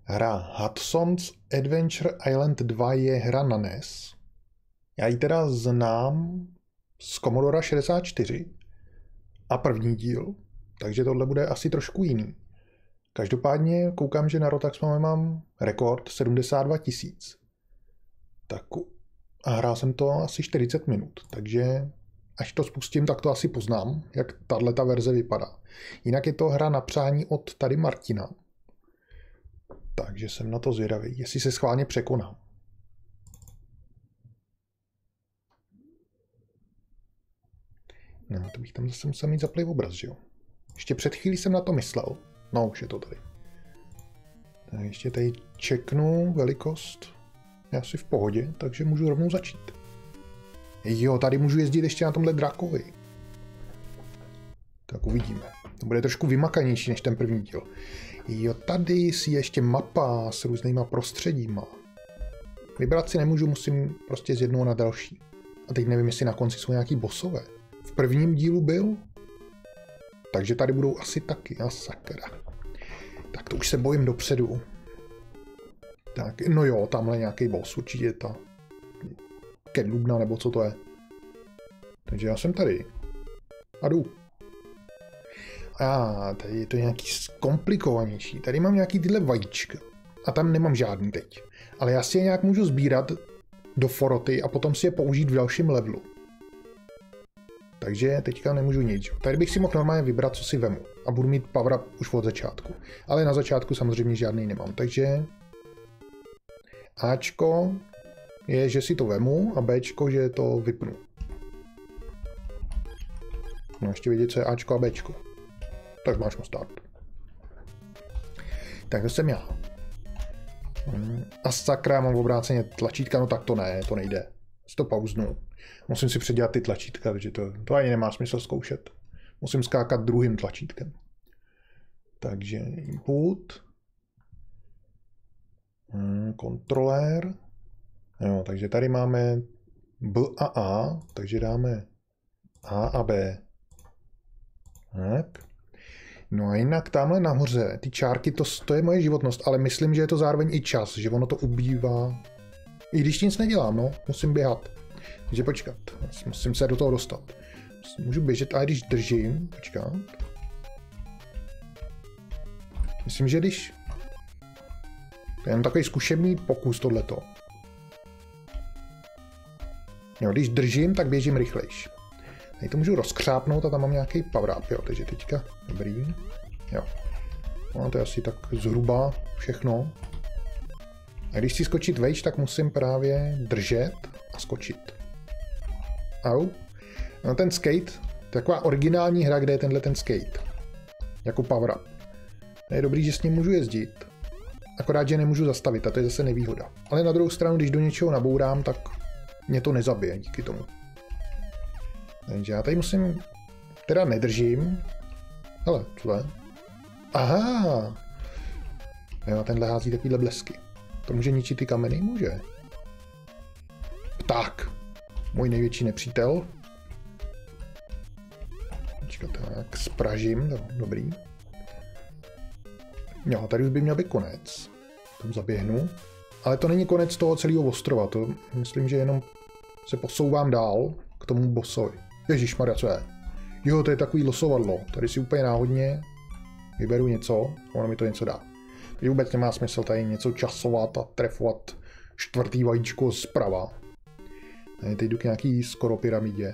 Hra Hudson's Adventure Island 2 je hra na NES. Já ji teda znám z Commodore 64 a první díl, takže tohle bude asi trošku jiný. Každopádně koukám, že na Rotax mám rekord 72 000. Tak a hrál jsem to asi 40 minut, takže až to spustím, tak to asi poznám, jak tato verze vypadá. Jinak je to hra na přání od tady Martina. Takže jsem na to zvědavý, jestli se schválně překonám. No, to bych tam zase musel mít zaplý obraz, že jo? Ještě před chvílí jsem na to myslel. No, už je to tady. Tak ještě tady čeknu velikost. Já asi v pohodě, takže můžu rovnou začít. Jo, tady můžu jezdit ještě na tomhle drakovi. Tak uvidíme. To bude trošku vymakanější než ten první díl. Jo, tady si ještě mapa s různýma prostředíma. Vybrat si nemůžu, musím prostě z jednoho na další. A teď nevím, jestli na konci jsou nějaký bossové. V prvním dílu byl. Takže tady budou asi taky. A sakra. Tak to už se bojím dopředu. Tak, no jo, tamhle nějaký boss, určitě ta Kedlubna, nebo co to je. Takže já jsem tady. A jdu. A tady je to nějaký zkomplikovanější. Tady mám nějaký tyhle vajíčka. A tam nemám žádný teď. Ale já si je nějak můžu sbírat do foroty a potom si je použít v dalším levelu. Takže teďka nemůžu nic. Tady bych si mohl normálně vybrat, co si vemu. A budu mít power up už od začátku. Ale na začátku samozřejmě žádný nemám. Takže Ačko je, že si to vemu a Bčko, že to vypnu. No ještě vidět, co je Ačko a Bčko. Tak máš mu start. Tak to jsem já. A sakra, mám obráceně tlačítka, no tak to ne, to nejde. Si to pauznu. Musím si předělat ty tlačítka, protože to ani nemá smysl zkoušet. Musím skákat druhým tlačítkem. Takže input. Kontrolér. Jo, takže tady máme B a A, takže dáme A a B. Tak. No a jinak tamhle nahoře, ty čárky, to je moje životnost, ale myslím, že je to zároveň i čas, že ono to ubývá. I když nic nedělám, no, musím běhat. Takže počkat, musím se do toho dostat. Můžu běžet, ale když držím, počkat. Myslím, že když... To je jen takový zkušebný pokus tohleto. Jo, když držím, tak běžím rychlejš. Tady to můžu rozkřápnout a tam mám nějaký power up, jo, takže teďka, dobrý, jo. No, to je asi tak zhruba všechno. A když chci skočit vejš, tak musím právě držet a skočit. Au. No ten skate, to je taková originální hra, kde je tenhle ten skate. Jako power up. Je dobrý, že s ním můžu jezdit. Akorát, že nemůžu zastavit a to je zase nevýhoda. Ale na druhou stranu, když do něčeho nabourám, tak mě to nezabije díky tomu. Takže já tady musím, teda nedržím. Hele, co je? Aha! Jo, tenhle hází takovýhle blesky. To může ničit ty kameny? Může. Tak. Můj největší nepřítel. Počkat, tak spražím, dobrý. Jo, tady už by měl být konec. Tam zaběhnu. Ale to není konec toho celého ostrova, to myslím, že jenom se posouvám dál k tomu bossovi. Ježišmarja, co je? Jo, to je takový losovadlo. Tady si úplně náhodně vyberu něco, ono mi to něco dá. Takže vůbec nemá smysl tady něco časovat a trefovat čtvrtý vajíčko zprava. Teď jdu k nějaký skoro pyramidě.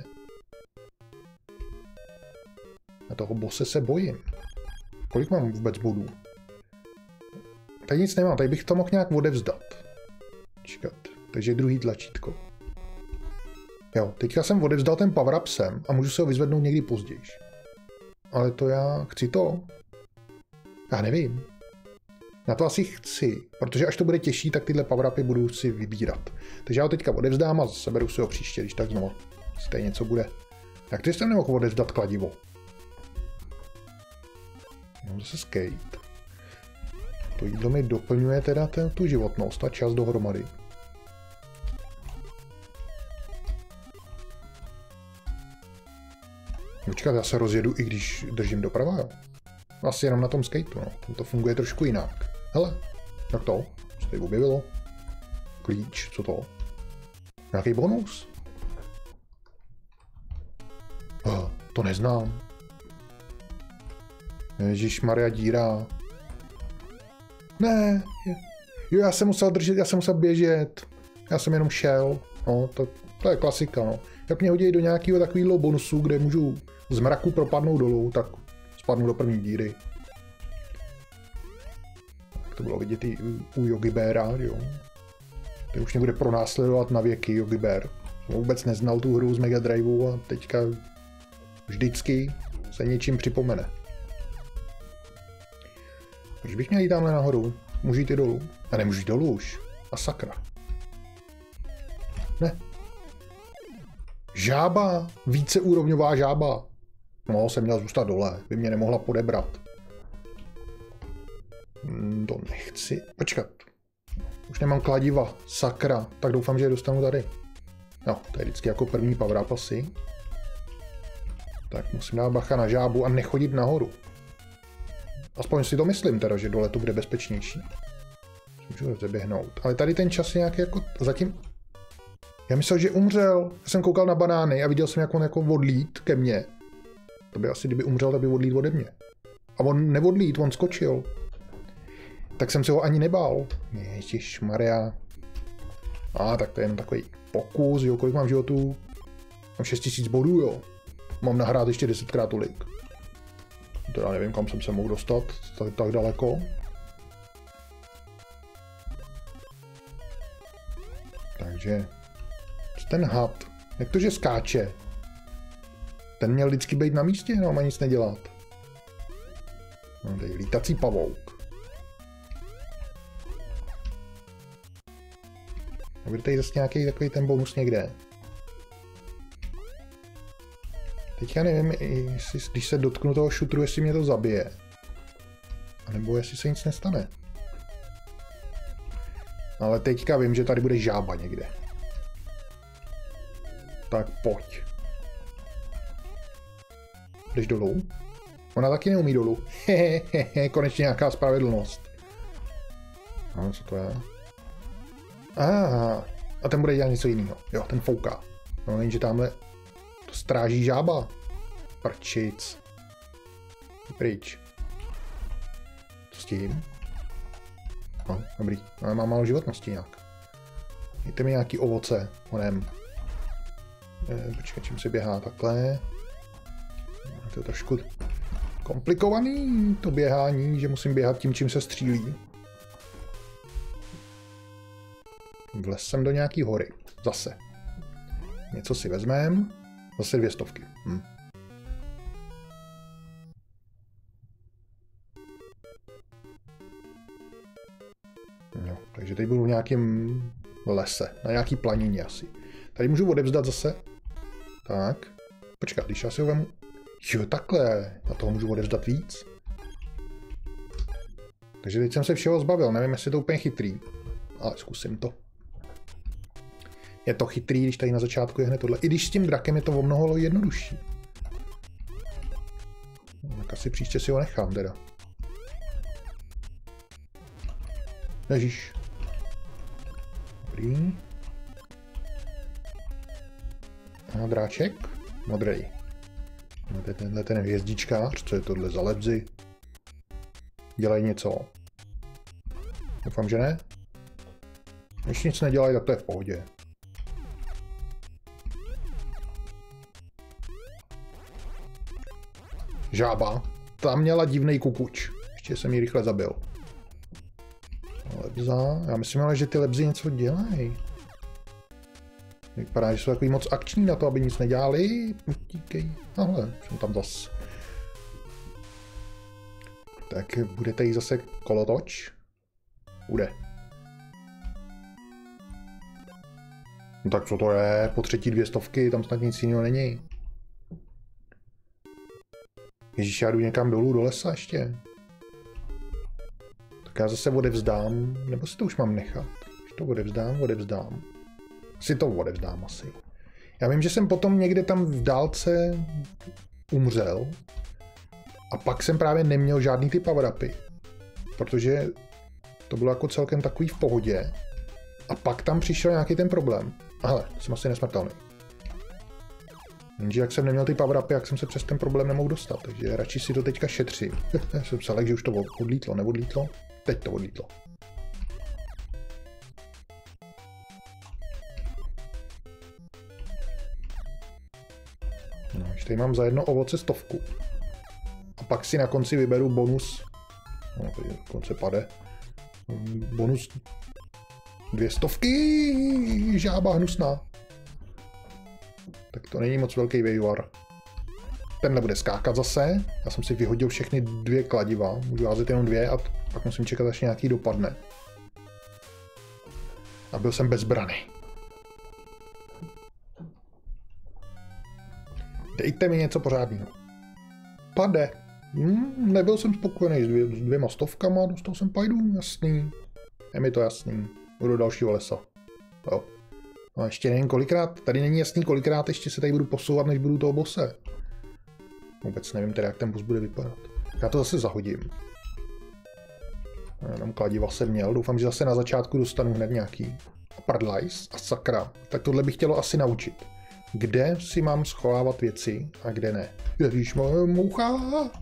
A toho bose se bojím. Kolik mám vůbec bodů? Tady nic nemám, tady bych to mohl nějak odevzdat. Čekat, takže druhý tlačítko. Jo, teďka jsem odevzdal ten power up sem a můžu se ho vyzvednout někdy později. Ale to já chci to. Já nevím. Na to asi chci, protože až to bude těžší, tak tyhle power upy budu si vybírat. Takže já ho teďka odevzdám a seberu si ho příště, když tak znovu. Jestli tady něco bude. Jak to jsem nemohl odevzdat kladivo? No, zase skate. To jídlo mi doplňuje teda tu životnost a čas dohromady. Počkat, já se rozjedu, i když držím doprava, jo. Asi jenom na tom skateu, no. Tam to funguje trošku jinak. Hele, Jak to? Co tady objevilo? Klíč, co to? Nějaký bonus? To neznám. Ježišmarja, díra. Ne. Jo, já jsem musel držet, já jsem musel běžet. Já jsem jenom šel. No, to je klasika, no. Jak mě hodí do nějakého takového bonusu, kde můžu z mraku propadnout dolů, tak spadnu do první díry. Tak to bylo vidět i u Yogi Beara, jo. Teď už mě bude pronásledovat na věky Yogi Bear. Jsem vůbec neznal tu hru z Mega Driveu a teďka vždycky se něčím připomene. Proč bych měl jít tamhle nahoru? Můžu jít i dolů? A nemůžu jít dolů už. A sakra. Ne. Žába. Víceúrovňová žába. No, jsem měl zůstat dole. By mě nemohla podebrat. To nechci. Počkat. Už nemám kladiva. Sakra. Tak doufám, že je dostanu tady. No, to je vždycky jako první power up asi. Tak musím dát bacha na žábu a nechodit nahoru. Aspoň si to myslím teda, že dole to bude bezpečnější. Můžu rozeběhnout. Ale tady ten čas je nějaký jako zatím... Já myslel, že umřel. Já jsem koukal na banány a viděl jsem, jak on jako odlít ke mně. To by asi, kdyby umřel, tak by odlít ode mě. A on neodlít, on skočil. Tak jsem se ho ani nebál. Ježišmarja. Tak to je jenom takový pokus, jo, kolik mám životů? Mám 6000 bodů, jo. Mám nahrát ještě 10krát tolik. Teda nevím, kam jsem se mohl dostat tak daleko. Takže... Ten had. Jak to, že skáče? Ten měl vždycky být na místě, no, má nic nedělat. No, tady lítací pavouk. A bude tady zase nějaký takový ten bonus někde. Teď já nevím, jestli, když se dotknu toho šutru, jestli mě to zabije. A nebo jestli se nic nestane. Ale teďka vím, že tady bude žába někde. Tak pojď. Jdeš dolů? Ona taky neumí dolů. Hehehe, konečně nějaká spravedlnost. No, co to je? A ten bude dělat něco jiného. Jo, ten fouká. No, jenže tamhle to stráží žába. Prčic. Pryč. Co s tím? No, dobrý. Ale mám málo životnosti nějak. Dejte mi nějaký ovoce. Onem. Počkej, čím se běhá takhle. To je trošku komplikovaný, to běhání, že musím běhat tím, čím se střílí. Vlez jsem do nějaký hory. Zase. Něco si vezmem. Zase 200. No, takže teď budu v nějakém lese. Na nějaký planině asi. Tady můžu odevzdat zase. Tak. Počkat, když já si ho vemu... Jo, takhle. Na toho můžu odevzdat víc. Takže teď jsem se všeho zbavil. Nevím, jestli je to úplně chytrý. Ale zkusím to. Je to chytrý, když tady na začátku je hned tohle. I když s tím drakem je to o mnoho jednodušší. Tak asi příště si ho nechám teda. Ježíš. Dobrý. A dráček. Modrý. Tenhle ten hvězdičkář, co je tohle za lebzy? Dělají něco. Doufám, že ne. Když nic nedělají, tak to je v pohodě. Žába. Ta měla divnej kukuč. Ještě jsem ji rychle zabil. Lebza. Já myslím ale, že ty lebzy něco dělají. Vypadá, že jsou takový moc akční na to, aby nic nedělali. Utíkej. Ahle, jsem tam zas. Tak bude tady zase kolotoč? Bude. No tak co to je? Po třetí 200, tam snad nic jiného není. Ježíš, já jdu někam dolů do lesa ještě. Tak já zase odevzdám, nebo si to už mám nechat? Když to odevzdám. Si to odevzdám asi. Já vím, že jsem potom někde tam v dálce umřel. A pak jsem právě neměl žádný ty power-upy. Protože To bylo jako celkem takový v pohodě. A pak tam přišel nějaký ten problém. Ale jsem asi nesmrtelný. Jenže jak jsem neměl ty power-upy, jak jsem se přes ten problém nemohl dostat. Takže radši si to teďka šetřím. Jsem psal, že už to odlítlo, neodlítlo. Teď to odlítlo. No, ještě tady mám za jedno ovoce 100. A pak si na konci vyberu bonus. No, tady na konci pade. Bonus 200. Žába hnusná. Tak to není moc velký vývar. Tenhle bude skákat zase. Já jsem si vyhodil všechny 2 kladiva. Můžu házet jenom 2 a pak musím čekat, až nějaký dopadne. A byl jsem bezbraný. Dejte mi něco pořádného. Pade. Nebyl jsem spokojený s 2 100, dostal jsem pajdu, jasný. Je mi to jasný. Budu dalšího lesa. Jo. No ještě nevím kolikrát, tady není jasný kolikrát ještě se tady budu posouvat, než budu toho bose. Vůbec nevím teda, jak ten boss bude vypadat. Já to zase zahodím. Jenom kladiva jsem měl, doufám, že zase na začátku dostanu hned nějaký Paradise a sakra. Tak tohle bych chtělo asi naučit. Kde si mám schovávat věci a kde ne. Ježíš, moucha!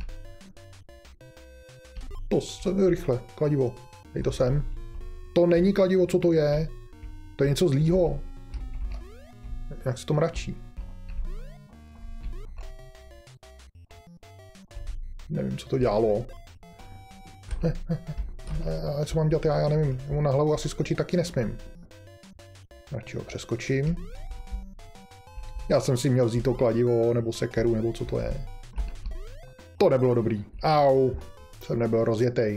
To se rychle, kladivo. Dej to sem. To není kladivo, co to je. To je něco zlýho. Jak se to mračí. Nevím, co to dělalo. Co mám dělat já nevím. Mu na hlavu asi skočit taky nesmím. Radši ho přeskočím. Já jsem si měl vzít to kladivo, nebo sekeru, nebo co to je. To nebylo dobrý. Au. Jsem nebyl rozjetej.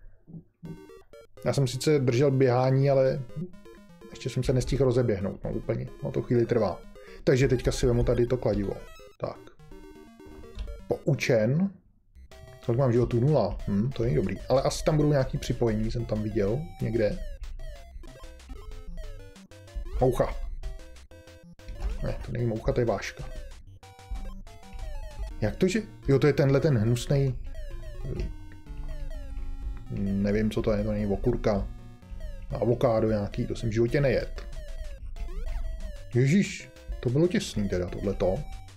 Já jsem sice držel běhání, ale ještě jsem se nestihl rozeběhnout, no úplně. No to chvíli trvá. Takže teďka si vemu tady to kladivo. Tak. Poučen. Kolik mám životů? 0. To není dobrý. Ale asi tam budou nějaký připojení, jsem tam viděl někde. Moucha. Ne, to není moucha, to je váška. Jak to, že? Jo, to je tenhle ten hnusnej. Nevím, co to je, to není okurka. Avokádo nějaký, to jsem v životě nejet. Ježíš, to bylo těsný teda, tohleto.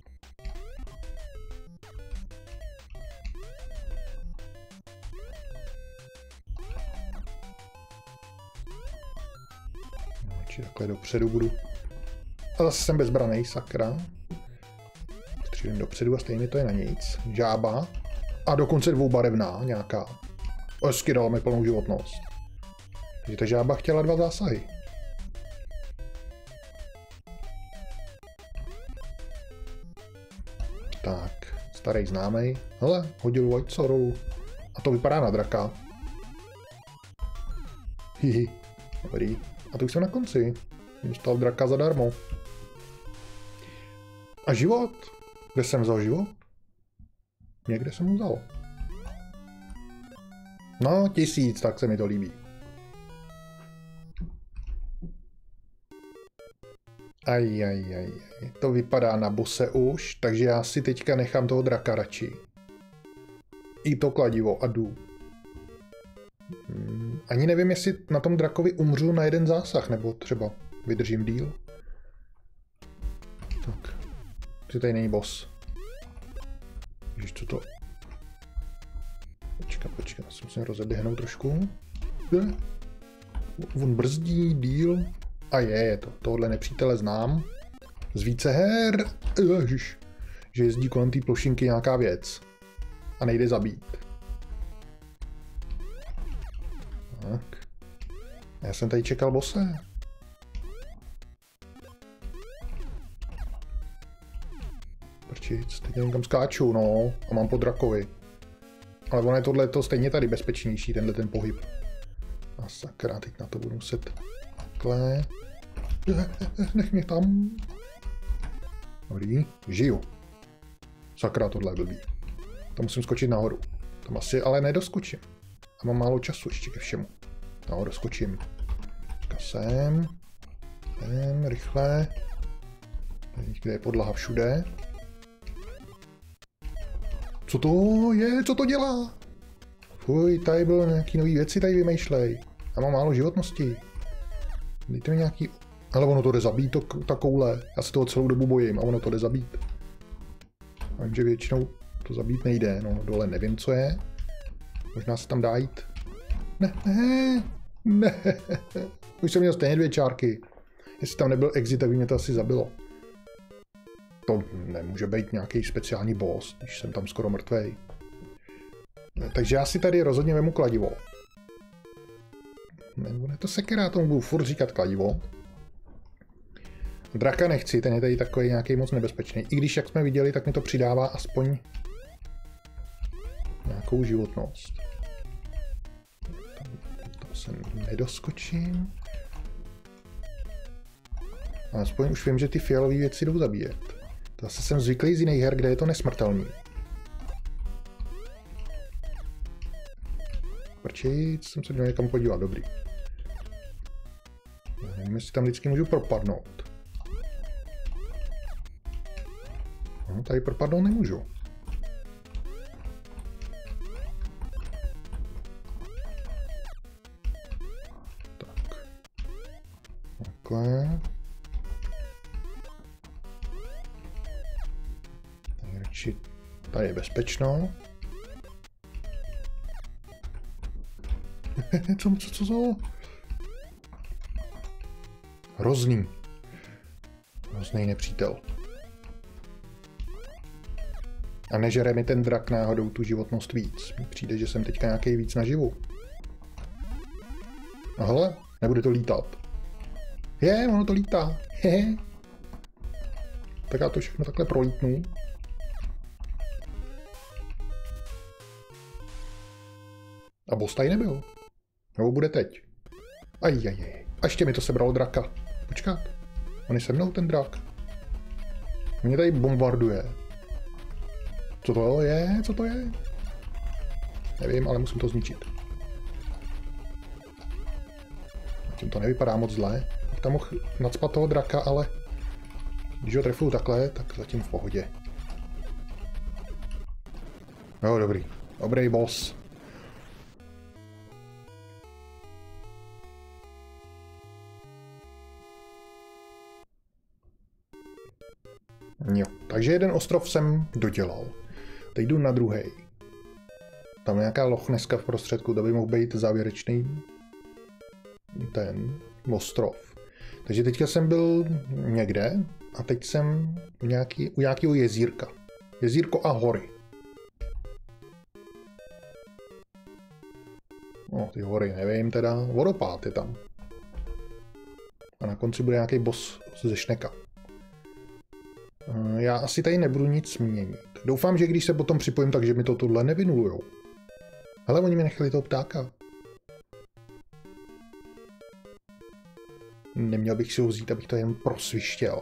Či takhle dopředu budu. A zase jsem bezbranej, sakra. Střílím dopředu a stejně to je na nic. Žába. A dokonce dvoubarevná nějaká. Hezky dala mi plnou životnost. Takže ta žába chtěla 2 zásahy. Tak, starý známej. Hele, hodil vojco rolu. A to vypadá na draka. Hihi, dobrý. A to už jsem na konci. Dostal draka zadarmo. A život? Kde jsem vzal život? Někde jsem ho vzal. No, 1000, tak se mi to líbí. Aj. To vypadá na bose už, takže já si teďka nechám toho draka radši. I to kladivo a jdu. Ani nevím, jestli na tom drakovi umřu na 1 zásah, nebo třeba vydržím díl. Tak. Že tady není boss. Ježiš, co to? Počkat, si musím rozeběhnout trošku. On brzdí, díl. A je to. Tohle nepřítele znám. Z více her. Ježiš. Že jezdí kolem té plošinky nějaká věc. A nejde zabít. Tak. Já jsem tady čekal bose. Prčic, teď nevím, kam skáču, no. A mám po drakovi. Ale ono je tohle stejně tady bezpečnější, tenhle ten pohyb. A sakra, teď na to budu muset takhle. Nech mě tam. Dobrý, žiju. Sakra, tohle je blbý. To musím skočit nahoru. Tam asi ale nedoskočím. A mám málo času ještě ke všemu. No, doskočím. Sem, rychle. Kde je podlaha všude. Co to je? Co to dělá? Fuj, tady bylo nějaký nový věci, tady vymýšlej. Já mám málo životnosti. Dejte mi nějaký... Ale ono to jde zabít, ta koule. Já se toho celou dobu bojím a ono to jde zabít. A vím, že většinou to zabít nejde. No, dole nevím, co je. Možná se tam dá jít. Ne. Už jsem měl stejně 2 čárky. Jestli tam nebyl exit, tak by mě to asi zabilo. To nemůže být nějaký speciální boss, když jsem tam skoro mrtvej. Takže já si tady rozhodně vemu kladivo. Nebo ne to sekera, tomu budu furt říkat kladivo. Draka nechci, ten je tady takový nějaký moc nebezpečný. I když, jak jsme viděli, tak mi to přidává aspoň nějakou životnost. Tam se nedoskočím. A aspoň už vím, že ty fialové věci jdou zabíjet. To zase jsem zvyklý z jiných her, kde je to nesmrtelný. Prčejc, jsem se měl někam podívat, dobrý. Já nevím, jestli tam vždycky můžu propadnout. No, tady propadnout nemůžu. Tak. Takhle. Tady je bezpečno. Co? Hrozný nepřítel. A nežere mi ten drak náhodou tu životnost víc. Mně přijde, že jsem teďka nějaký víc naživu. No hele, nebude to lítat. Ono to lítá. Tak já to všechno takhle prolítnu. A boss tady nebyl. Nebo bude teď. A ještě mi to sebralo draka. Počkat. On je se mnou ten drak. Mě tady bombarduje. Co to je? Co to je? Nevím, ale musím to zničit. Tím to nevypadá moc zle. Tam mohl nacpat toho draka, ale když ho trefuju takhle, tak zatím v pohodě. Jo, dobrý. Dobrý boss. Jo, takže jeden ostrov jsem dodělal. Teď jdu na druhý. Tam je nějaká lochneska v prostředku, to by mohl být závěrečný ten ostrov. Takže teďka jsem byl někde a teď jsem u nějakého jezírka. Jezírko a hory. No, ty hory nevím teda. Vodopád je tam. A na konci bude nějaký boss ze šneka. Já asi tady nebudu nic měnit. Doufám, že když se potom připojím, takže mi to tohle nevynulujou. Ale oni mi nechali toho ptáka. Neměl bych si ho vzít, abych to jen prosvištěl.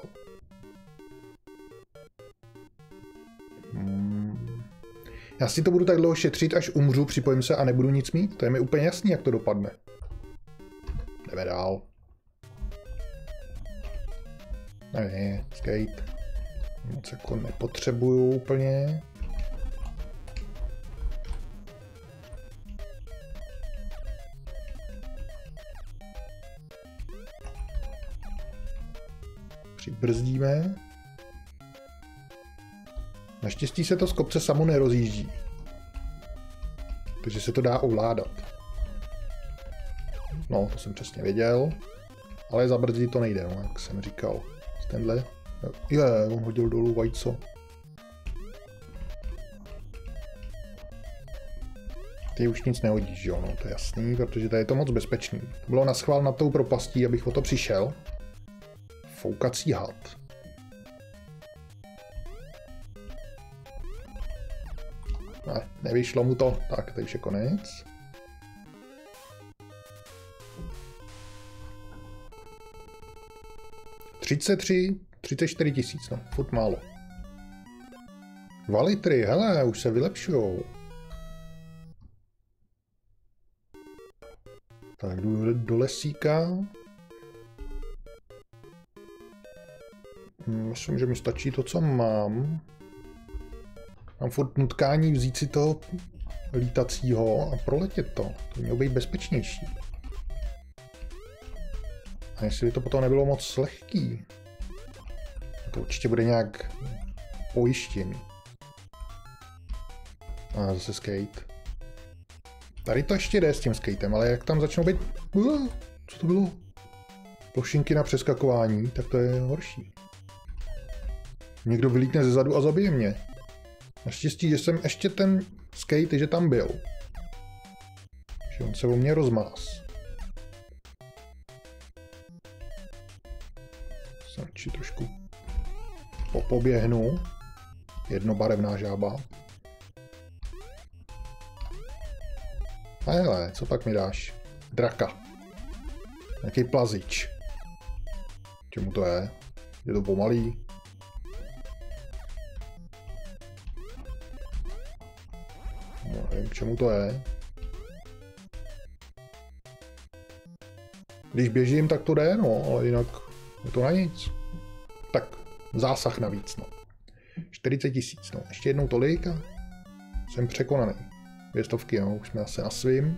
Já si to budu tak dlouho šetřit, až umřu, připojím se a nebudu nic mít. To je mi úplně jasný, jak to dopadne. Jdeme dál. Ne, skate. Moc jako nepotřebuju úplně. Přibrzdíme. Naštěstí se to z kopce samo nerozjíždí. Takže se to dá ovládat. No, to jsem přesně věděl. Ale zabrzdit to nejde, no, jak jsem říkal. Tenhle. On hodil dolů vajco. Ty už nic nehodíš, jo, no, to je jasný, protože tady je to moc bezpečný. To bylo naschvál nad tou propastí, abych o to přišel. Foukací had. Ne, nevyšlo mu to, tak to už je konec. $33, 34 tisíc, no, furt málo. 2 litry, hele, už se vylepšujou. Tak jdu do lesíka. Myslím, že mi stačí to, co mám. Mám furt nutkání vzít si toho lítacího a proletět to. To mělo být bezpečnější. A jestli by to potom nebylo moc lehký. To určitě bude nějak pojištěný. A zase skate. Tady to ještě jde s tím skatem, ale jak tam začnou být... Co to bylo? Plošinky na přeskakování, tak to je horší. Někdo vylítne ze zadu a zabije mě. Naštěstí, že jsem ještě ten skate, že tam byl. Že on se o mě rozmás. Radši trošku popoběhnu. Jednobarevná žába. A hele, co pak mi dáš? Draka. Nějaký plazič. Čemu to je? Je to pomalý? No, nevím, čemu to je. Když běžím, tak to jde, no, ale jinak je to na nic. Tak, zásah navíc, no. 40 000, no. Ještě jednou tolik a jsem překonaný. 200, no, už jsme asi na svým.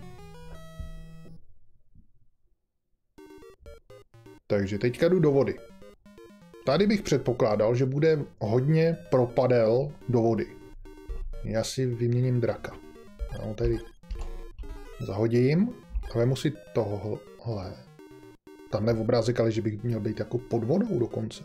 Takže teďka jdu do vody. Tady bych předpokládal, že bude hodně propadel do vody. Já si vyměním draka. Já ho tady zahodím a vemu si tohle. Tamhle v obrázek, ale že bych měl být jako pod vodou dokonce.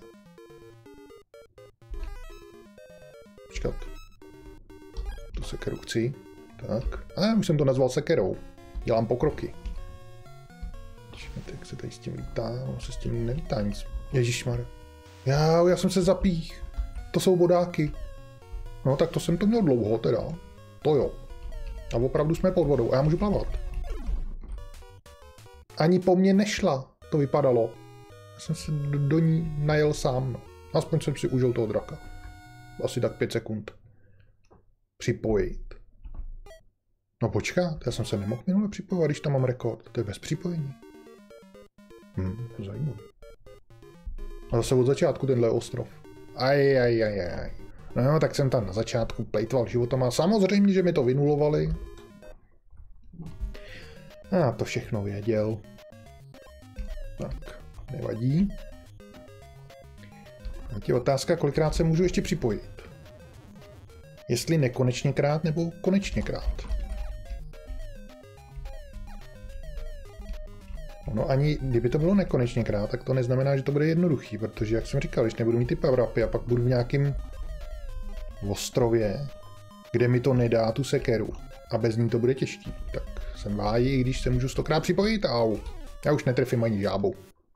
Počkat. Tu sekeru chci. Tak. A už jsem to nazval sekerou. Dělám pokroky. Tak se tady s tím lítá. Ono se s tím nelítá nic. Ježišmar. Já jsem se zapích. To jsou vodáky. No tak to jsem to měl dlouho teda. To jo. A opravdu jsme pod vodou. A já můžu plavat. Ani po mně nešla. To vypadalo. Já jsem se do ní najel sám. No. Aspoň jsem si užil toho draka. Asi tak 5 sekund. Připojit. No počkat, já jsem se nemohl minule připojovat, když tam mám rekord. To je bez připojení. To zajímavé. A zase od začátku tenhle ostrov. Aj. No tak jsem tam na začátku plejtval životama. Samozřejmě, že mi to vynulovali. A to všechno věděl. Tak, nevadí. A je otázka, kolikrát se můžu ještě připojit. Jestli nekonečněkrát nebo konečněkrát. No ani kdyby to bylo nekonečněkrát, tak to neznamená, že to bude jednoduchý, protože jak jsem říkal, když nebudu mít ty power-upy a pak budu v nějakém ostrově, kde mi to nedá tu sekeru a bez ní to bude těžký, tak jsem v háji, i když se můžu 100krát připojit, au. Já už netrefím ani žábu.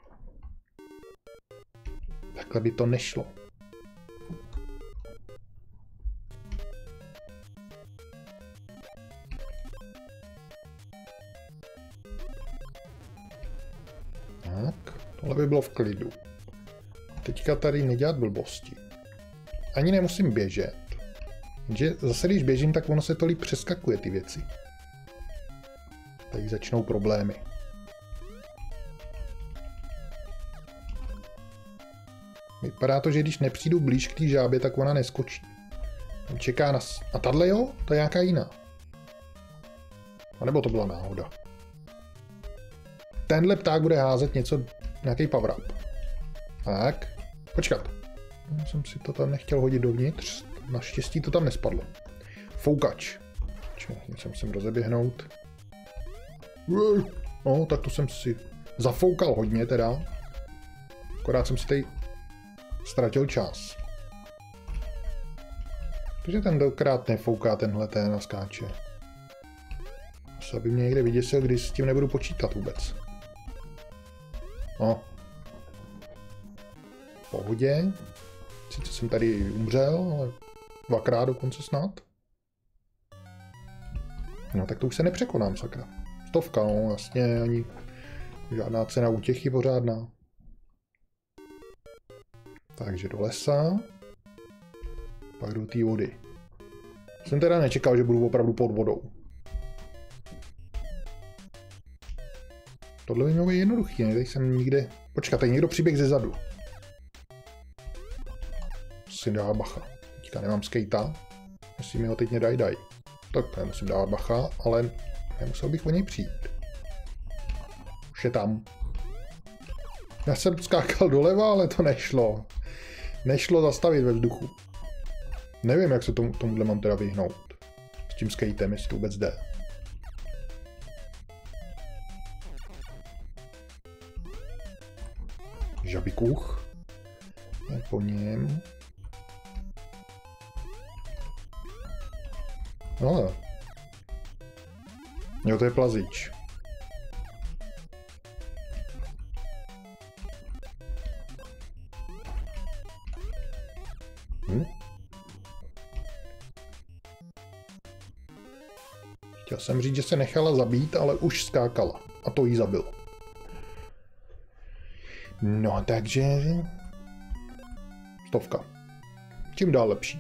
Takhle by to nešlo. Tak, tohle by bylo v klidu. Teďka tady nedělat blbosti. Ani nemusím běžet. Že zase když běžím, tak ono se tolik přeskakuje ty věci. Tady začnou problémy. Vypadá to, že když nepřijdu blíž k té žábě, tak ona neskočí. Tam čeká nás. A tahle jo? To je nějaká jiná. A nebo to byla náhoda. Tenhle pták bude házet něco, nějaký power up. Tak, počkat. Já jsem si to tam nechtěl hodit dovnitř. Naštěstí to tam nespadlo. Foukač. Jsem musím rozeběhnout. No, tak to jsem si zafoukal hodně teda. Akorát jsem si tady ztratil čas. Protože tentokrát nefouká tenhle ten a skáče. Asi by mě někde vyděsil, když s tím nebudu počítat vůbec. No. V pohodě. Sice jsem tady umřel, ale 2krát dokonce snad. No tak to už se nepřekonám, sakra. 100, no jasně, ani žádná cena útěchy pořádná. Takže do lesa. Pak do té vody. Jsem teda nečekal, že budu opravdu pod vodou. Tohle by mělo být jednoduchý, ne? Tady jsem nikde... Počkat, tady někdo přiběh ze zadu. Musím dávat bacha. Teďka nemám skatea. Jestli mi ho teď daj. Tak nemusím dávat bacha, ale nemusel bych o něj přijít. Už je tam. Já jsem skákal doleva, ale to nešlo. Nešlo zastavit ve vzduchu. Nevím, jak se tomuhle mám teda vyhnout. S tím skatem, jestli to vůbec jde. Žabikuch. Je po něm. No. Jo, to je plazíč. Chtěl jsem říct, že se nechala zabít, ale už skákala. A to jí zabilo. No, takže... 100. Čím dál lepší.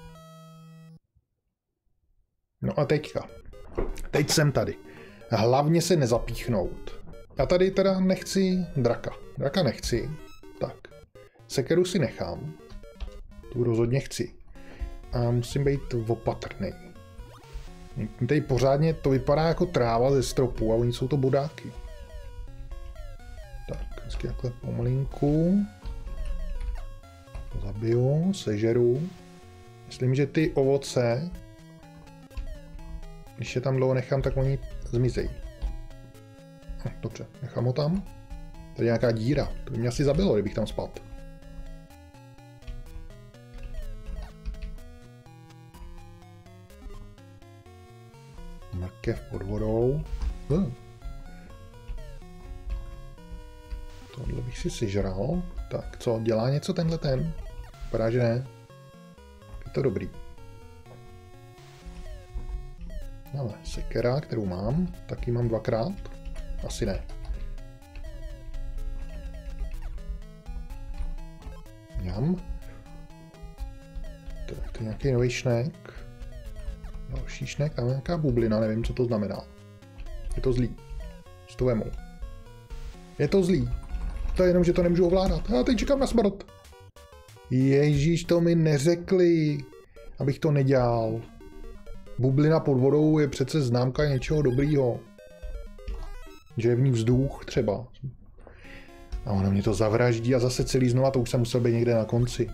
No a teďka. Teď jsem tady. Hlavně se nezapíchnout. Já tady teda nechci draka. Draka nechci. Tak. Sekeru si nechám. Tu rozhodně chci. A musím být opatrný. Tady pořádně to vypadá jako tráva ze stropu a oni jsou to bodáky. Tak, hezky takhle pomalinku. Zabiju, sežeru. Myslím, že ty ovoce, když je tam dlouho nechám, tak oni zmizejí. Dobře, nechám ho tam. Tady je nějaká díra, to by mě asi zabilo, kdybych tam spadl. Mrkev pod vodou. Tohle bych si sežral. Tak, co, dělá něco tenhle ten? Vypadá, že ne. Je to dobrý. Ale sekera, kterou mám, taky mám 2krát. Asi ne. Jam. Tak, to je nějaký nový šnek. Další šnek, tam je nějaká bublina, nevím, co to znamená. Je to zlý. S to vemu. Je to zlý. To je jenom, že to nemůžu ovládat. Já teď čekám na smrt. Ježíš, to mi neřekli, abych to nedělal. Bublina pod vodou je přece známka něčeho dobrýho. Že je v ní vzduch třeba. A ono mě to zavraždí a zase celý znova, to už jsem musel být někde na konci.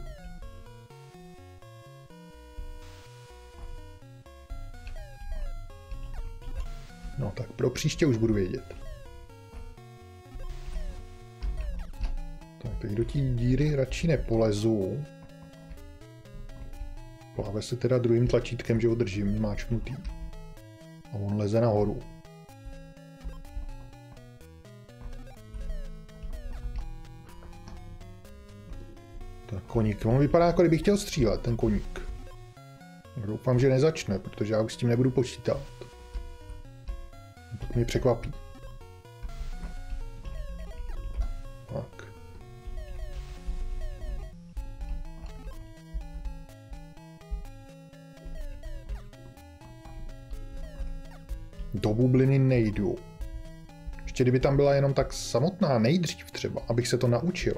No tak pro příště už budu vědět. Tak teď do té díry radši nepolezu. Pláve se teda druhým tlačítkem, že ho držím máčknutý. A on leze nahoru. Tak koník. On vypadá, jako kdyby chtěl střílet, ten koník. Doufám, že nezačne, protože já už s tím nebudu počítat. To mě překvapí. Tak. Do bubliny nejdu. Ještě kdyby tam byla jenom tak samotná nejdřív třeba, abych se to naučil.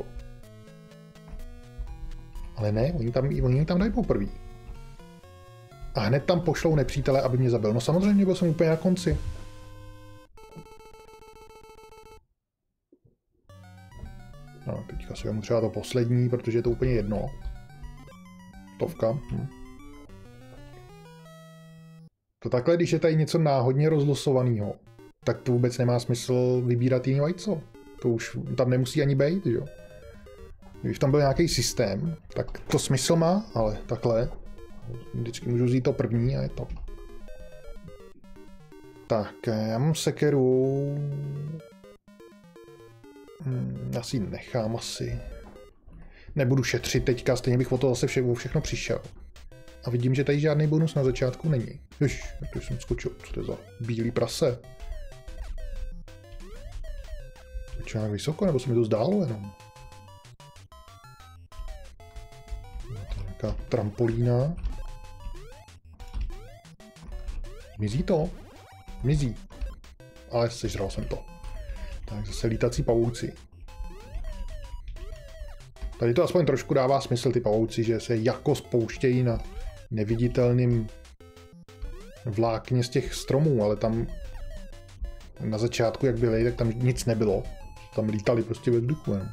Ale ne, oni tam dají poprvé. A hned tam pošlou nepřítele, aby mě zabil. No samozřejmě, byl jsem úplně na konci. No, teďka si vemu třeba to poslední, protože je to úplně jedno. 100. To takhle, když je tady něco náhodně rozlosovaného, tak to vůbec nemá smysl vybírat jiný vajco. To už tam nemusí ani být, jo. Když tam byl nějaký systém, tak to smysl má, ale takhle. Vždycky můžu vzít to první a je to. Tak, já mám sekeru. Já si nechám asi. Nebudu šetřit teďka, stejně bych o to zase všechno přišel. A vidím, že tady žádný bonus na začátku není. Jež, jak jsem skočil, co to je za bílý prase? Je nějak vysoko, nebo se mi to zdálo jenom? To je nějaká trampolína. Mizí to? Mizí. Ale sežral jsem to. Tak zase lítací pavouci. Tady to aspoň trošku dává smysl, ty pavouci, že se jako spouštějí na neviditelným vlákně z těch stromů, ale tam na začátku, jak byly, tak tam nic nebylo. Tam lítali prostě ve vzduchu, ne?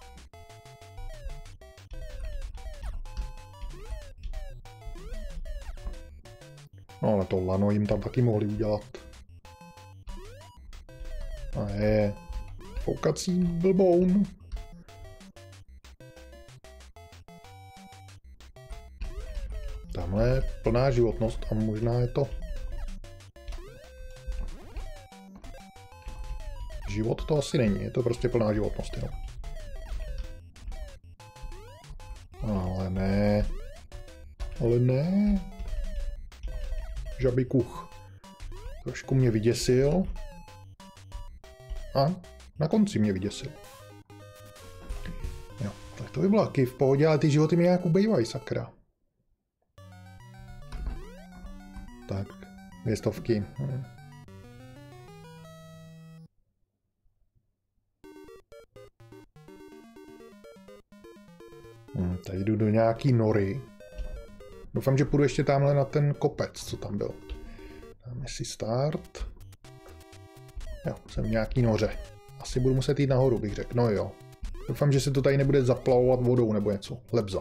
No ale to lano jim tam taky mohli udělat. A je foukací blboun. Tamhle je plná životnost a možná je to život, to asi není, je to prostě plná životnost jenom. Ale ne. Ale ne. Žabý kuch. Trošku mě vyděsil. A na konci mě vyděsil. Jo, tak to by bylo taky v pohodě, ale ty životy mi nějak ubejvají, sakra. Tak, 200. Tady jdu do nějaký nory. Doufám, že půjdu ještě tamhle na ten kopec, co tam byl. Dáme si start. Jo, jsem v nějaký noře. Asi budu muset jít nahoru, bych řekl. No jo. Doufám, že se to tady nebude zaplavovat vodou nebo něco. Lebza.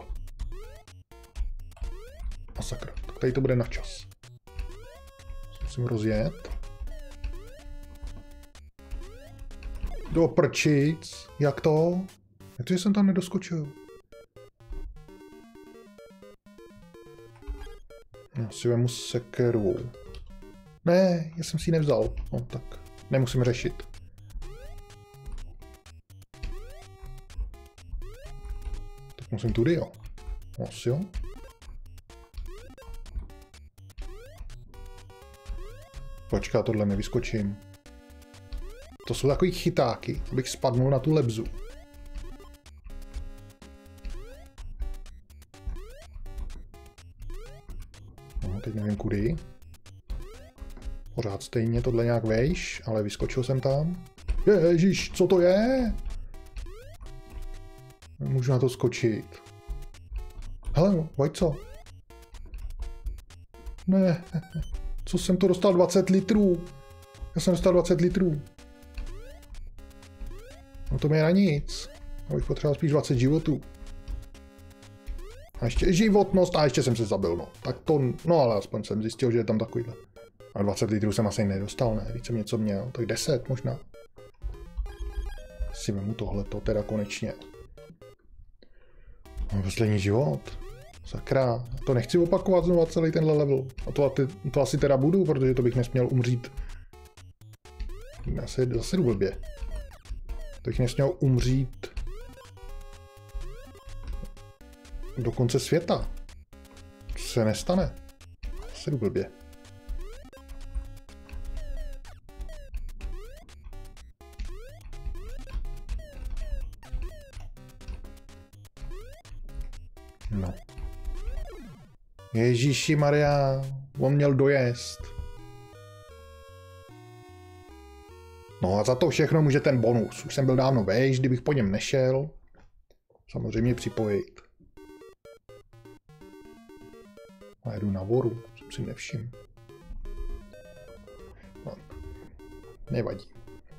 Masakr. Tak tady to bude na čas. Musím rozjet. Do prčic. Jak to? Jak to, že jsem tam nedoskočil? Já si vemu sekeru. Ne, já jsem si ji nevzal. No tak, nemusím řešit. Tak musím tudy, jo. Asi jo. Počká, tohle nevyskočím. To jsou takový chytáky, abych spadnul na tu lebzu. No, teď nevím kudy. Pořád stejně tohle nějak vejš, ale vyskočil jsem tam. Ježiš, co to je? Můžu na to skočit. Hele, co? Ne, co jsem to dostal 20 litrů? Já jsem dostal 20 litrů. No to mi je na nic. Já bych potřeboval spíš 20 životů. A ještě životnost, a ještě jsem se zabil, no. Tak to, no ale aspoň jsem zjistil, že je tam takovýhle. A 20 litrů jsem asi nedostal, ne? Víc jsem něco měl, tak 10 možná. Si vemu tohleto teda konečně. Mám poslední život. Sakra, to nechci opakovat znovu celý tenhle level. A to asi teda budu, protože to bych nesměl umřít. Zase jdu blbě. To bych nesměl umřít do konce světa. To se nestane. Zase jdu blbě. No. Ježíši Maria, on měl dojezd. No a za to všechno může ten bonus. Už jsem byl dávno vejš, kdybych po něm nešel. Samozřejmě připojit. A jedu nahoru, jsem si nevšiml. No. Nevadí.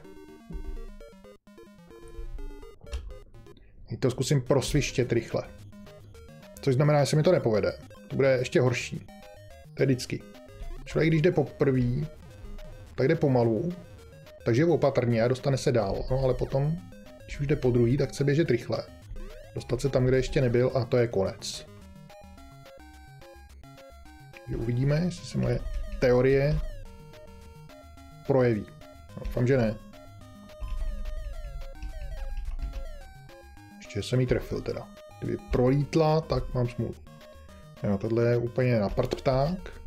Teď to zkusím prosvištět rychle. Což znamená, že se mi to nepovede. To bude ještě horší. To je vždycky. Člověk, když jde poprvé, tak jde pomalu, takže je opatrně a dostane se dál. No ale potom, když už jde po druhý, tak chce běžet rychle. Dostat se tam, kde ještě nebyl a to je konec. Takže uvidíme, jestli se moje teorie projeví. Doufám, že ne. Ještě jsem jí trefil teda. Kdyby prolítla, tak mám smůlu. Jo, tohle je úplně na prd pták.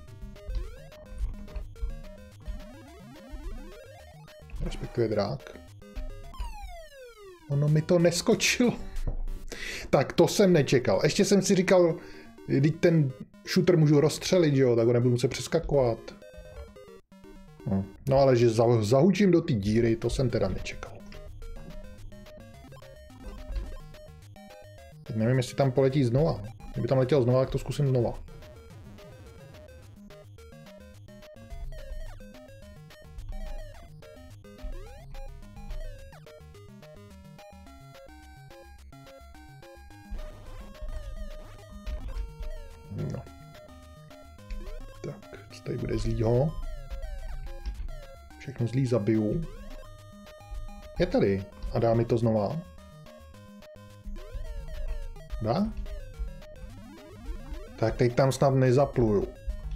Respektive drák. Ono mi to neskočilo. Tak to jsem nečekal. Ještě jsem si říkal, když ten shooter můžu rozstřelit, jo, tak ho nebudu muset přeskakovat. No ale že zahučím do té díry, to jsem teda nečekal. Teď nevím, jestli tam poletí znova. Kdyby tam letěl znova, tak to zkusím znova. tady bude zlýho. Všechno zlý zabiju. Je tady. A dá mi to znova. Dá? Tak teď tam snad nezapluju.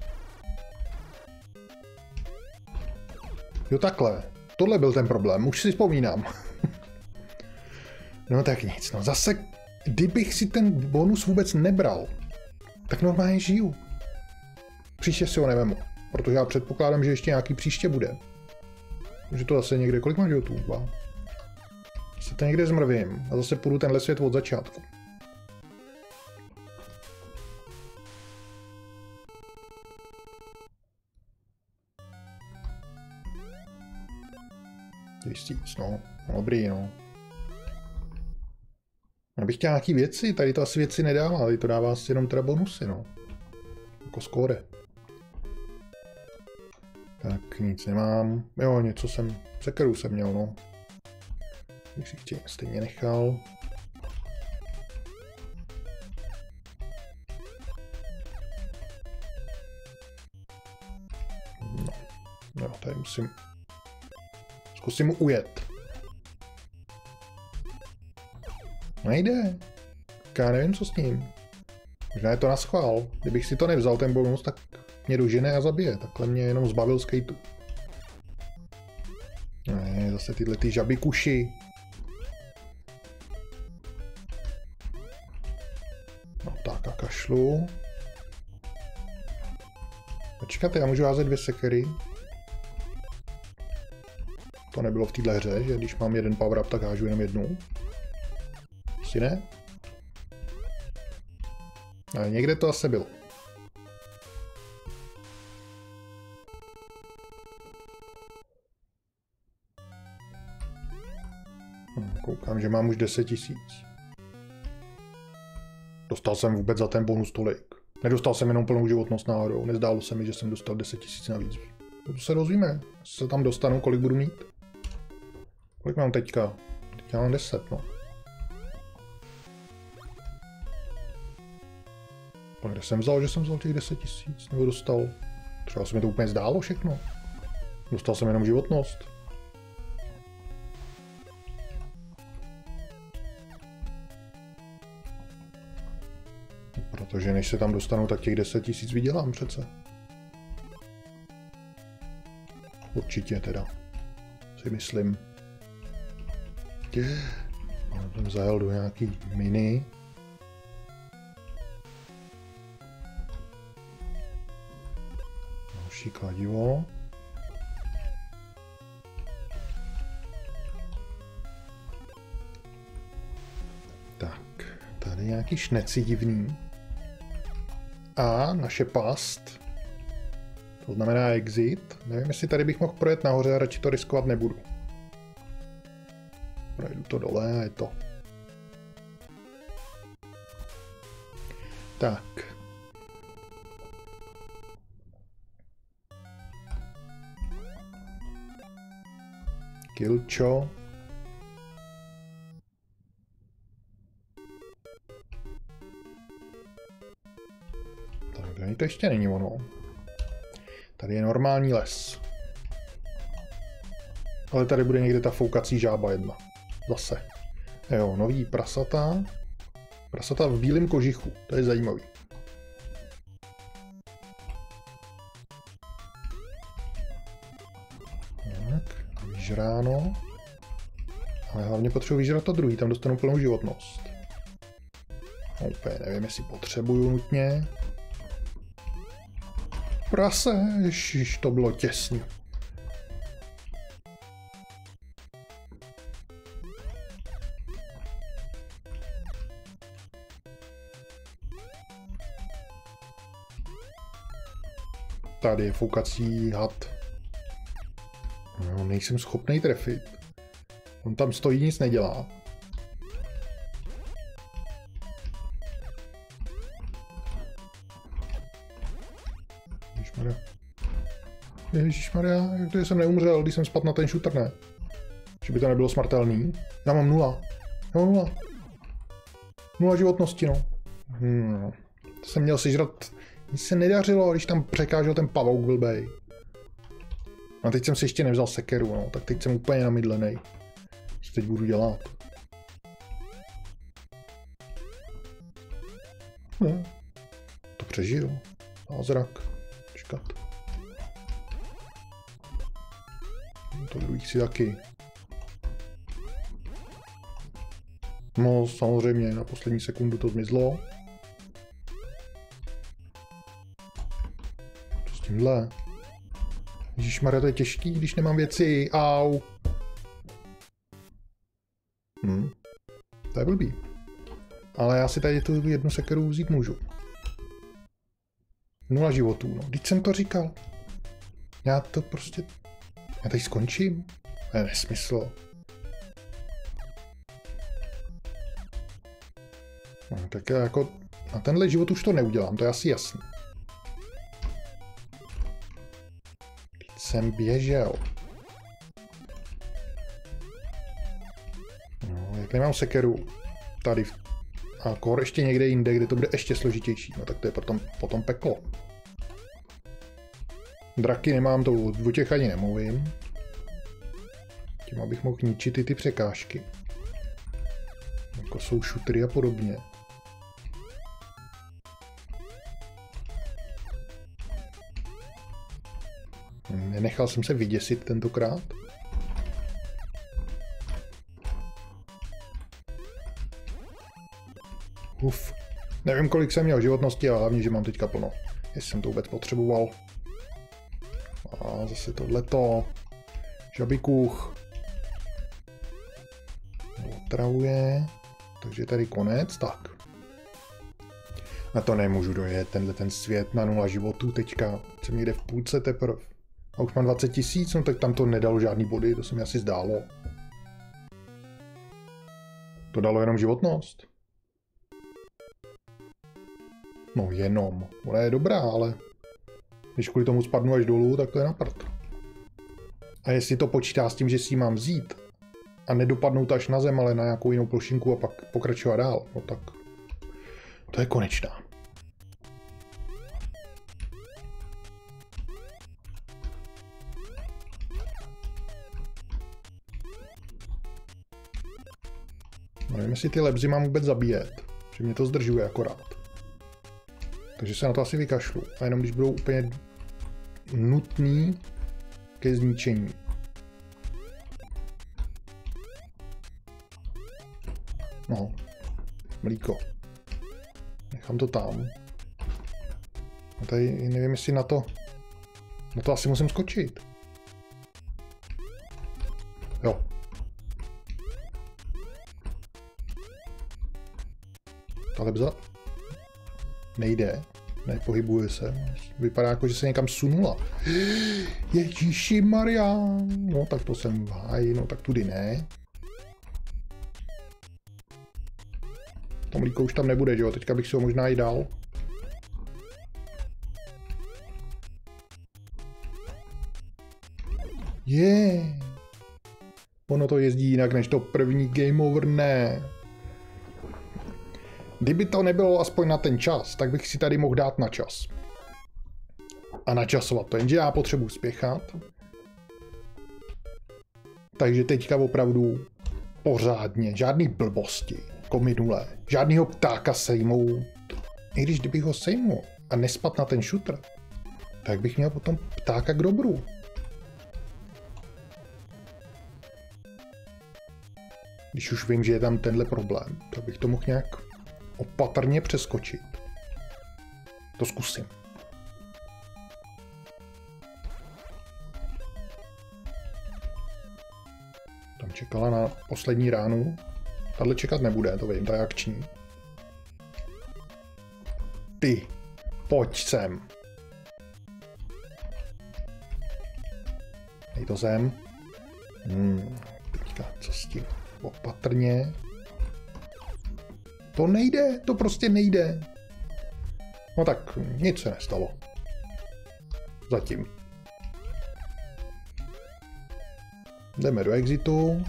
Jo takhle. Tohle byl ten problém. Už si vzpomínám. No tak nic. No zase, kdybych si ten bonus vůbec nebral, tak normálně žiju. Příště si ho nevemu. Protože já předpokládám, že ještě nějaký příště bude. Takže to zase někde, kolik mám životů? 2. Se to někde zmrvím a zase půjdu tenhle svět od začátku. Tisíc, no. Dobrý, no. Já bych chtěl nějaký věci, tady to asi věci nedává, tady to dává asi jenom teda bonusy, no. Jako skóre. Tak nic nemám. Jo, něco jsem, sekeru jsem měl, no. Bych si chtěl stejně nechal. No, jo, tady musím... Zkusím mu ujet. Nejde. Já nevím, co s ním. Možná je to naschvál. Kdybych si to nevzal, ten bonus, tak mě dožene a zabije. Takhle mě jenom zbavil skateu. Ne, zase tyhle ty žaby kuši. No tak a kašlu. Počkat, já můžu házet 2 sekery. To nebylo v téhle hře, že když mám jeden power up, tak hážu jenom jednu. Asi ne? Ale někde to asi bylo. Koukám, že mám už 10 000. Dostal jsem vůbec za ten bonus tolik. Nedostal jsem jenom plnou životnost náhodou. Nezdálo se mi, že jsem dostal 10 000 navíc. To se dozvíme. Se tam dostanu, kolik budu mít. Kolik mám teďka? Teď mám 10, no. A kde jsem vzal, že jsem vzal těch 10 000? Nebo dostal? Třeba se mi to úplně zdálo všechno. Dostal jsem jenom životnost. Protože než se tam dostanu, tak těch 10 000 vydělám přece. Určitě teda. Si myslím. Já jsem zajel do nějaký mini. Další kladivo. Tak, tady nějaký šneci divný. A naše past. To znamená exit. Nevím, jestli tady bych mohl projet nahoře, a radši to riskovat nebudu. Projdu to dole a je to. Tak. Kilčo. Tak, to ještě není ono. Tady je normální les. Ale tady bude někde ta foukací žába jedna. Zase. Jo, nový prasata. Prasata v bílém kožichu. To je zajímavý. Tak, vyžráno. Ale hlavně potřebuji vyžrat to druhý, tam dostanu plnou životnost. No, úplně nevím, jestli potřebuju nutně. Prase, ježiš, to bylo těsně. Tady je foukací had. No, nejsem schopný trefit. On tam stojí, nic nedělá. Ježišmarja, jak to jsem neumřel, když jsem spadl na ten shooter, ne? Že by to nebylo smrtelný. Já mám 0. Já mám 0. 0 životnosti, no. To jsem měl sežrat Mně se nedařilo, když tam překážel ten pavouk blbej. A teď jsem si ještě nevzal sekeru, no, tak teď jsem úplně namydlenej. Co teď budu dělat? Ne. To přežiju. Zázrak. Čekat. To druhých si taky. No samozřejmě, na poslední sekundu to zmizlo. Co s tímhle? Ježišmarja, to je těžký, když nemám věci. Au. To je blbý. Ale já si tady tu jednu sekeru vzít můžu. 0 životů, no. Vždyť jsem to říkal. Já to prostě... Já tady skončím? To je nesmysl. No, tak jako... Na tenhle život už to neudělám, to je asi jasný. Teď jsem běžel. No, jak nemám sekeru tady a kor ještě někde jinde, kde to bude ještě složitější, no tak to je potom peklo. Draky nemám, to o těch ani nemluvím. Tím abych mohl ničit i ty překážky. Jako jsou šutry a podobně. Nenechal jsem se vyděsit tentokrát. Uf. Nevím, kolik jsem měl životnosti, ale hlavně, že mám teďka plno. Jestli jsem to vůbec potřeboval. A zase tohleto. Žabikuch. Otravuje. Takže tady konec. Tak. A to nemůžu dojet, ten svět na 0 životů teďka. Jsem někde v půlce teprve. A už mám 20 000, no tak tam to nedalo žádný body, to se mi asi zdálo. To dalo jenom životnost. No jenom. Ona je dobrá, ale když kvůli tomu spadnu až dolů, tak to je na prd. A jestli to počítá s tím, že si ji mám vzít a nedopadnout až na zem, ale na nějakou jinou plošinku a pak pokračovat dál, no tak to je konečná. Nevím, jestli ty lebzy mám vůbec zabíjet, že mě to zdržuje akorát. Takže se na to asi vykašlu. A jenom když budou úplně nutný ke zničení. No, mlíko. Nechám to tam. A tady nevím, jestli na to asi musím skočit. Jo. Ta lebza nejde. Nepohybuje se. Vypadá jako, že se někam sunula. Ježíši Maria. No tak to jsem v háji, no tak tudy ne. To mlíko už tam nebude, že jo? Teďka bych si ho možná i dal. Ono to jezdí jinak než to první game over, ne. Kdyby to nebylo aspoň na ten čas, tak bych si tady mohl dát na čas. A načasovat to, jenže já potřebuji spěchat. Takže teďka opravdu pořádně, žádný blbosti, jako minulé, žádnýho ptáka sejmout. I když kdybych ho sejmul a nespat na ten šutr, tak bych měl potom ptáka k dobru. Když už vím, že je tam tenhle problém, tak bych to mohl nějak opatrně přeskočit. To zkusím. Tam čekala na poslední ránu. Tahle čekat nebude, to vím, ta je akční. Ty, pojď sem. Dej to sem. Teďka, co s tím? Opatrně. To nejde, to prostě nejde. No tak nic se nestalo. Zatím. Jdeme do exitu.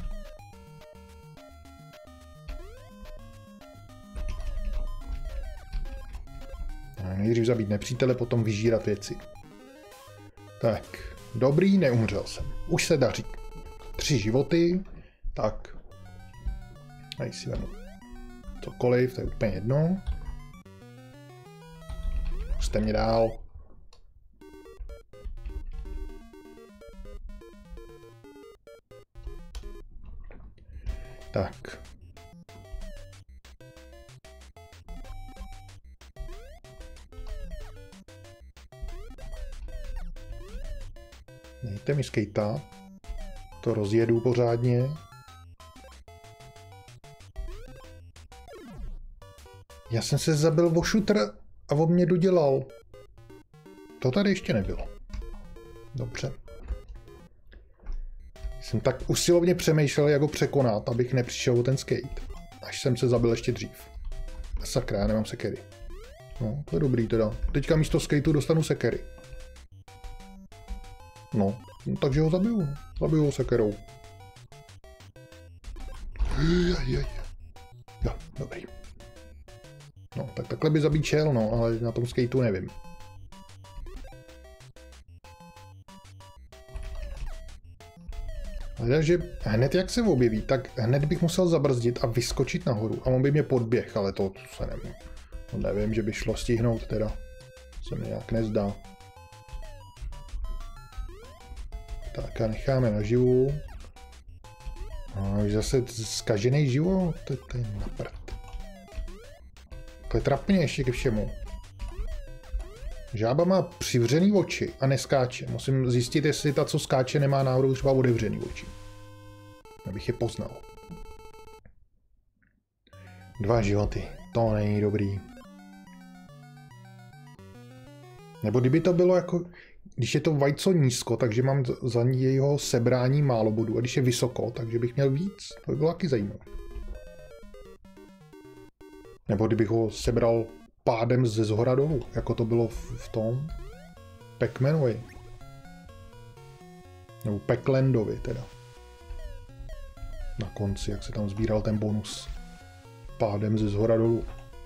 Nejdřív zabít nepřítele, potom vyžírat věci. Tak, dobrý, neumřel jsem. Už se daří. 3 životy, tak. Tady si vemu cokoliv, to je úplně jedno. Puste mě dál. Tak. Dejte mi skejta. To rozjedu pořádně. Já jsem se zabil o šutr a on mě dodělal. To tady ještě nebylo. Dobře. Jsem tak usilovně přemýšlel, jak ho překonat, abych nepřišel o ten skate. Až jsem se zabil ještě dřív. Sakra, já nemám sekery. No, to je dobrý teda. Teďka místo skateu dostanu sekery. No, takže ho zabiju. Zabiju ho sekerou. Jo, dobrý. No, tak takhle by zabít šel, no, ale na tom skateu nevím. Takže hned jak se objeví, tak hned bych musel zabrzdit a vyskočit nahoru. A on by mě podběh, ale to se nevím. No, nevím, že by šlo stihnout teda. Se mi nějak nezdá. Tak a necháme naživu. A už zase zkažený život, to je na prd. To je trapně ještě ke všemu. Žába má přivřený oči a neskáče. Musím zjistit, jestli ta, co skáče, nemá náhodou třeba otevřený oči. Abych je poznal. 2 životy. To není dobrý. Nebo kdyby to bylo jako... Když je to vajco nízko, takže mám za jeho sebrání málo bodů. A když je vysoko, takže bych měl víc. To by bylo taky zajímavé. Nebo kdybych ho sebral pádem ze zhora dolů, jako to bylo v tom Pac-Manovi. Nebo Pac-Landovi teda. Na konci, jak se tam sbíral ten bonus. Pádem ze zhora dolů.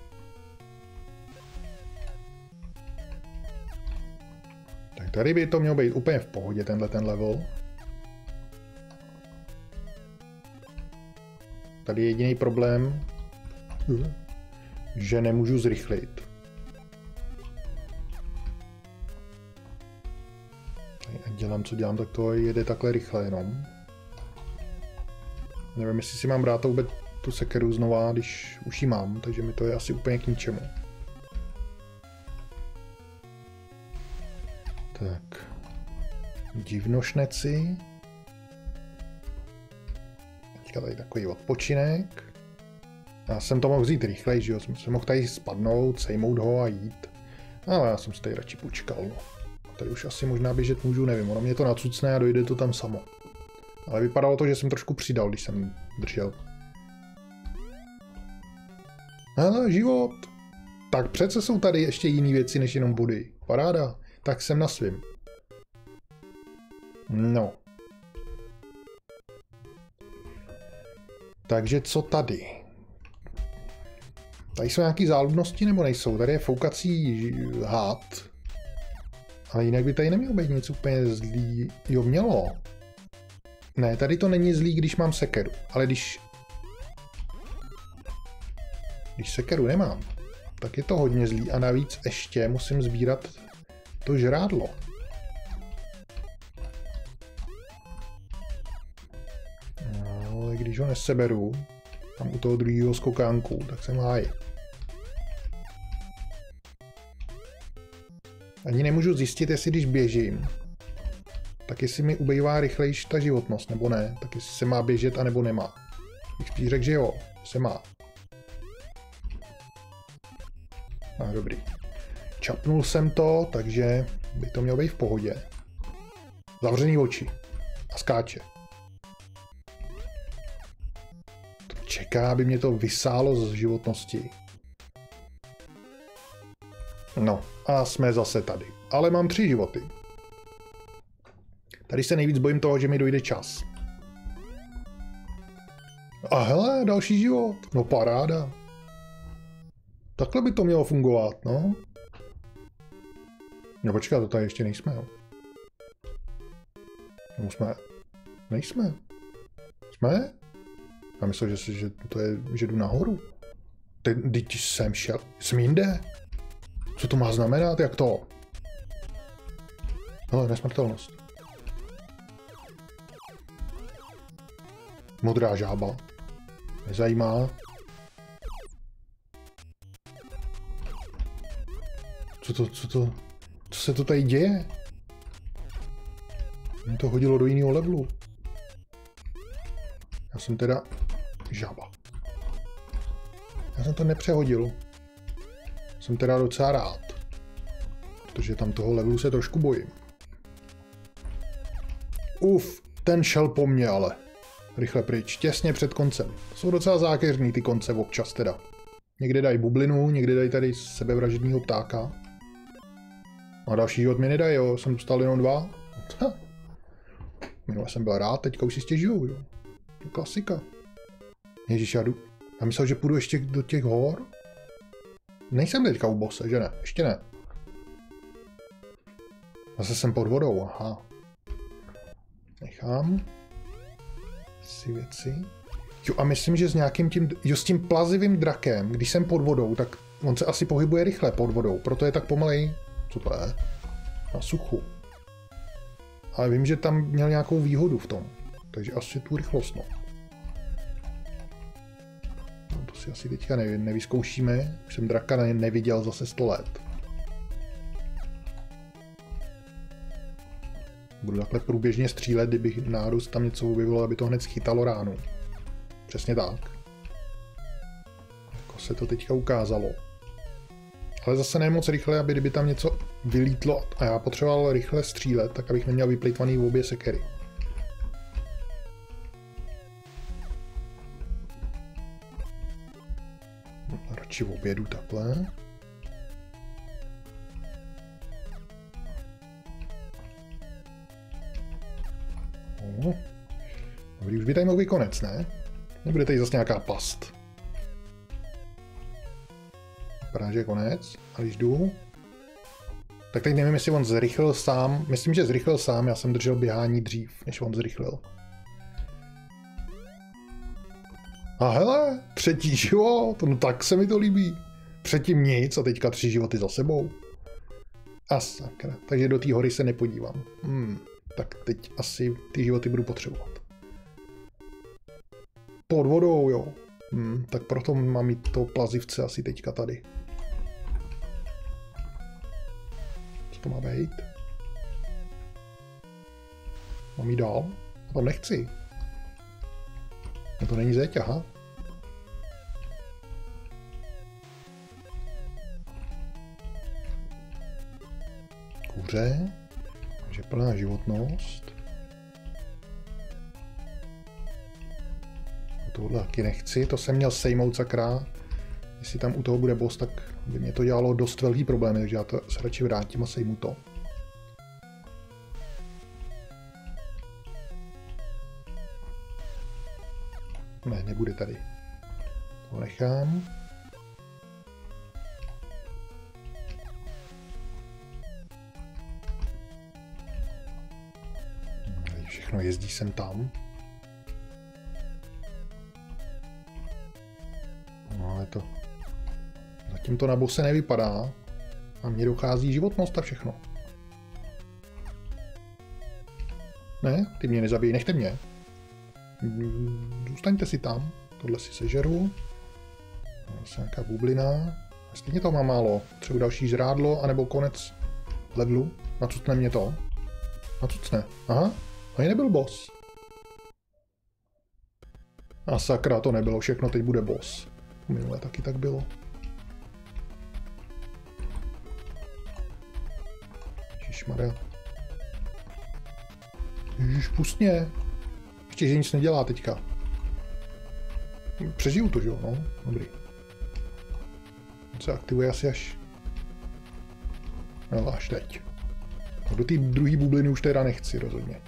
Tak tady by to mělo být úplně v pohodě, tenhle ten level. Tady je jediný problém, že nemůžu zrychlit. Ať dělám, co dělám, tak to jede takhle rychle jenom. Nevím, jestli si mám brát vůbec tu sekeru znova, když už ji mám, takže mi to je asi úplně k ničemu. Tak. Divnošneci. Teďka tady takový odpočinek. Já jsem to mohl vzít rychleji, že jo? Jsem se mohl tady spadnout, sejmout ho a jít. Ale já jsem si tady radši počkal, no. Tady už asi možná běžet můžu, nevím, ono mě to nacucne a dojde to tam samo. Ale vypadalo to, že jsem trošku přidal, když jsem držel. Hele, život! Tak přece jsou tady ještě jiné věci než jenom body. Paráda. Tak jsem na svým. No. Takže co tady? Tady jsou nějaké záludnosti nebo nejsou? Tady je foukací hád. Ale jinak by tady nemělo být nic úplně zlý. Jo, mělo. Ne, tady to není zlý, když mám sekeru. Ale když sekeru nemám, tak je to hodně zlý. A navíc ještě musím sbírat to žrádlo. No, ale když ho neseberu, tam u toho druhého skokánku, tak jsem háj. Ani nemůžu zjistit, jestli když běžím, tak jestli mi ubývá rychlejší ta životnost, nebo ne. Tak jestli se má běžet, anebo nemá. Bych spíš řekl, že jo, se má. Dobrý. Čapnul jsem to, takže by to mělo být v pohodě. Zavřený oči. A skáče. Čeká, aby mě to vysálo z životnosti. No, a jsme zase tady. Ale mám 3 životy. Tady se nejvíc bojím toho, že mi dojde čas. A hele, další život. No paráda. Takhle by to mělo fungovat, no. No počkat, to tady ještě nejsme, jo. No jsme... Nejsme. Jsme? Já myslel, že to je, že jdu nahoru. Teď jsem šel. Jsem jinde. Co to má znamenat? Jak to? Hele, nesmrtelnost. Modrá žába. Nezajímá. Co se to tady děje? Mě to hodilo do jiného levelu. Já jsem teda žába. Já jsem to nepřehodil. Jsem teda docela rád. Protože tam toho levelu se trošku bojím. Ten šel po mně ale. Rychle pryč, těsně před koncem. Jsou docela zákeřný ty konce občas teda. Někde dají bublinu, někde dají tady sebevražedního ptáka. A další život mi nedají, jo. Jsem dostal jenom 2. Minule jsem byl rád, teďka už si stěžuju, jo. To klasika. Ježíš, já myslel, že půjdu ještě do těch hor. Nejsem teďka u bose, že ne? Ještě ne. Zase jsem pod vodou, aha. Nechám si věci. Jo, a myslím, že s nějakým s tím plazivým drakem, když jsem pod vodou, tak on se asi pohybuje rychle pod vodou, proto je tak pomalej. Co to je? Na suchu. Ale vím, že tam měl nějakou výhodu v tom. Takže asi tu rychlost, no. To si asi teďka nevyzkoušíme. Už jsem draka neviděl zase 100 let. Budu takhle průběžně střílet, kdybych náhodou tam něco objevilo, aby to hned schytalo ránu. Přesně tak. Jako se to teďka ukázalo. Ale zase ne moc rychle, aby kdyby tam něco vylítlo a já potřeboval rychle střílet, tak abych neměl vyplejtvaný v obě sekery. Radši v obědu takhle. Dobrý, už by tady mohl být konec, ne? Nebude tady zase nějaká past. Vypadá, že je konec. A když jdu... Tak teď nevím, jestli on zrychlil sám. Myslím, že zrychlil sám. Já jsem držel běhání dřív, než on zrychlil. A hele, 3. život. No tak se mi to líbí. Předtím nic a teďka 3 životy za sebou. A sakra. Takže do té hory se nepodívám. Tak teď asi ty životy budu potřebovat. Pod vodou, jo. Tak proto mám mít to plazivce asi teďka tady. Co to má být? Mám jít dál? A tam nechci. No to není zeď, aha. Kuře. Takže plná životnost. Tohle taky nechci, to jsem měl sejmout sakra. Jestli tam u toho bude boss, tak by mě to dělalo dost velký problém, takže já to se radši vrátím a sejmu to. Ne, nebude tady. To nechám. Všechno jezdí sem tam. No ale to... Zatím to na bose nevypadá. A mně dochází životnost a všechno. Ne, ty mě nezabij, nechte mě. Zůstaňte si tam. Tohle si sežeru. Zase nějaká bublina. Stejně to má málo. Třeba další žrádlo, anebo konec levelu. Nacucne mě to. Nacucne. Aha. A nebyl boss. A sakra, to nebylo všechno, teď bude boss. Minule taky tak bylo. Ježišmarja. Ježiš, pust mě. Ještě, že nic nedělá teďka. Přežiju to, že jo? No, dobrý. On se aktivuje asi až... No, až teď. Do té druhé bubliny už teda nechci rozhodně.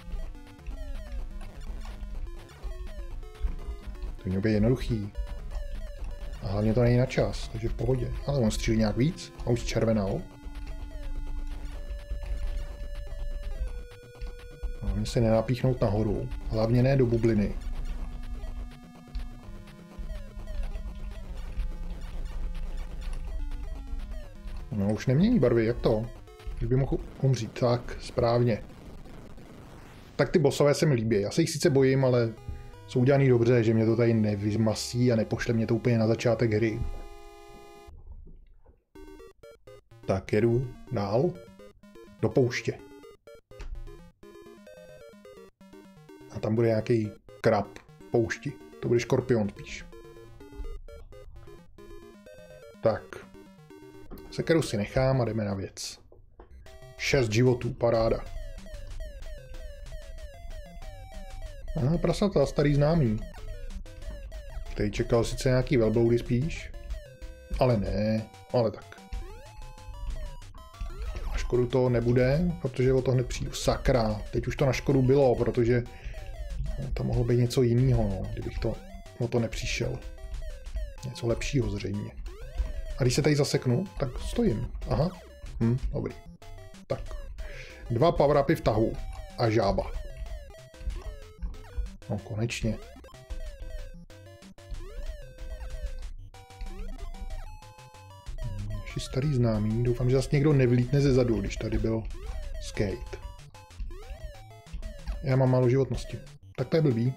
To mělo být jednoduchý. A hlavně to není na čas, takže v pohodě. Ale on střílí nějak víc a už červenal. Hlavně se nenapíchnout nahoru. Hlavně ne do bubliny. No, už nemění barvy, jak to? Už by mohl umřít, tak, správně. Tak ty bossové se mi líbí. Já se jich sice bojím, ale jsou udělaný dobře, že mě to tady nevymasí a nepošle mě to úplně na začátek hry. Tak jedu dál. Do pouště. A tam bude nějaký krab v poušti. To bude škorpion spíš. Tak. Sekeru si nechám a jdeme na věc. 6 životů, paráda. Aha, prasata, starý známý. Tady čekal sice nějaký velbloudy spíš. Ale ne, ale tak. Na škodu to nebude, protože o to hned přijdu. Sakra, teď už to na škodu bylo, protože tam mohlo být něco jiného, no, kdybych to o to nepřišel. Něco lepšího zřejmě. A když se tady zaseknu, tak stojím. Aha, dobrý. Tak. 2 power-upy v tahu a žába. No, konečně. Ještě starý známý. Doufám, že zase někdo nevlítne ze zadu, když tady byl skate. Já mám málo životnosti. Tak to je blbý.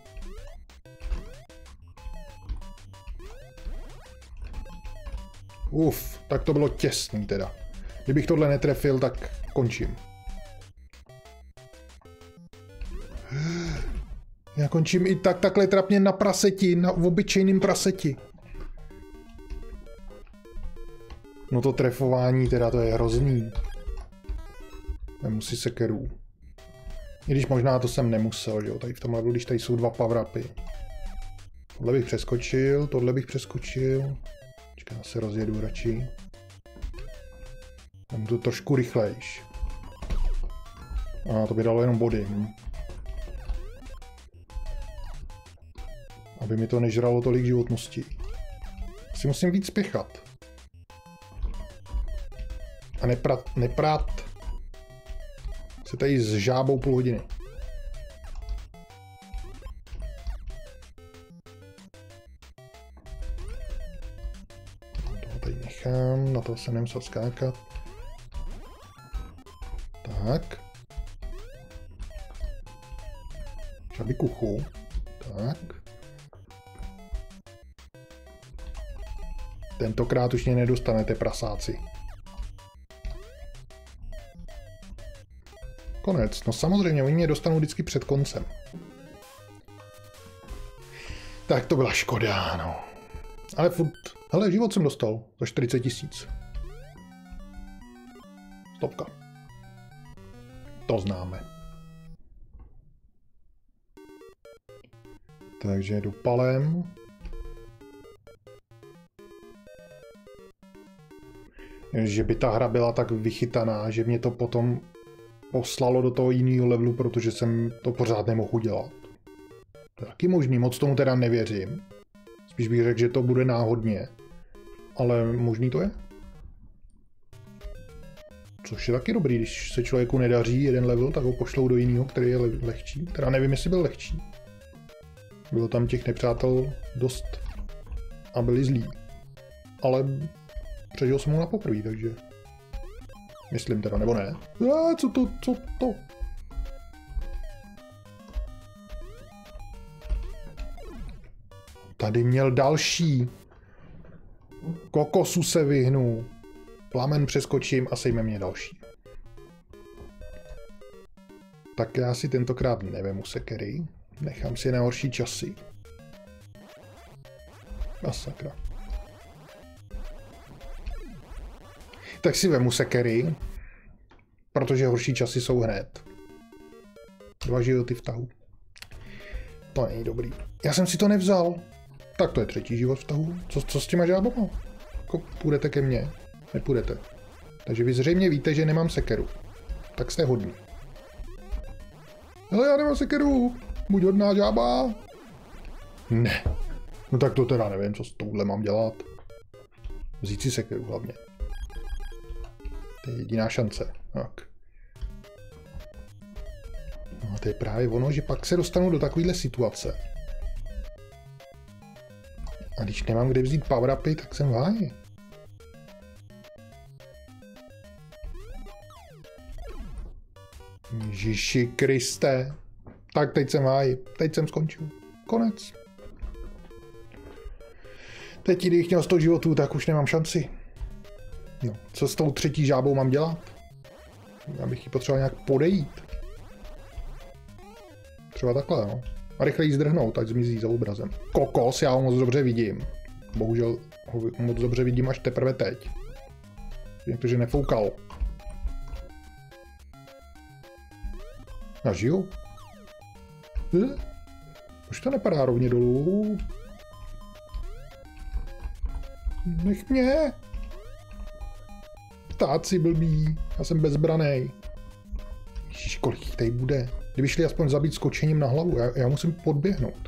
Tak to bylo těsný teda. Kdybych tohle netrefil, tak končím. Já končím i takhle trapně na praseti, na obyčejným praseti. No to trefování teda, to je hrozný. Vemu si sekerů. I když možná to jsem nemusel, jo, tady v tom levelu, když tady jsou 2 power-upy. Tohle bych přeskočil. Počkej, já se rozjedu radši. Mám to trošku rychlejš. A to by dalo jenom body. Aby mi to nežralo tolik životností. Asi musím víc spěchat. A neprát se tady s žábou půl hodiny. Toho tady nechám, na to se nemusel skákat. Tak. Žáby kuchu. Tak. Tentokrát už mě nedostanete, prasáci. Konec. No samozřejmě, oni mě dostanou vždycky před koncem. Tak to byla škoda, no. Ale furt... Hele, život jsem dostal za 40 000. Stopka. To známe. Takže jdu palem. Že by ta hra byla tak vychytaná, že mě to potom poslalo do toho jiného levelu, protože jsem to pořád nemohl udělat. To je taky možný, moc tomu teda nevěřím. Spíš bych řekl, že to bude náhodně. Ale možný to je. Což je taky dobrý, když se člověku nedaří jeden level, tak ho pošlou do jiného, který je lehčí. Teda nevím, jestli byl lehčí. Bylo tam těch nepřátel dost a byli zlí. Ale přežil jsem ho na poprvé, takže... Myslím teda, nebo ne? Co to? Tady měl další. Kokosu se vyhnu. Plamen přeskočím a sejme mě další. Tak já si tentokrát nevemu sekery. Nechám si na horší časy. Masakra. Tak si vemu sekery, protože horší časy jsou hned. 2 životy v tahu. To není dobrý. Já jsem si to nevzal. Tak to je 3. život v tahu. Co s těma žábama? Jako půjdete ke mně? Nepůjdete. Takže vy zřejmě víte, že nemám sekeru. Tak jste hodný. Hele, já nemám sekeru. Buď hodná žába. Ne. No tak to teda nevím, co s touhle mám dělat. Vzít si sekeru hlavně. To je jediná šance. Tak. No, to je právě ono, že pak se dostanu do takovéhle situace. A když nemám kde vzít power-upy, tak jsem v háji. Ježiši Kriste. Tak teď jsem v háji. Teď jsem skončil. Konec. Teď, kdybych měl 100 životů, tak už nemám šanci. No, co s tou třetí žábou mám dělat? Já bych ji potřeboval nějak podejít. Třeba takhle, no. A rychle jí zdrhnout, ať zmizí za obrazem. Kokos, já ho moc dobře vidím. Bohužel ho moc dobře vidím až teprve teď. Protože nefoukal. Já žiju? Už to nepadá rovně dolů. Nech mě. Ptáci blbý. Já jsem bezbranej. Ježiš, kolik jich tady bude? Kdyby šli aspoň zabít skočením na hlavu, já musím podběhnout.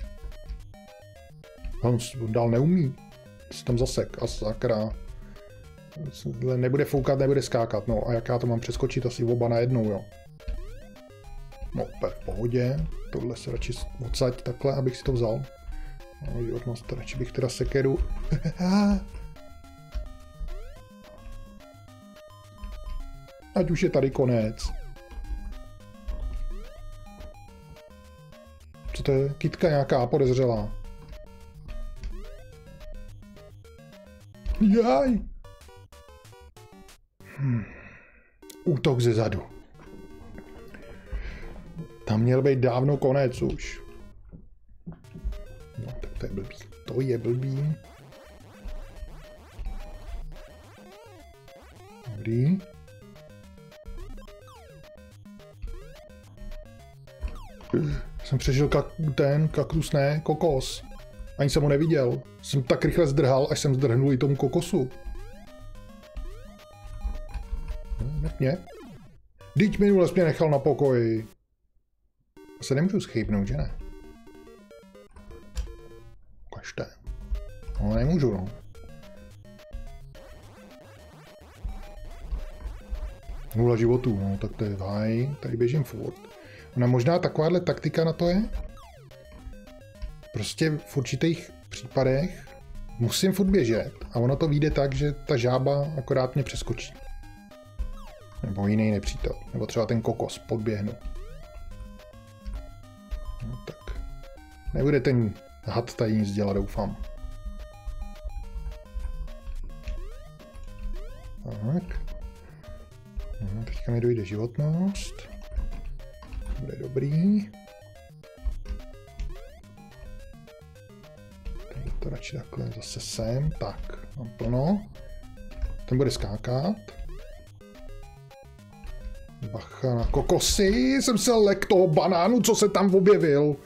On dál neumí. Se tam zasek a sakra. Nebude foukat, nebude skákat. No a jak já to mám přeskočit? Asi oba najednou, jo. No, v pohodě. Tohle se radši odsaď takhle, abych si to vzal. No, radši bych teda sekeru. Ať už je tady konec. Co to je? Kytka nějaká podezřelá. Jaj! Útok ze zadu. Tam měl být dávno konec už. No, tak to je blbý. To je blbý. Dobrý. Jsem přežil kaktus, ne, kokos. Ani jsem ho neviděl. Jsem tak rychle zdrhal, až jsem zdrhnul i tomu kokosu. Mě? Vždyť minule jsi mě nechal na pokoji. Se nemůžu schýbnout, že ne? Ukažte. No nemůžu, no. Nula životů, no tak to je vaj. Tady běžím furt. Ona možná takováhle taktika na to je. Prostě v určitých případech musím furt běžet a ono to vyjde tak, že ta žába akorát mě přeskočí. Nebo jiný nepřítel. Nebo třeba ten kokos podběhnu. No tak. Nebude ten had tady nic dělat, doufám. Tak. No, teďka mi dojde životnost. Bude dobrý. Tady to radši takhle zase sem. Tak, mám plno. Ten bude skákat. Bacha na kokosy. Jsem se lek toho banánu, co se tam objevil.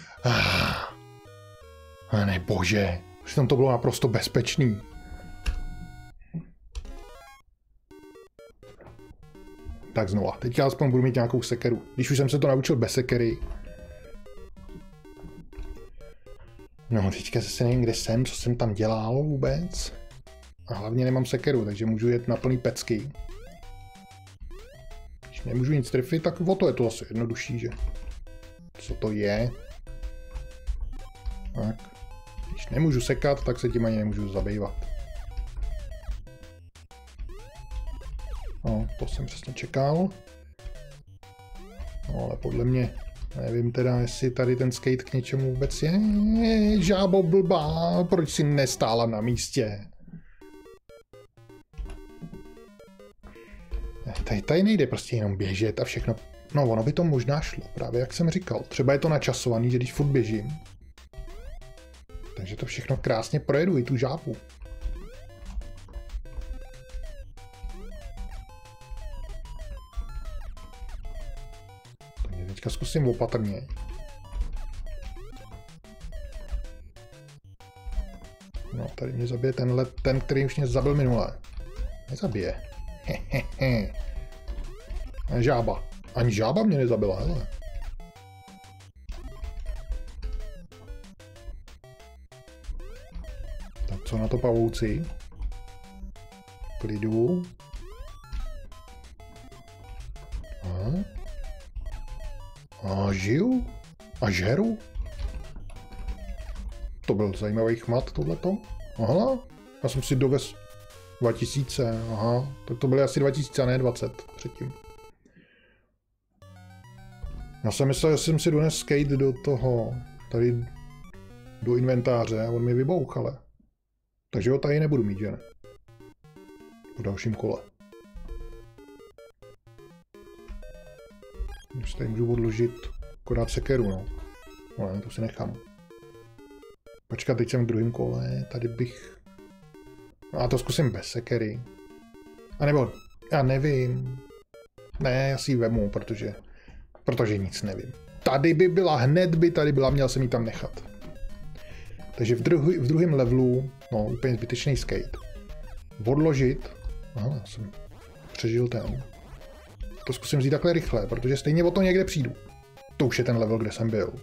Ne bože. Už tam to bylo naprosto bezpečný. Tak znova. Teďka aspoň budu mít nějakou sekeru. Když už jsem se to naučil bez sekery. No, teďka zase nevím, kde jsem, co jsem tam dělal vůbec. A hlavně nemám sekeru, takže můžu jet na plný pecky. Když nemůžu nic trefit, tak o to je to asi jednodušší, že? Co to je? Tak. Když nemůžu sekat, tak se tím ani nemůžu zabývat. No, to jsem přesně čekal. No, ale podle mě, nevím teda, jestli tady ten skate k něčemu vůbec je. Žábo blbá, proč si nestála na místě? Tady nejde prostě jenom běžet a všechno. No, ono by to možná šlo, právě jak jsem říkal. Třeba je to načasovaný, že když furt běžím, takže to všechno krásně projedu, i tu žábu. Takže teďka zkusím opatrně. No, tady mě zabije ten, který už mě zabil minule. Nezabije. Hehehe. Žába. Ani žába mě nezabila, hele. Tak co na to pavouci? Klidu. A žiju? A žeru? To byl zajímavý chmat tohleto. Aha, já jsem si dovez 2000, aha, tak to byly asi 2000 a ne 20 předtím. Já jsem myslel, že jsem si dones skate do toho, tady do inventáře a on mi vybouch, ale. Takže ho tady nebudu mít, že ne? Po dalším kole. Už tady můžu odložit akorát sekeru, no. No ne, to si nechám. Počkat, teď jsem v druhém kole, tady bych... A to zkusím bez sekery. A nebo, já nevím. Ne, já si ji vemu, protože nic nevím. Tady by byla, hned by tady byla, měl jsem ji tam nechat. Takže v druhém levelu, no úplně zbytečný skate. Odložit. Aha, já jsem přežil ten. To zkusím vzít takhle rychle, protože stejně o to někde přijdu. To už je ten level, kde jsem byl.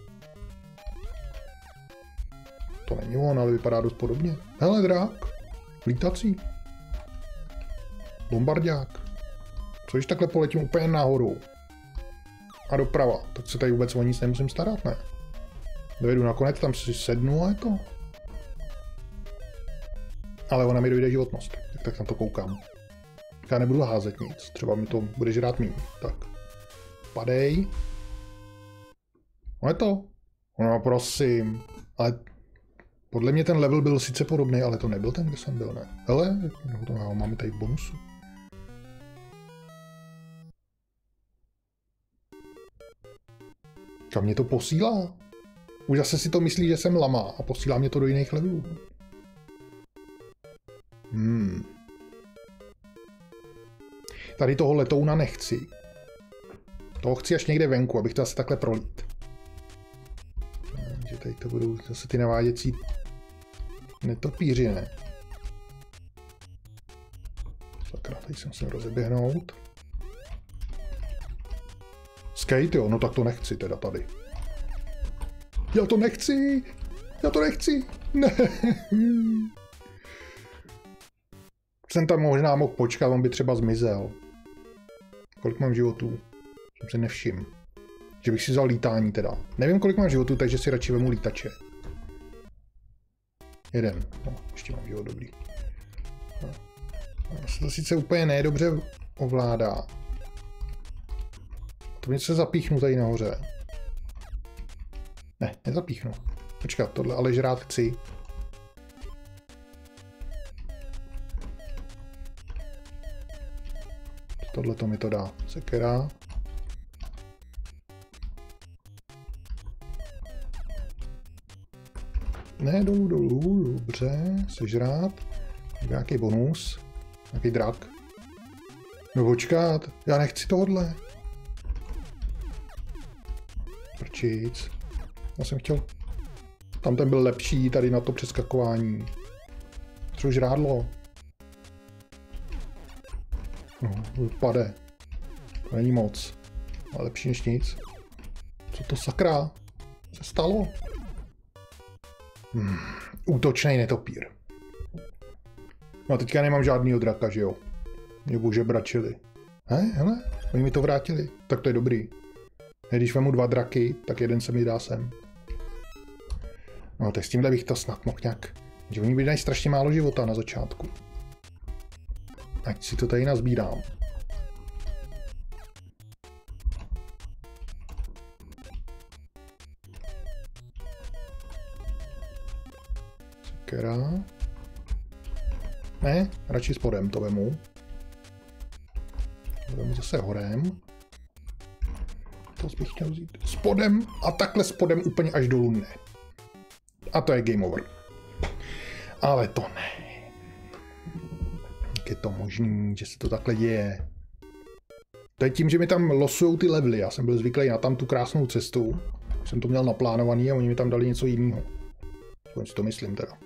To není on, ale vypadá dost podobně. Hele, drak. Lítací. Bombardák. Co když takhle poletím úplně nahoru? A doprava. Tak se tady vůbec o nic nemusím starat, ne? Dojedu nakonec, tam si sednu a je to. Ale ona mi dojde životnost. Tak na to koukám. Já nebudu házet nic. Třeba mi to bude žrát míň. Tak. Padej. No je to. No prosím. Ale podle mě ten level byl sice podobný, ale to nebyl ten, kde jsem byl, ne? Hele, no to máme tady v bonusu. Kam mě to posílá? Už zase si to myslí, že jsem lama a posílá mě to do jiných levelů. Tady toho letouna nechci. Toho chci až někde venku, abych to asi takhle prolít. Že tady to budou zase ty naváděcí netopíři, ne? Sakra, tady se musím rozeběhnout. Skate, jo, no tak to nechci teda tady. Já to nechci! Já to nechci! Ne. Jsem tam možná mohl počkat, on by třeba zmizel. Kolik mám životů? Jsem si nevšiml. Že bych si vzal lítání teda. Nevím, kolik mám životů, takže si radši vemu lítače. Jeden. No, ještě mám život dobrý. No. Se to sice úplně nedobře ovládá. To mě se zapíchnu tady nahoře. Ne, nezapíchnu. Počkat, tohle ale žrát chci. Tohle to mi to dá. Sekera. Ne, dolů, dobře, sežrát. Nějaký bonus. Nějaký drak. No počkat, já nechci tohle. Prčic. Já jsem chtěl... Tam ten byl lepší, tady na to přeskakování. Třeba žrádlo. No, pade. To není moc. Ale lepší než nic. Co to sakra? Co se stalo? Útočný netopír. No a teďka nemám žádnýho draka, že jo? Mě bože bračili. Hele, oni mi to vrátili. Tak to je dobrý. Když vemu 2 draky, tak jeden se mi dá sem. No tak s tímhle bych to snad mohl nějak... Že oni vydají strašně málo života na začátku. Ať si to tady nazbírám. Sekera. Ne, radši spodem to vemu. To vemu zase horem. To bych chtěl vzít spodem a takhle spodem úplně až dolů ne. A to je game over. Ale to ne. Jak je to možný, že se to takhle děje? To je tím, že mi tam losujou ty levely. Já jsem byl zvyklý na tam tu krásnou cestu. Jsem to měl naplánovaný a oni mi tam dali něco jiného. Aspoň si to myslím teda.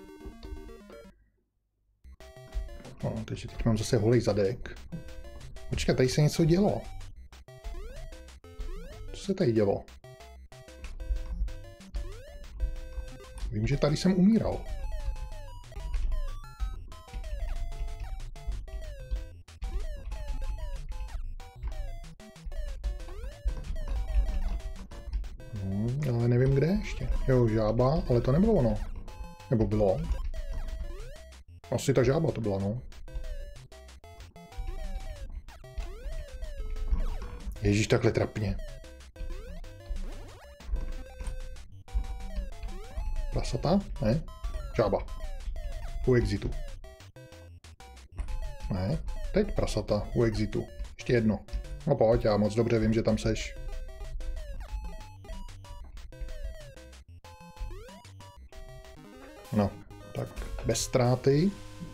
No, takže teď mám zase holej zadek. Počkat, tady se něco dělo. Co se tady dělo? Vím, že tady jsem umíral. Jo, žába, ale to nebylo ono. Nebo bylo? Asi ta žába to byla, no. Ježíš, takhle trapně. Prasata? Ne? Žába. U exitu. Ne? Teď prasata u exitu. Ještě jedno. No pojď, já moc dobře vím, že tam seš. No, tak bez ztráty.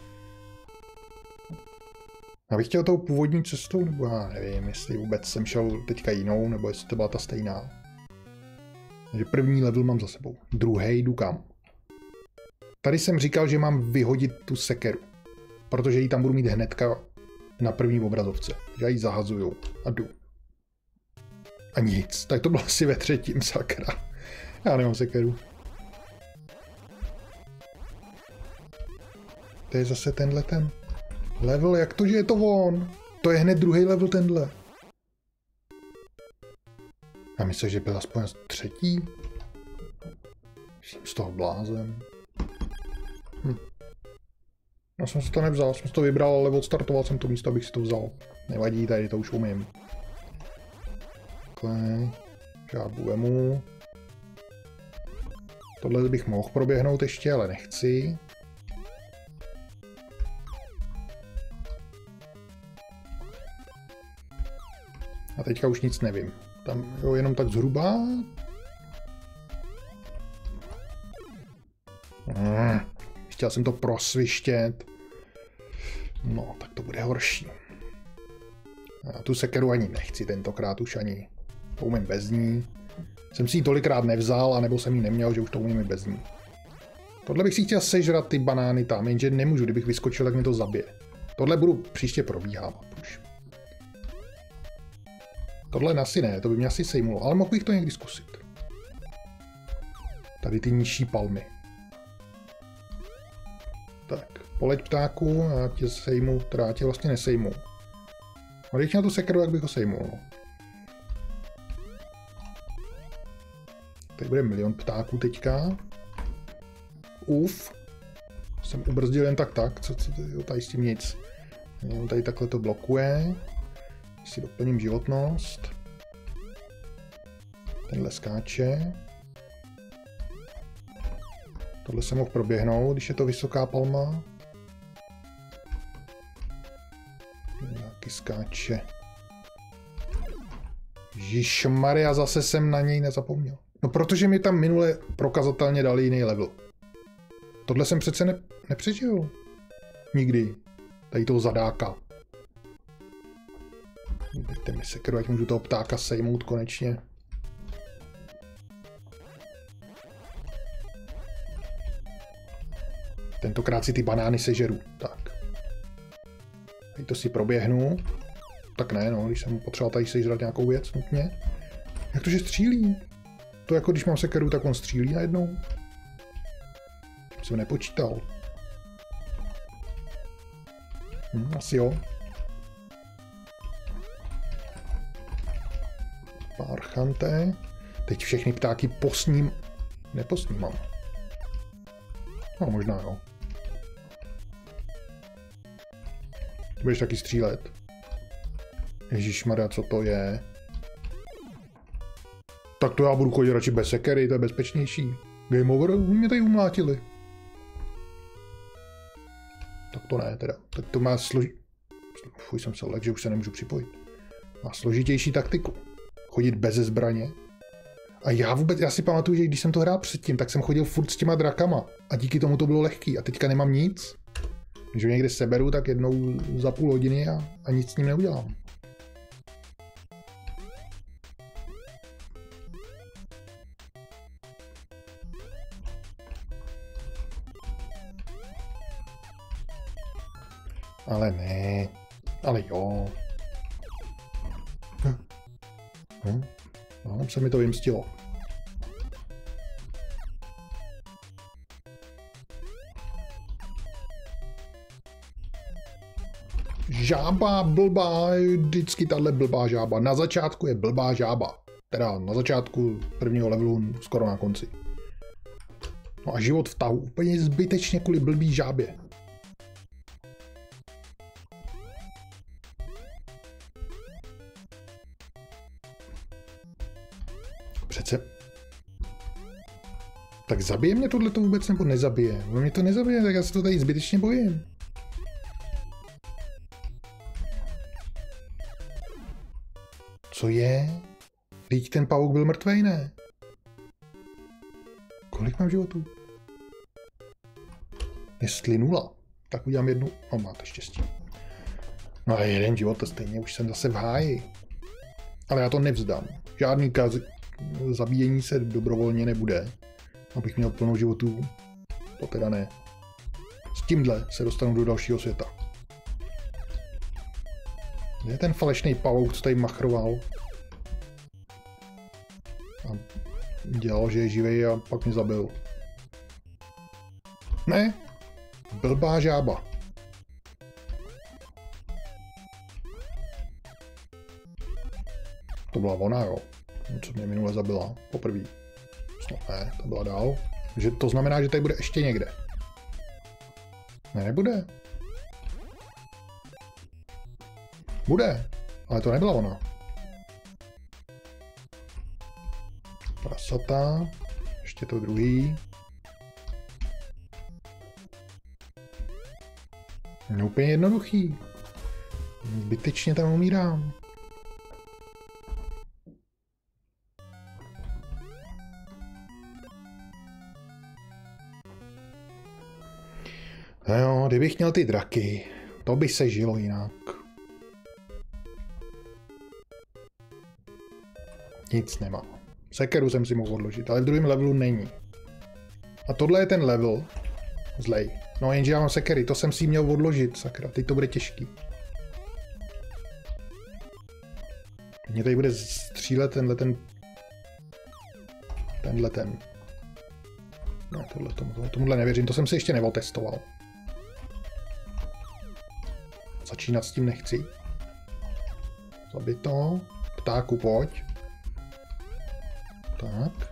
Já bych chtěl tou původní cestou, nebo já nevím, jestli vůbec jsem šel teďka jinou, nebo jestli to byla ta stejná. Takže první level mám za sebou. Druhý jdu kam? Tady jsem říkal, že mám vyhodit tu sekeru. Protože ji tam budu mít hnedka na první obrazovce. Já ji zahazuju a jdu. A nic. Tak to bylo asi ve třetím, sakra. Já nemám sekeru. To je zase tenhle ten level, jak to, že je to on? To je hned druhý level tenhle. Já myslím, že byl aspoň třetí. Jsem z toho blázen. Já jsem si to nevzal, jsem si to vybral, ale odstartoval jsem to místo, abych si to vzal. Nevadí, tady to už umím. Takhle. Žábu vemu. Tohle bych mohl proběhnout ještě, ale nechci. A teďka už nic nevím. Tam jo, jenom tak zhruba. Chtěl jsem to prosvištět. No, tak to bude horší. Já tu sekeru ani nechci tentokrát už ani. To umím bez ní. Jsem si ji tolikrát nevzal, anebo jsem ji neměl, že už to umím bez ní. Tohle bych si chtěl sežrat ty banány tam, jenže nemůžu, kdybych vyskočil, tak mi to zabije. Tohle budu příště probíhávat už. Tohle asi ne, to by mě asi sejmulo, ale mohl bych to někdy zkusit. Tady ty nižší palmy. Tak, poleď ptáku, já tě sejmu, teda já tě vlastně nesejmu. A když na tu sekeru, jak bych ho sejmul, no. Tady bude milion ptáků teďka. Uf. Jsem ubrzdil jen tak, co jo, tady s tím nic. Jenom tady takhle to blokuje. Si doplním životnost. Tenhle skáče. Tohle se mohl proběhnout, když je to vysoká palma. Nějaký skáče. Ježišmarja, zase jsem na něj nezapomněl. No protože mi tam minule prokazatelně dali jiný level. Tohle jsem přece nepřežil. Nikdy. Tady toho zadáka. Dejte mi sekeru, ať můžu toho ptáka sejmout konečně. Tentokrát si ty banány sežeru. Tak. Tady to si proběhnu. Tak ne, no, když jsem potřeboval tady sežrat nějakou věc nutně. Jak to, že střílí? To jako když mám sekeru, tak on střílí najednou. Jsem nepočítal. Asi jo. Parchante. Teď všechny ptáky posním. Neposnímám. No, možná jo. Ty budeš taky střílet. Ježišmarja, co to je? Tak to já budu chodit radši bez sekery, to je bezpečnější. Game over, mě tady umlátili. Tak to ne, teda. Tak to má Fuj, jsem se lek, že už se nemůžu připojit. Má složitější taktiku. Chodit bez zbraně. A já si pamatuju, že když jsem to hrál předtím, tak jsem chodil furt s těma drakama. A díky tomu to bylo lehký. A teďka nemám nic. Když ho někde seberu, tak jednou za půl hodiny a nic s ním neudělám. Ale ne. Ale jo. No, se mi to vymstilo. Žába blbá, vždycky tahle blbá žába. Na začátku je blbá žába. Teda na začátku prvního levelu, skoro na konci. No a život v tahu. Úplně zbytečně kvůli blbý žábě. Přece... Tak zabije mě tohleto vůbec nebo nezabije? On mě to nezabije, tak já se to tady zbytečně bojím. Co je? Vždyť ten pavouk byl mrtvej, ne? Kolik mám životů? Jestli 0, tak udělám jednu. No, máte štěstí. No a jeden život, to stejně už jsem zase v háji. Ale já to nevzdám. Žádný zabíjení se dobrovolně nebude. Abych měl plnou životů. To teda ne. S tímhle se dostanu do dalšího světa. Kde je ten falešný pavouk, co tady machroval? A dělal, že je živej a pak mě zabil. Ne. Blbá žába. To byla ona, jo. Co mě minule zabila. Poprvé. Snad ne, to byla dál. Že to znamená, že tady bude ještě někde. Ne, nebude. Bude. Ale to nebyla ona. Prasata. Ještě to druhý. No, úplně jednoduchý. Zbytečně tam umírám. No jo, kdybych měl ty draky, to by se žilo jinak. Nic nemám. Sekeru jsem si mohl odložit, ale v druhém levelu není. A tohle je ten level zlej. No jenže já mám sekery, to jsem si měl odložit, sakra, teď to bude těžký. Mně tady bude střílet tenhle ten. No tomuhle nevěřím, to jsem si ještě neotestoval. Začínat s tím nechci. Zabij to. Ptáku, pojď. Tak.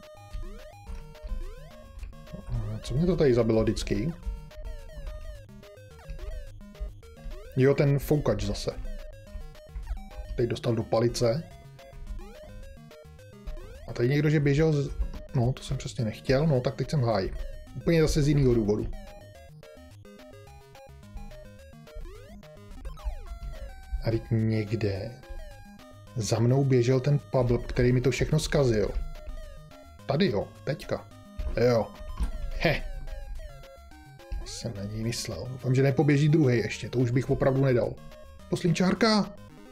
Co mě to tady zabilo vždycky? Jo, ten foukač zase. Teď dostal do palice. A tady někdo, že běžel z... No, to jsem přesně nechtěl, no tak teď jsem v háji. Úplně zase z jiného důvodu. A teď někde za mnou běžel ten pablb, který mi to všechno zkazil. Tady jo, teďka. Jo. He. Jsem na něj myslel. Doufám, že nepoběží druhý ještě, to už bych opravdu nedal. Poslední čárka.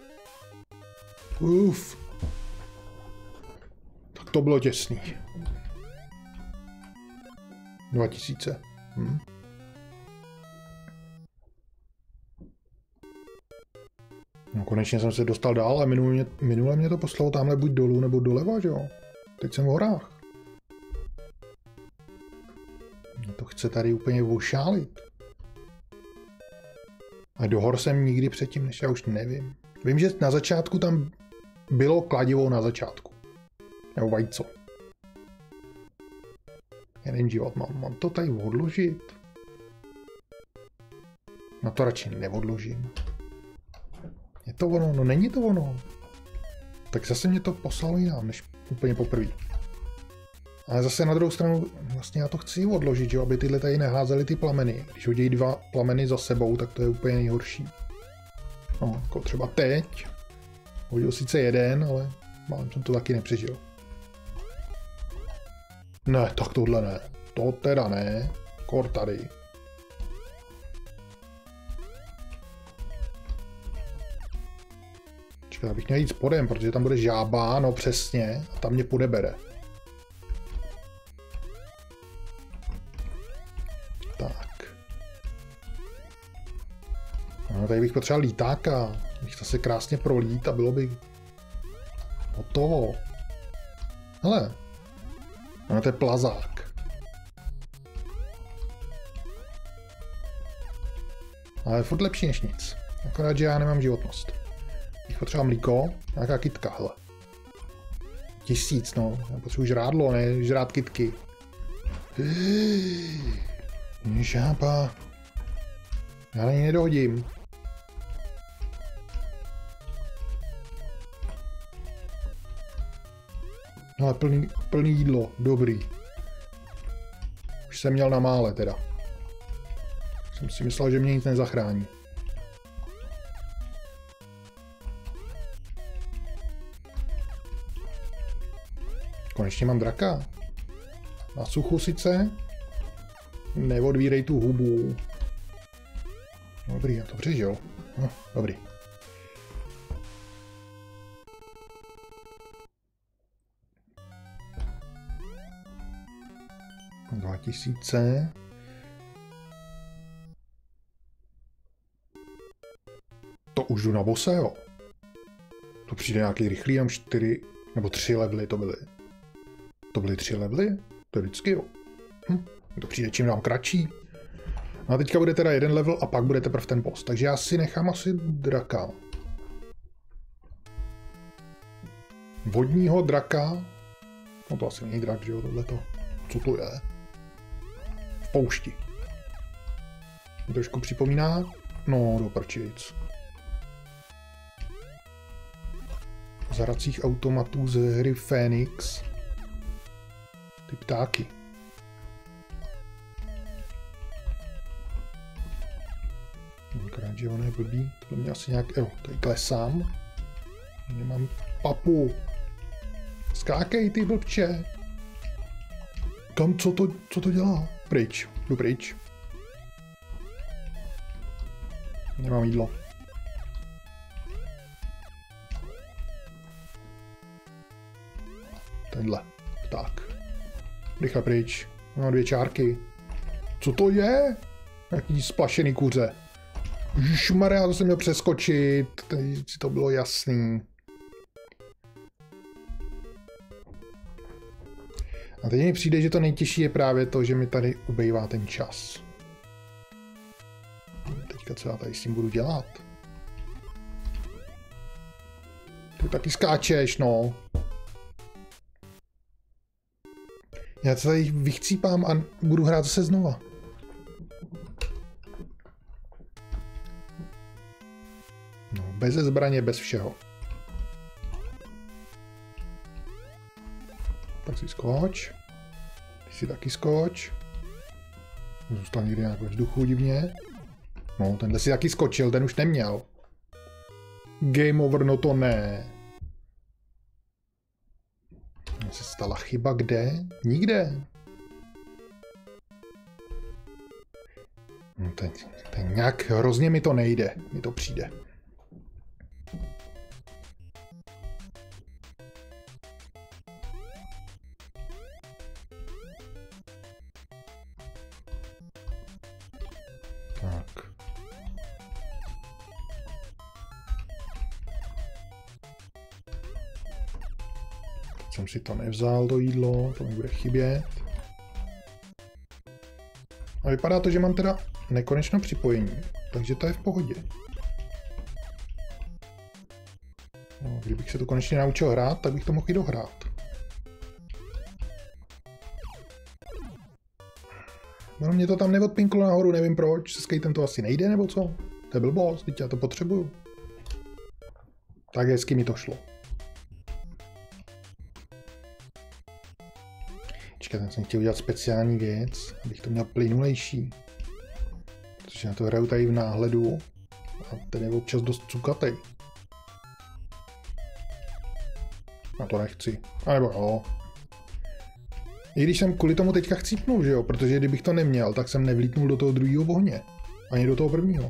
Uf. Tak to bylo těsný. 2000. No konečně jsem se dostal dál a minule mě to poslalo tamhle buď dolů nebo doleva, že jo? Teď jsem v horách. Mě to chce tady úplně ošálit. A do hor jsem nikdy předtím, než já už nevím. Vím, že na začátku tam bylo kladivo na začátku. Nebo vajco. Jeden život mám to tady odložit. No to radši neodložím. Je to ono? No není to ono. Tak zase mě to poslalo jinam, než úplně poprvé. Ale zase na druhou stranu, vlastně já to chci odložit, že? Aby tyhle tady neházely ty plameny. Když hodí 2 plameny za sebou, tak to je úplně nejhorší. No, jako třeba teď. Hodil sice jeden, ale málem jsem to taky nepřežil. Ne, tak tohle ne. To teda ne. Kor tady. Čekaj, abych měl jít spodem, protože tam bude žába, no přesně, a tam mě podebere. Tak. No, tady bych potřeboval lítáka. Bych zase krásně prolít a bylo by hotovo. Hele. No, to je plazák. Ale furt lepší než nic. Akorát, že já nemám životnost. Bych potřeboval mlíko, nějaká kytka, hele. 1000, no. Já potřebuji žrádlo, ne žrát kytky. Žába. Já na ní nedohodím. No, plný jídlo, dobrý. Už jsem měl na mále teda. Jsem si myslel, že mě nic nezachrání. Konečně mám draka. Na suchu sice. Neodvírej tu hubu. Dobrý, já to přežil. No, dobrý. No, 2000. To už jdu na bose, jo. To přijde nějaký rychlý, jenom 4 nebo 3 levely to byly. To byly 3 levely? To je vždycky, jo. To přijde čím dám kratší. No a teďka bude teda 1 level a pak bude teprve ten boss. Takže já si nechám asi draka. Vodního draka. No to asi není drak, že jo, tohleto. Co to je? V poušti. Mě trošku připomíná. No, do prčic. Z hracích automatů ze hry Phoenix. Ty ptáky. Krát, že ono je blbý. Tohle mě asi nějak... Jo, tady klesám. Nemám papu. Skákej, ty blbče. Kam, co to dělá? Pryč. Jdu pryč. Nemám jídlo. Tenhle. Tak. Rychle pryč. Mám 2 čárky. Co to je? Jaký splašený kuře. Ježišmarja, to jsem měl přeskočit. Teď si to bylo jasný. A teď mi přijde, že to nejtěžší je právě to, že mi tady ubejvá ten čas. Teďka co já tady s tím budu dělat? Ty taky skáčeš, no. Já se tady vychcípám a budu hrát zase znova. No, bez zbraně, bez všeho. Tak si skoč. Ty si taky skoč. Zůstal někde nějak ve vzduchu divně. No, tenhle si taky skočil, ten už neměl. Game over, no to ne. Mně se stala chyba kde? Nikde. No, ten nějak hrozně mi to nejde, mi to přijde. Tak. Teď jsem si to nevzal, to jídlo, to mi bude chybět. A vypadá to, že mám teda nekonečno připojení, takže to je v pohodě. No, kdybych se to konečně naučil hrát, tak bych to mohl i dohrát. No, mě to tam neodpinklo nahoru, nevím proč, se skatem to asi nejde, nebo co? To je blbost, teď já to potřebuju. Tak hezky mi to šlo. Čekat, jsem chtěl udělat speciální věc, abych to měl plynulejší. Protože já to hraju tady v náhledu a ten je občas dost cukatej. A to nechci. A nebo jo. I když jsem kvůli tomu teďka chcípnul, že jo? Protože kdybych to neměl, tak jsem nevlítnul do toho druhého ohně. Ani do toho prvního.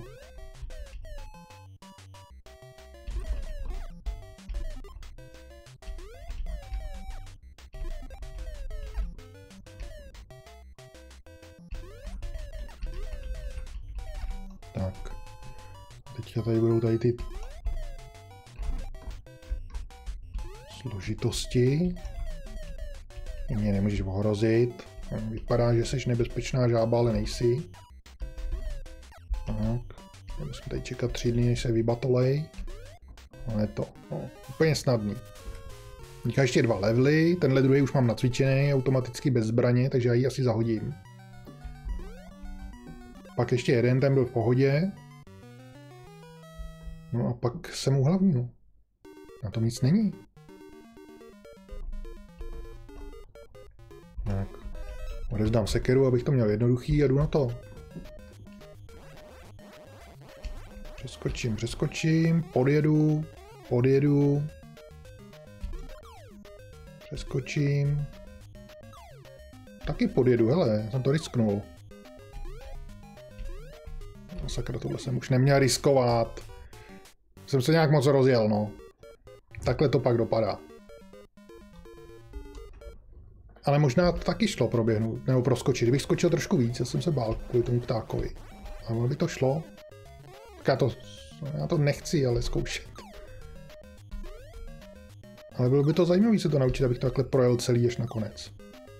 Tak. Teďka tady budou tady ty složitosti. Mě nemůžeš ohrozit. Vypadá, že jsi nebezpečná žába, ale nejsi. Tak. Musím tady čekat 3 dny, než se vybatolej. Ale je to úplně snadný. Teďka ještě 2 levely, tenhle druhý už mám nacvičený, automaticky bez zbraně, takže já ji asi zahodím. Pak ještě jeden, ten byl v pohodě. No a pak jsem u hlavního. Na tom nic není. Tak. Odezdám sekeru, abych to měl jednoduchý a jdu na to. Přeskočím, podjedu. Přeskočím. Taky podjedu, hele, jsem to risknul. No, sakra, tohle jsem už neměl riskovat. Jsem se nějak moc rozjel, no. Takhle to pak dopadá. Ale možná to taky šlo proběhnout, nebo proskočit. Kdybych skočil trošku víc, já jsem se bál kvůli tomu ptákovi. A ono by to šlo. Tak já to nechci, ale zkoušet. Ale bylo by to zajímavé se to naučit, abych to takhle projel celý až na konec.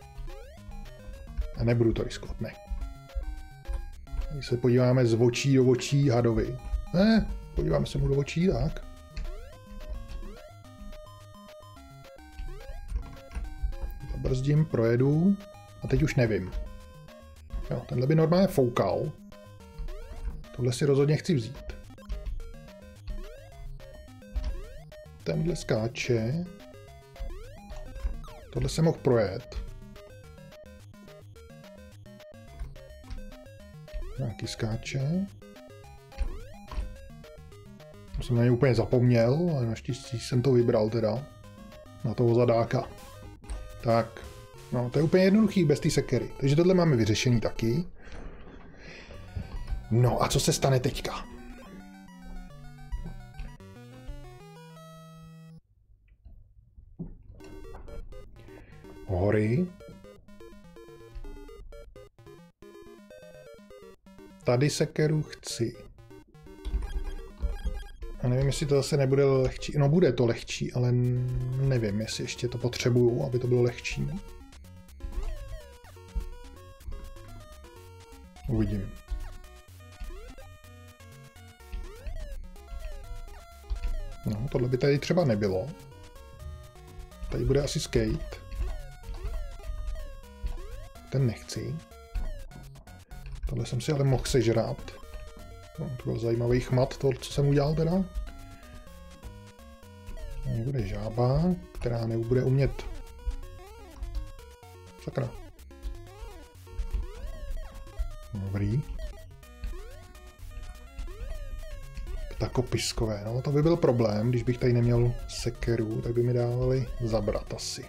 A nebudu to riskovat, ne. Když se podíváme z očí do očí hadovi. Ne, podíváme se mu do očí, tak. Zabrzdím, projedu. A teď už nevím. Jo, tenhle by normálně foukal. Tohle si rozhodně chci vzít. Tenhle skáče. Tohle se mohl projet. Nějaký skáče. Jsem na ně úplně zapomněl, ale naštěstí jsem to vybral teda. Na toho zadáka. Tak. No, to je úplně jednoduchý bez té sekery. Takže tohle máme vyřešený taky. No a co se stane teďka? Hory. Tady sekeru chci. A nevím, jestli to zase nebude lehčí. No bude to lehčí, ale nevím, jestli ještě to potřebuju, aby to bylo lehčí. Uvidím. No, tohle by tady třeba nebylo. Tady bude asi skate. Ten nechci. Tohle jsem si ale mohl sežrát. No, to byl zajímavý chmat, to, co jsem udělal teda. Tady bude žába, která nebude umět. Sakra. Dobrý. Ptakopiskové, no to by byl problém, když bych tady neměl sekeru, tak by mi dávali zabrat asi.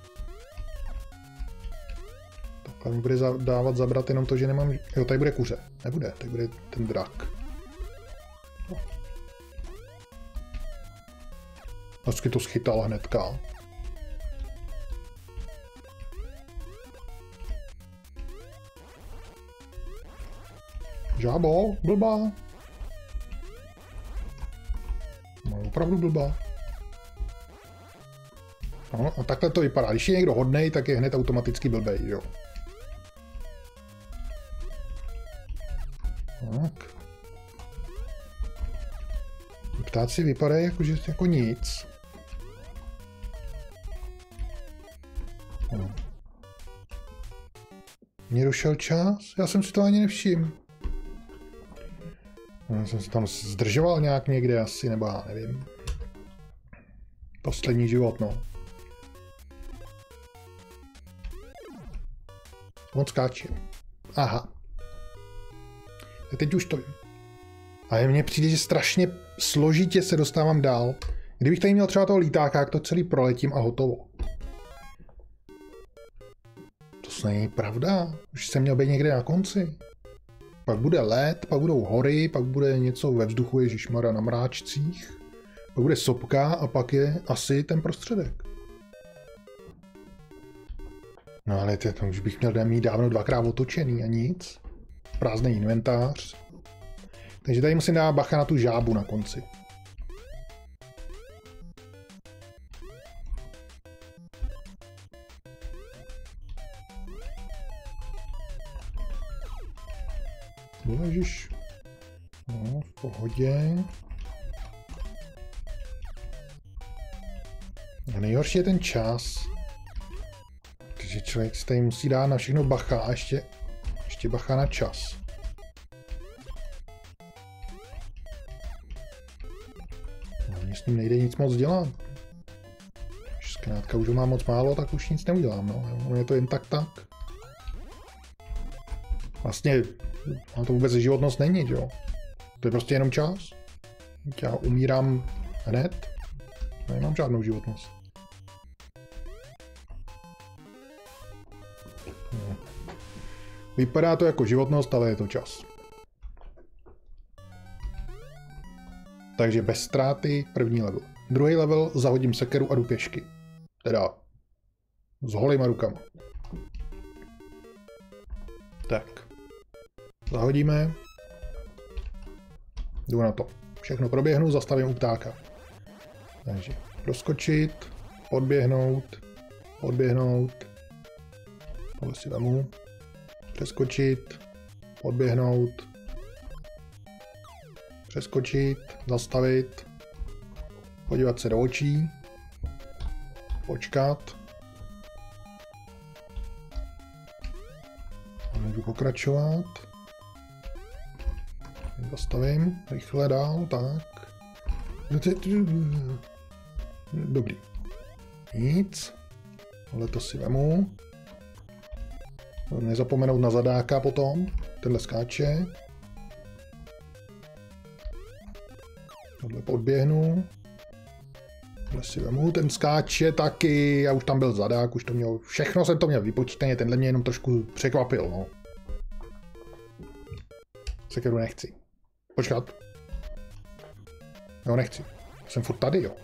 Takhle mi bude dávat zabrat jenom to, že nemám... Jo, tady bude kuře. Nebude, tady bude ten drak. No. Vždycky to schytal hnedka. Žábo, blbá. No, opravdu blbá. No, a takhle to vypadá. Když je někdo hodnej, tak je hned automaticky blbej, jo. Tak. Ptáci vypadají jako nic. No. Mně došel čas? Já jsem si to ani nevšiml. Já jsem se tam zdržoval nějak někde asi, nebo já nevím. Poslední život, no. On skáče. Aha. Teď už to vím. Ale mně přijde, že strašně složitě se dostávám dál. Kdybych tady měl třeba toho lítáka, jak to celý proletím a hotovo. To není pravda. Už jsem měl být někde na konci. Pak bude led, pak budou hory, pak bude něco ve vzduchu, ježišmarja, na mráčcích. Pak bude sopka a pak je asi ten prostředek. No ale to už bych měl mít dávno 2krát otočený a nic. Prázdný inventář. Takže tady musím dát bacha na tu žábu na konci. Ježiš. No, v pohodě. A nejhorší je ten čas. Takže člověk si tady musí dát na všechno bacha a ještě bacha na čas. Mně s ním nejde nic moc dělat. Když zkrátka už ho mám moc málo, tak už nic neudělám. No. Je to jen tak. Vlastně to vůbec životnost není, jo. To je prostě jenom čas. Já umírám hned. Nemám žádnou životnost. Vypadá to jako životnost, ale je to čas. Takže bez ztráty první level. Druhý level zahodím sekeru a jdu pěšky. Teda s holýma rukama. Tak. Zahodíme. Jdu na to. Všechno proběhnu, zastavím u ptáka. Takže proskočit, podběhnout, tohle si vemu, přeskočit, podběhnout, přeskočit, zastavit, podívat se do očí, počkat. A můžu pokračovat. Zastavím, rychle dál, tak. Dobrý. Nic. Ale to si vemu. Nezapomenout na zadáka potom. Tenhle skáče. Tohle podběhnu. Tohle si vemu. Ten skáče taky. Já už tam byl zadák, už to měl. Všechno jsem to měl vypočítaně. Tenhle mě jenom trošku překvapil, no. Sekeru nechci. Počkat. Jo, nechci. Jsem furt tady, jo.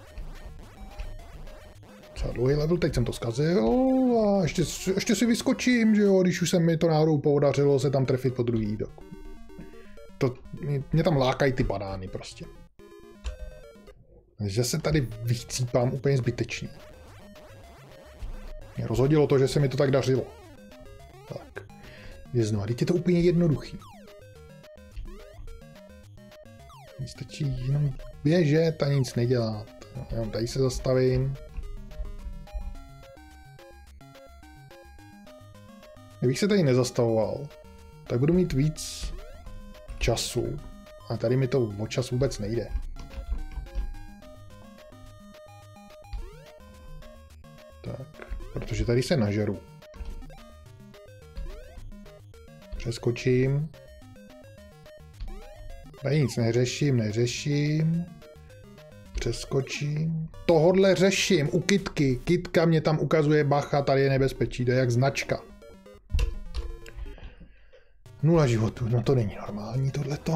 Třeba dlouhý level, teď jsem to zkazil a ještě si vyskočím, že jo, když už se mi to náhodou podařilo se tam trefit po druhý. Mě tam lákají ty banány prostě. Takže se tady vycípám úplně zbytečně. Mě rozhodilo to, že se mi to tak dařilo. Tak. Znovu, teď je to úplně jednoduchý. Stačí jenom běžet a nic nedělat. Já tady se zastavím. Kdybych se tady nezastavoval, tak budu mít víc času. A tady mi to o čas vůbec nejde. Tak, protože tady se nažeru. Přeskočím. Tady nic neřeším. Přeskočím. Tohodle řeším u Kitky. Kitka mě tam ukazuje bacha, tady je nebezpečí, to je jak značka. 0 životů, no to není normální tohleto.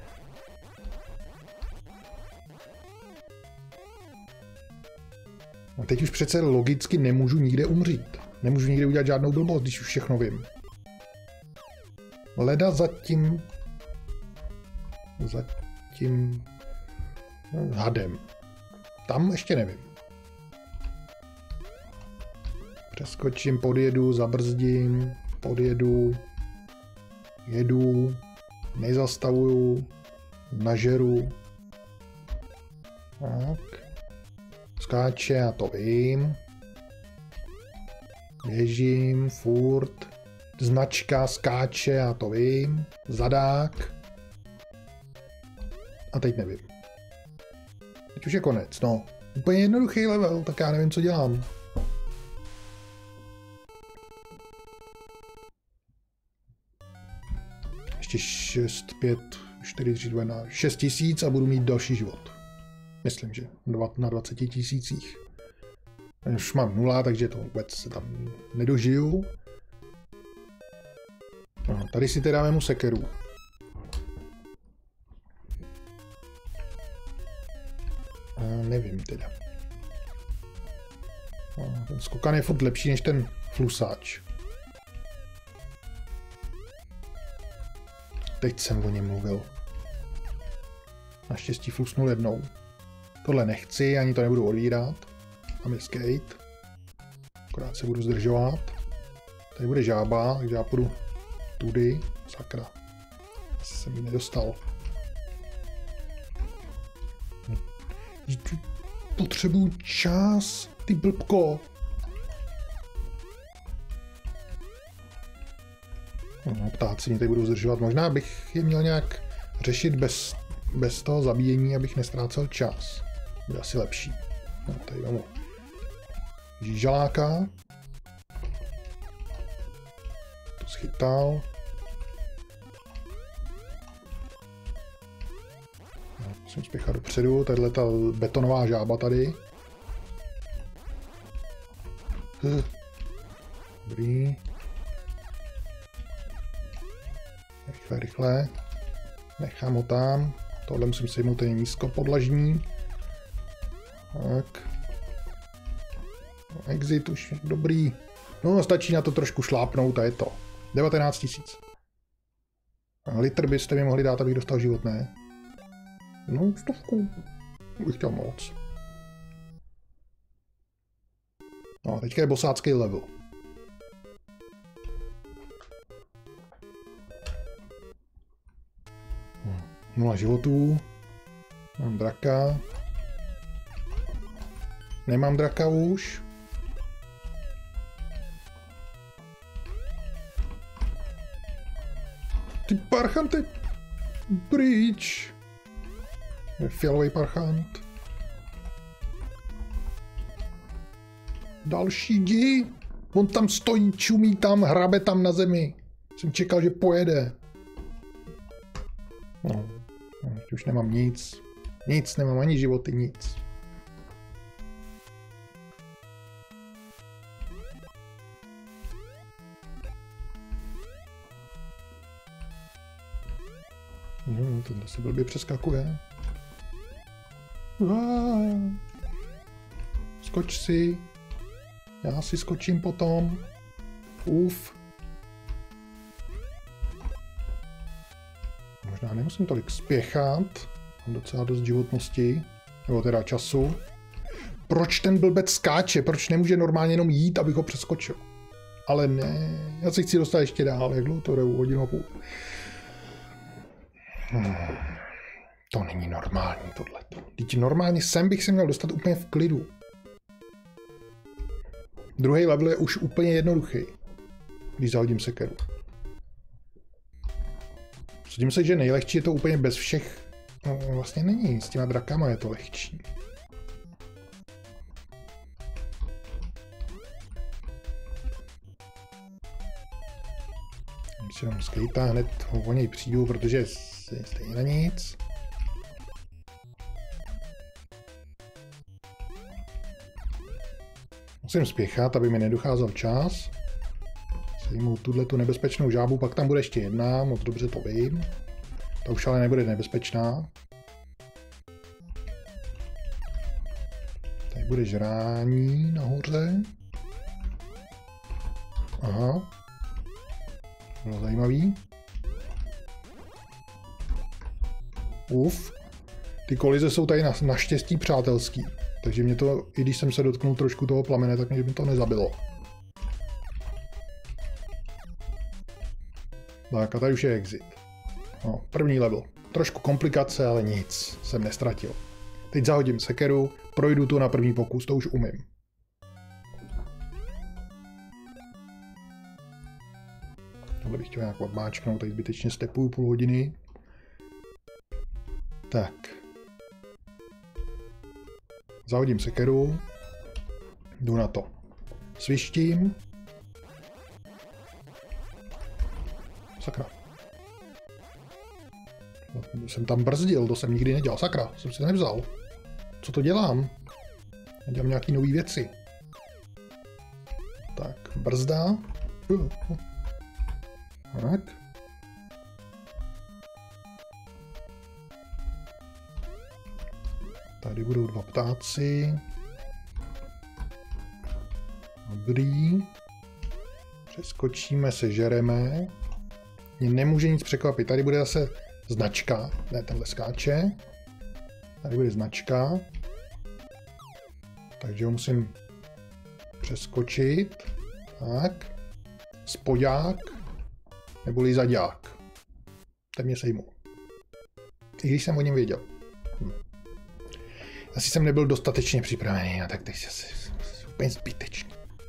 A teď už přece logicky nemůžu nikde umřít. Nemůžu nikde udělat žádnou blbost, když už všechno vím. Leda zatím hadem. Tam ještě nevím. Přeskočím, podjedu, zabrzdím, podjedu, jedu, nezastavuju, nažeru. Tak. Skáče, já to vím. Běžím, furt. Značka, skáče, já to vím. Zadák. A teď nevím. Teď už je konec, no. Úplně jednoduchý level, tak já nevím, co dělám. Ještě 6, 5, 4, 3, 2, 1, 6 tisíc a budu mít další život. Myslím, že na 20 tisících. Už mám 0, takže to vůbec se tam nedožiju. No, tady si teda dáme mu sekeru. Nevím teda. Ten skokan je furt lepší než ten flusáč. Teď jsem o něm mluvil. Naštěstí flusnul jednou. Tohle nechci, ani to nebudu odvírat. Tam je skate. Akorát se budu zdržovat. Tady bude žába, takže já půjdu tudy. Sakra. Jsem ji nedostal. potřebuju čas, ty blbko. No, ptáci mě tady budou zdržovat. Možná bych je měl nějak řešit bez toho zabíjení, abych nestrácel čas. Bude asi lepší. No, tady mám žížaláka. To schytal. No, musím spěchat dopředu. Tahle ta betonová žába tady. Dobrý. Rychle, rychle. Nechám ho tam. Tohle musím sejmout, ten nízkopodlažní. Tak. Exit už dobrý. No, stačí na to trošku šlápnout a je to. 19 000. Litr byste mi mohli dát, abych dostal život, ne? No, 100. Bych chtěl moc. No, teďka je bosácký level. Nula životů. Mám draka. Nemám draka už. Ty parchanty. Pryč. Je fialový parchant. Další jdi. On tam stojí, čumí tam, hrabe tam na zemi. Jsem čekal, že pojede. No, už nemám nic. Nic, nemám ani životy, nic. No, ten se blbě přeskakuje. Skoč si. Já si skočím potom. Uf. Možná nemusím tolik spěchat. Mám docela dost životnosti. Nebo teda času. Proč ten blbec skáče? Proč nemůže normálně jenom jít, abych ho přeskočil? Ale ne. Já si chci dostat ještě dál. Jak dlouho to jde? Hodinu a půl. To není normální tohleto. Teď normálně sem bych se měl dostat úplně v klidu. Druhý level je už úplně jednoduchý. Když zahodím sekeru. Myslím si, že nejlehčí je to úplně bez všech. No, vlastně není. S těma drakama je to lehčí. Když si dám skejta, hned o něj přijdu, protože je stejně na nic. Musím spěchat, aby mi nedocházel čas. Sejmu tuto nebezpečnou žábu, pak tam bude ještě jedna, moc dobře to vím. Ta už ale nebude nebezpečná. Tady bude žrání nahoře. Aha. Bylo zajímavý. Uf. Ty kolize jsou tady naštěstí přátelský. Takže mě to, i když jsem se dotknul trošku toho plamene, tak mě to nezabilo. Tak a tady už je exit. No, první level. Trošku komplikace, ale nic. Jsem nestratil. Teď zahodím sekeru, projdu tu na první pokus, to už umím. Tohle bych chtěl nějak odmáčknout, tady zbytečně stepuju půl hodiny. Tak. Zahodím sekeru. Jdu na to. Svištím. Sakra. Jsem tam brzdil, to jsem nikdy nedělal. Sakra, jsem si to nevzal. Co to dělám? Dělám nějaký nový věci. Tak, brzda. Tak. Tady budou dva ptáci. Dobrý. Přeskočíme, sežereme. Mě nemůže nic překvapit. Tady bude zase značka. Ne, tenhle skáče. Tady bude značka. Takže ho musím přeskočit. Tak. Spodák. Neboli zadák. Ten mě sejmul. I když jsem o něm věděl. Asi jsem nebyl dostatečně připravený, a tak teď se úplně zbytečný.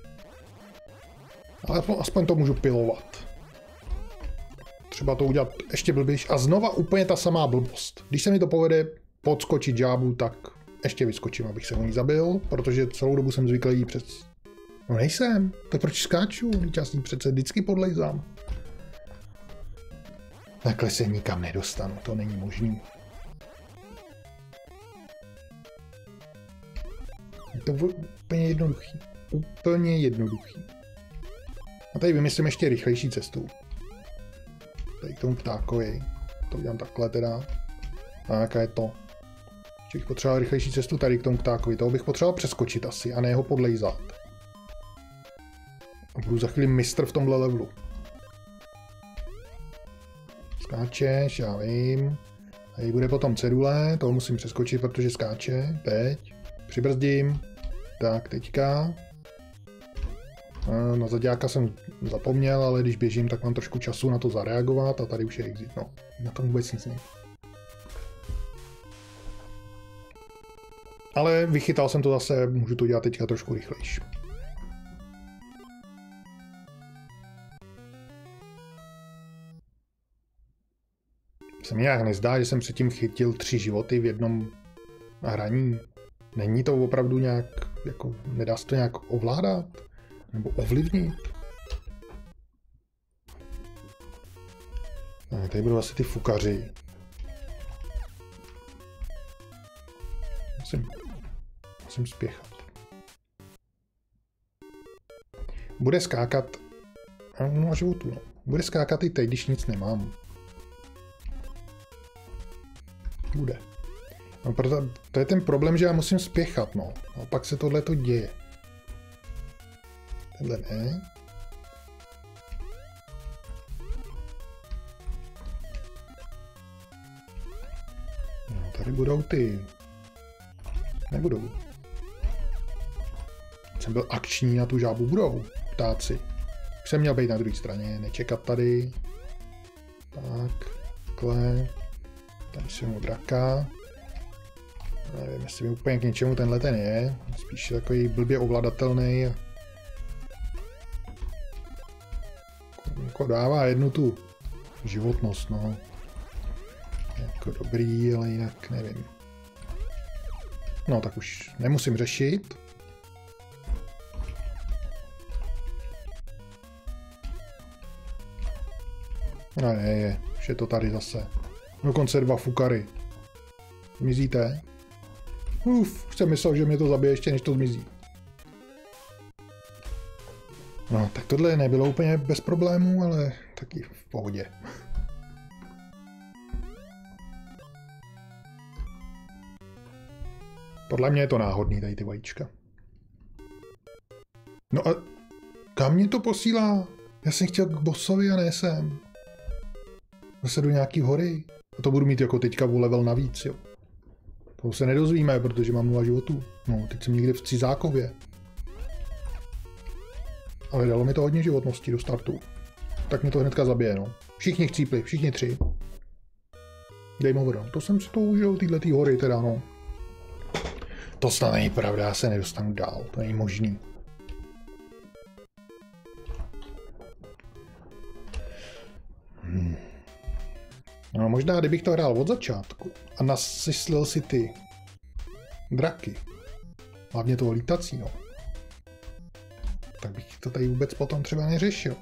Ale aspoň to můžu pilovat. Třeba to udělat ještě blbější. A znova úplně ta samá blbost. Když se mi to povede podskočit žábu, tak ještě vyskočím, abych se ho ní zabil, protože celou dobu jsem zvyklý jí přes... No nejsem, tak proč skáču? Já s ní přece vždycky podlejzám. Takhle se nikam nedostanu, to není možný. Je to úplně jednoduchý. Úplně jednoduchý. A tady vymyslím ještě rychlejší cestu. Tady k tomu ptákovi. To udělám takhle teda. A jaká je to? Ještě bych potřeboval rychlejší cestu tady k tomu ptákovi. Toho bych potřeboval přeskočit asi a ne ho podlejzat. A budu za chvíli mistr v tomhle levelu. Skáčeš, já vím. Tady bude potom cedule, toho musím přeskočit, protože skáče. Teď. Přibrzdím. Tak, teďka. Na zaďáka jsem zapomněl, ale když běžím, tak mám trošku času na to zareagovat a tady už je exit. No, na tom vůbec nic není. Ale vychytal jsem to zase, můžu to dělat teďka trošku rychlejší. Se mi nějak nezdá, že jsem předtím chytil 3 životy v jednom hraní. Není to opravdu nějak, jako, nedá se to nějak ovládat? Nebo ovlivnit? Tak, tady budou asi ty fukaři. Musím spěchat. Bude skákat... No, a životu, no. Bude skákat i teď, když nic nemám. Bude. No, proto, to je ten problém, že já musím spěchat, no. A pak se tohleto děje. Tenhle ne. No, tady budou ty... Nebudou. Jsem byl akční, na tu žábu budou. Ptáci. Už jsem měl být na druhé straně, nečekat tady. Tak, takhle. Tady jsem mu draka. Nevím, jestli mi úplně k něčemu tenhle ten je. Spíš takový blbě ovladatelný. Jako dává jednu tu životnost, no. Jako dobrý, ale jinak nevím. No tak už nemusím řešit. No je, už je to tady zase. Dokonce 2 fukary. Zmizíte? Už jsem myslel, že mě to zabije ještě, než to zmizí. No, tak tohle nebylo úplně bez problémů, ale taky v pohodě. Podle mě je to náhodný, tady ty vajíčka. No a kam mě to posílá? Já jsem chtěl k bossovi a ne sem. Zase do nějaký hory. A to budu mít jako teďka o level navíc, jo. To se nedozvíme, protože mám 0 životů. No, teď jsem někde v Cizákově. Ale dalo mi to hodně životnosti do startu. Tak mě to hnedka zabije, no. Všichni chcípli, všichni 3. Game over, no. To jsem si to užil, tyhle hory teda, no. To snad není pravda, já se nedostanu dál, to není možný. No možná, kdybych to hrál od začátku a nasyslil si ty draky, hlavně toho lítacího, tak bych to tady vůbec potom třeba neřešil.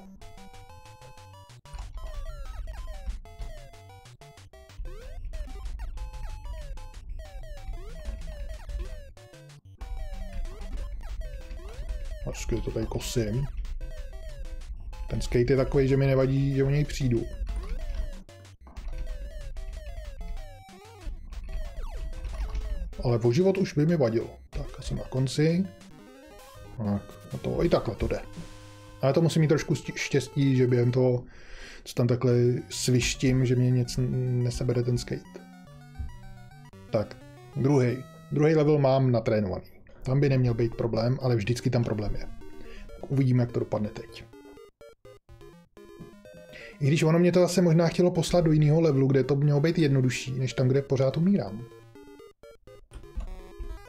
Ačkej to tady kosím. Ten skate je takový, že mi nevadí, že o něj přijdu. Ale o život už by mi vadilo. Tak, já jsem na konci. Tak, a to i takhle to jde. Ale to musím mít trošku štěstí, že během toho, co tam takhle svištím, že mě nic nesebere ten skate. Tak, druhý level mám natrénovaný. Tam by neměl být problém, ale vždycky tam problém je. Tak uvidíme, jak to dopadne teď. I když ono mě to zase možná chtělo poslat do jiného levelu, kde to mělo být jednodušší, než tam, kde pořád umírám.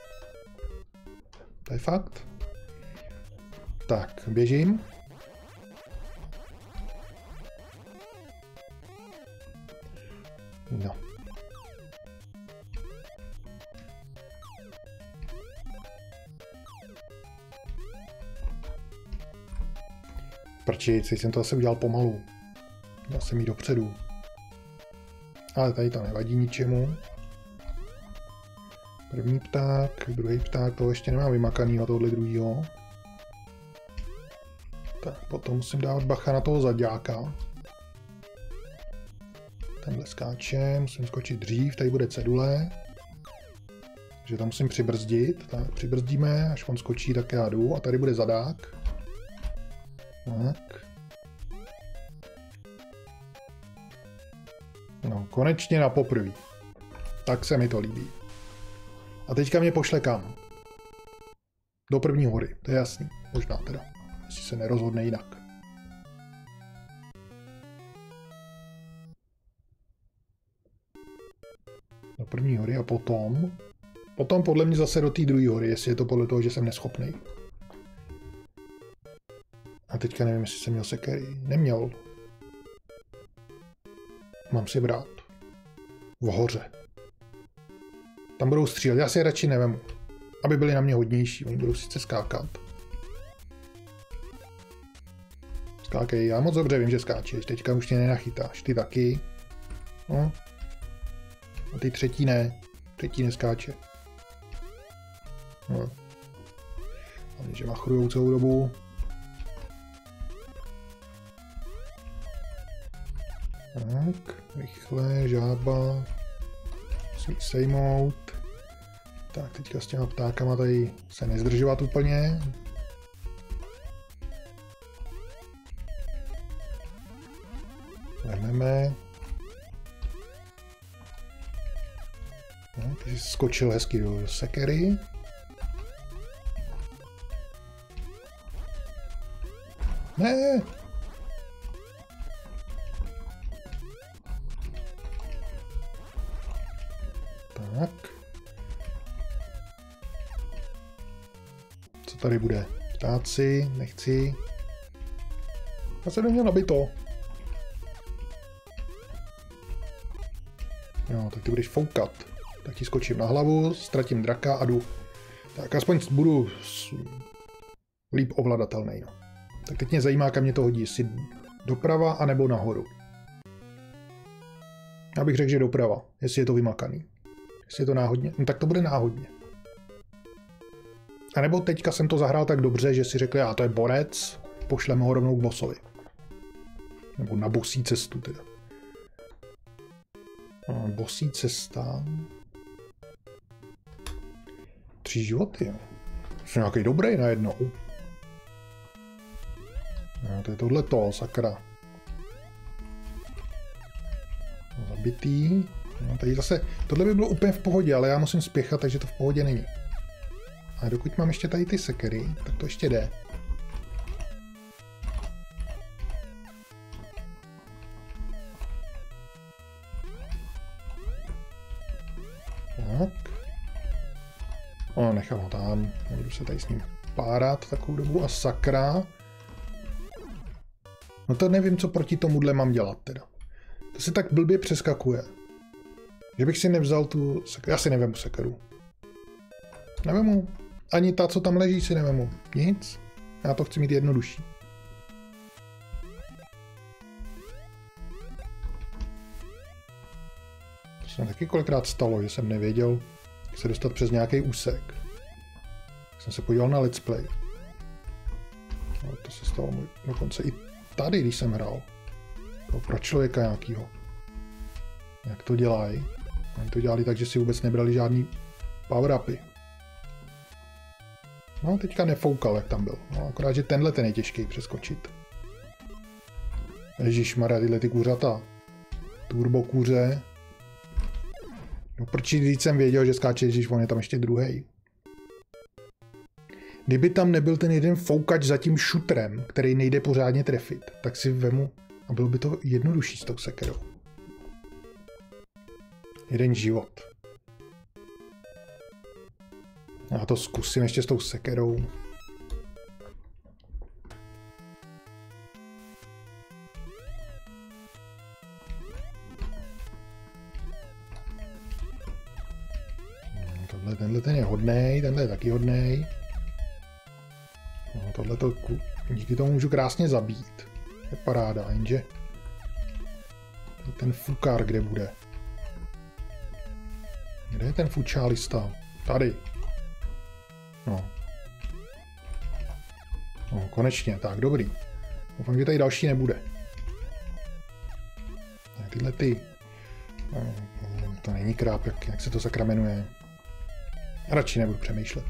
To je fakt. Tak, běžím. No. Prčic, jsem to zase udělal pomalu. Dal jsem jí dopředu. Ale tady to nevadí ničemu. První pták, druhý pták, toho ještě nemám vymakanýho, tohle druhýho. Tak, potom musím dávat bacha na toho zaďáka. Tenhle skáče, musím skočit dřív, tady bude cedule. Takže tam musím přibrzdit, tak přibrzdíme, až on skočí, tak já jdu a tady bude zadák. Tak. No, konečně na poprvé. Tak se mi to líbí. A teďka mě pošle kam? Do první hory, to je jasný. Možná teda, jestli se nerozhodne jinak. Do první hory a potom... Potom podle mě zase do té druhé hory, jestli je to podle toho, že jsem neschopnej. A teďka nevím, jestli jsem měl sekery. Neměl. Mám si brát. V hoře. Tam budou střílet, já si je radši nevemu. Aby byli na mě hodnější, oni budou sice skákat. Skákej, já moc dobře vím, že skáčeš, teďka už tě nenachytáš, ty taky. No. A ty třetí ne, třetí neskáče. No. Hlavně, že machrujou celou dobu. Tak, rychle, žába. Musím sejmout. Tak, teďka s těma ptákama tady se nezdržovat úplně. Vememe. No, ty jsi skočil hezky do sekery. Ne! Tak. Co tady bude? Ptáci, nechci. Já jsem neměl nabito. Jo, tak ty budeš foukat. Tak ti skočím na hlavu, ztratím draka a jdu. Tak aspoň budu líp ovladatelný. No. Tak teď mě zajímá, kam mě to hodí, jestli doprava anebo nahoru. Já bych řekl, že doprava, jestli je to vymakaný. Jestli je to náhodně, no tak to bude náhodně. A nebo teďka jsem to zahrál tak dobře, že si řekli, to je borec, pošleme ho rovnou k bossovi. Nebo na bossí cestu teda. Bossí cesta. 3 životy, jo. Jsem nějaký dobrý najednou. No, to je tohleto, sakra. Zabitý. No, tady zase, tohle by bylo úplně v pohodě, ale já musím spěchat, takže to v pohodě není. A dokud mám ještě tady ty sekery, tak to ještě jde. Tak. O, nechám ho tam. Budu se tady s ním párat takovou dobu a sakra. No to nevím, co proti tomuhle mám dělat teda. To se tak blbě přeskakuje. Že bych si nevzal tu sekeru. Já si nevemu sekeru. Nevemu. Ani ta, co tam leží, si nevemu. Nic. Já to chci mít jednodušší. To se taky kolikrát stalo, že jsem nevěděl, jak se dostat přes nějaký úsek. Jsem se podíval na let's play. No, to se stalo dokonce i tady, když jsem hrál. Pro člověka nějakýho. Jak to dělají? Oni to dělali tak, že si vůbec nebrali žádný power-upy. No, teďka nefoukal, jak tam byl. No, akorát, že tenhle ten je těžký přeskočit. Ježišmarja, tyhle ty kuřata. Turbo kuře. No, prčí, když jsem věděl, že skáče, ježiš, on je tam ještě druhý. Kdyby tam nebyl ten jeden foukač za tím šutrem, který nejde pořádně trefit, tak si vemu a bylo by to jednodušší s tou sekerou. Jeden život. Já to zkusím ještě s tou sekerou. Tenhle ten je hodnej, tenhle je taky hodnej. No, tohle to díky tomu můžu krásně zabít. Je paráda, jenže ten fukár kde bude? Kde je ten fučálista? Tady. No. No, konečně, tak, dobrý. Doufám, že tady další nebude. Tyhle ty. To není kráp, jak se to sakra jmenuje. Radši nebudu přemýšlet.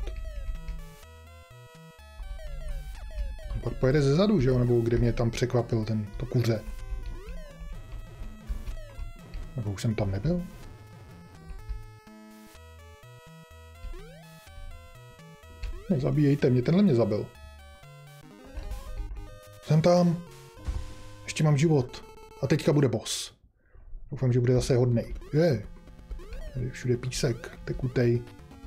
Pak pojede ze zadu, že jo? Nebo kde mě tam překvapil to kuře. Nebo už jsem tam nebyl? Nezabíjejte mě, tenhle mě zabil. Jsem tam. Ještě mám život. A teďka bude boss. Doufám, že bude zase hodnej. Je. Tady všude písek, tekutej.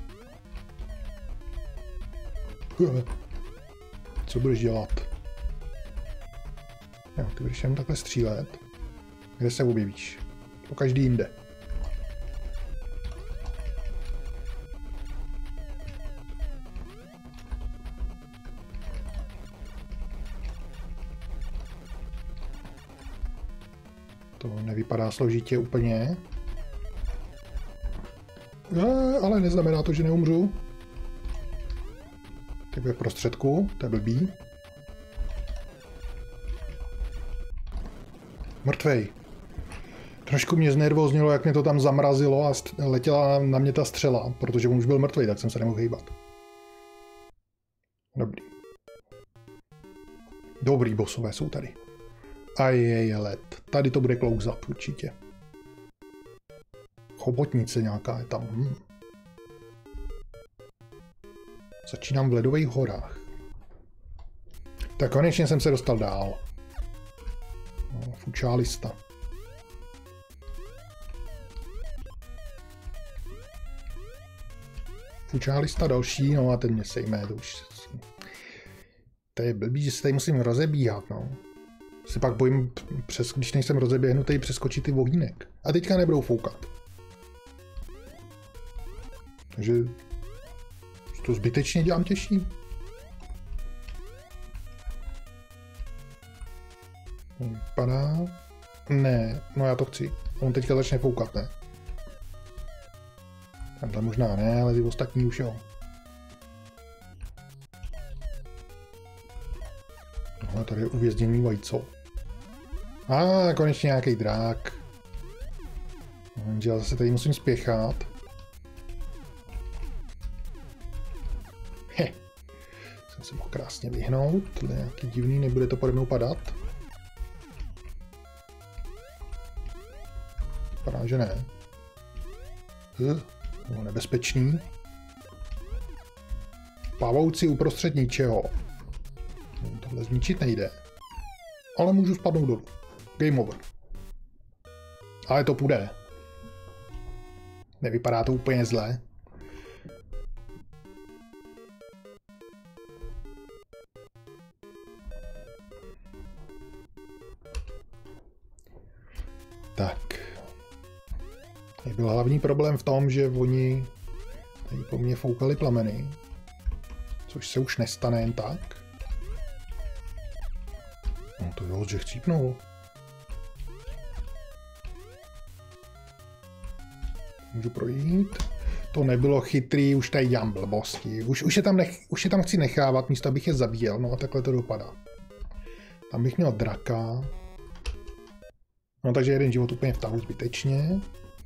Co budeš dělat? Jo, ty budeš jen takhle střílet. Kde se objevíš? Po každý jinde. To nevypadá složitě úplně. Ale neznamená to, že neumřu. Tak je v prostředku, to je blbý. Mrtvej. Trošku mě znervoznilo, jak mě to tam zamrazilo a letěla na mě ta střela, protože on už byl mrtvej, tak jsem se nemohl hýbat. Dobrý. Dobrý bossové jsou tady. A je let. Tady to bude klouzat určitě. Chobotnice nějaká je tam. Začínám v Ledových horách. Tak konečně jsem se dostal dál. No, fučálista. Fučálista další, no a ten mě sejme, to už... To je blbý, že se tady musím rozebíhat, no. Se pak bojím, když nejsem rozeběhnutý, přeskočit ty ohýnek. A teďka nebudou foukat. Takže... To zbytečně dělám těžší. Vypadá... Ne, no já to chci. On teďka začne foukat, ne? Tenhle možná ne, ale ty ostatní už jo. No, tady je uvězněný vajco. Konečně nějaký drák. Já zase tady musím spěchat. Jsem se mohl krásně vyhnout. Tohle je nějaký divný, nebude to pode mnou padat. Vypadá, že ne. No, nebezpečný. Pavouci uprostřed ničeho. Tohle zničit nejde. Ale můžu spadnout dolů. Game over. Ale to půjde. Nevypadá to úplně zle. Tak. Tady byl hlavní problém v tom, že oni tady po mně foukali plameny. Což se už nestane jen tak. No to jo, že chcípnul. Můžu projít. To nebylo chytrý, už tady dělám blbosti. Už je tam chci nechávat, místo abych je zabíjel. No a takhle to dopadá. Tam bych měl draka. No takže jeden život úplně vtahu zbytečně.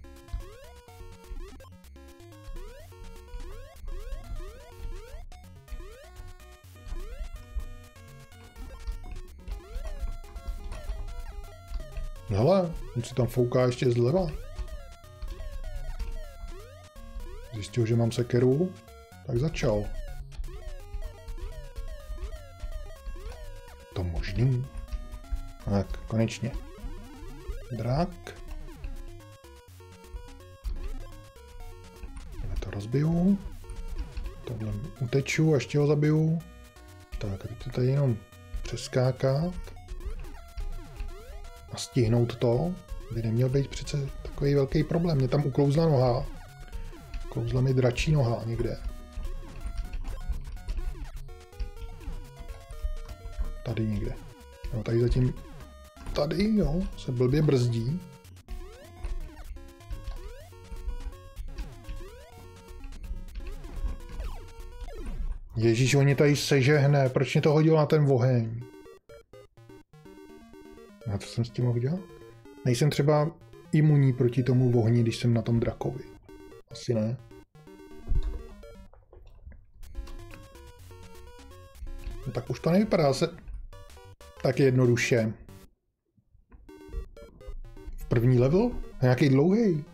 Hele, on si tam fouká ještě zleva. Zjistil, že mám sekeru, tak začal. To možný. Tak, konečně. Drak. Já to rozbiju. Tohle uteču a ještě ho zabiju. Tak, a teď to tady jenom přeskákat. A stihnout to by neměl být přece takový velký problém. Mě tam uklouzla noha. Uklouzla mi dračí noha někde. Tady někde. No, tady zatím... Tady, jo, se blbě brzdí. Ježíš, oni tady sežehne. Proč mě to hodilo na ten oheň? A co jsem s tím mohl dělat? Nejsem třeba imunní proti tomu ohni, když jsem na tom drakovi. Asi ne. No, tak už to nevypadá se tak jednoduše. V první level? Nějaký dlouhý.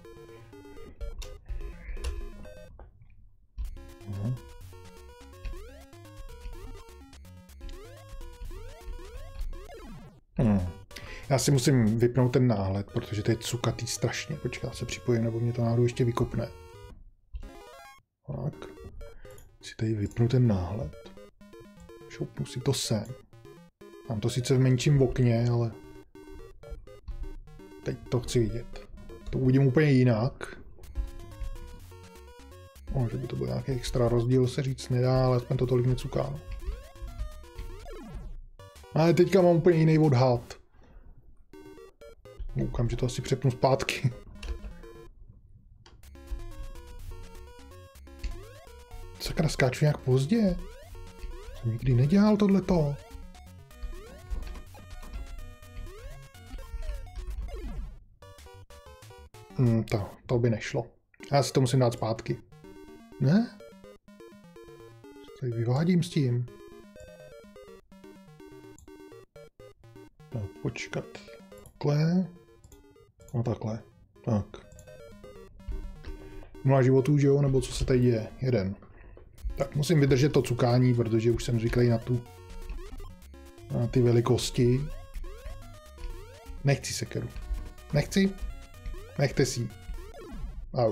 Já si musím vypnout ten náhled, protože to je cukatý strašně. Počkej, já se připojím, nebo mě to náhodou ještě vykopne. Tak. Si tady vypnu ten náhled. Šoupnu si to sem. Mám to sice v menším okně, ale... Teď to chci vidět. To uvidím úplně jinak. Že by to byl nějaký extra rozdíl, se říct nedá, ale aspoň to tolik necuká. Ale teďka mám úplně jiný odhad. Koukám, že to asi přepnu zpátky. Sakra, skáču nějak pozdě. Jsem nikdy nedělal tohleto. To by nešlo. Já si to musím dát zpátky. Ne? Tady vyvádím s tím. Tak, počkat. Takhle. No takhle. Tak. 0 životů, že jo? Nebo co se tady děje? 1. Tak musím vydržet to cukání, protože už jsem zvyklý na ty velikosti. Nechci sekeru. Nechci? Nechte si. Au.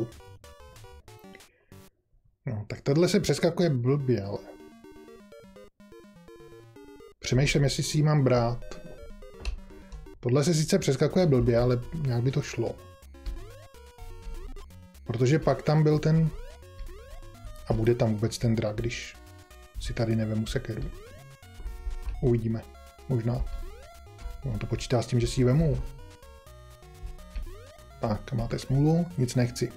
No, tak tohle se přeskakuje blbě, ale... Přemýšlím, jestli si ji mám brát. Tohle se sice přeskakuje blbě, ale nějak by to šlo. Protože pak tam byl ten... A bude tam vůbec ten drak, když si tady nevemu sekeru. Uvidíme. Možná. On to počítá s tím, že si ji vemu. Tak, máte smůlu, nic nechci.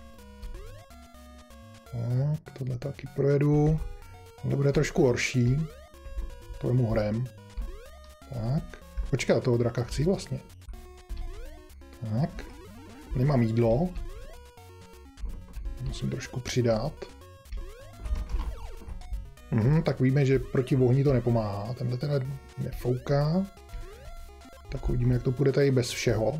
Tak, tohle taky projedu. Tohle bude trošku horší. To vemu horem. Tak. Počkej, toho draka chci vlastně. Tak. Nemám jídlo. Musím trošku přidat. Tak víme, že proti ohni to nepomáhá. Tenhle teda nefouká. Tak uvidíme, jak to půjde tady bez všeho.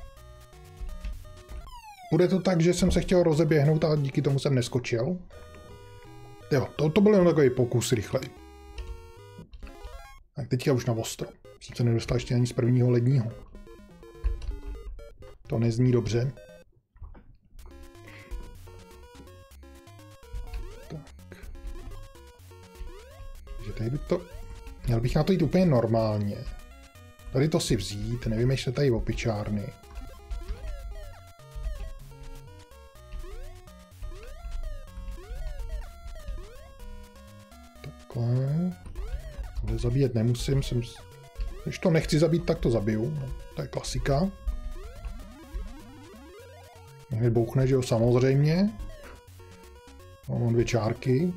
Bude to tak, že jsem se chtěl rozeběhnout a díky tomu jsem neskočil. Jo, to byl jen takový pokus rychlej. Tak teďka už na ostro. Jsem se nedostal ještě ani z prvního ledního. To nezní dobře. Tak. Takže tady by to... Měl bych na to jít úplně normálně. Tady to si vzít, nevymýšlet tady opičárny. Takhle. Ale zabíjet nemusím, když to nechci zabít, tak to zabiju. No, to je klasika. Hned bouchne, že jo, samozřejmě. Mám 2 čárky.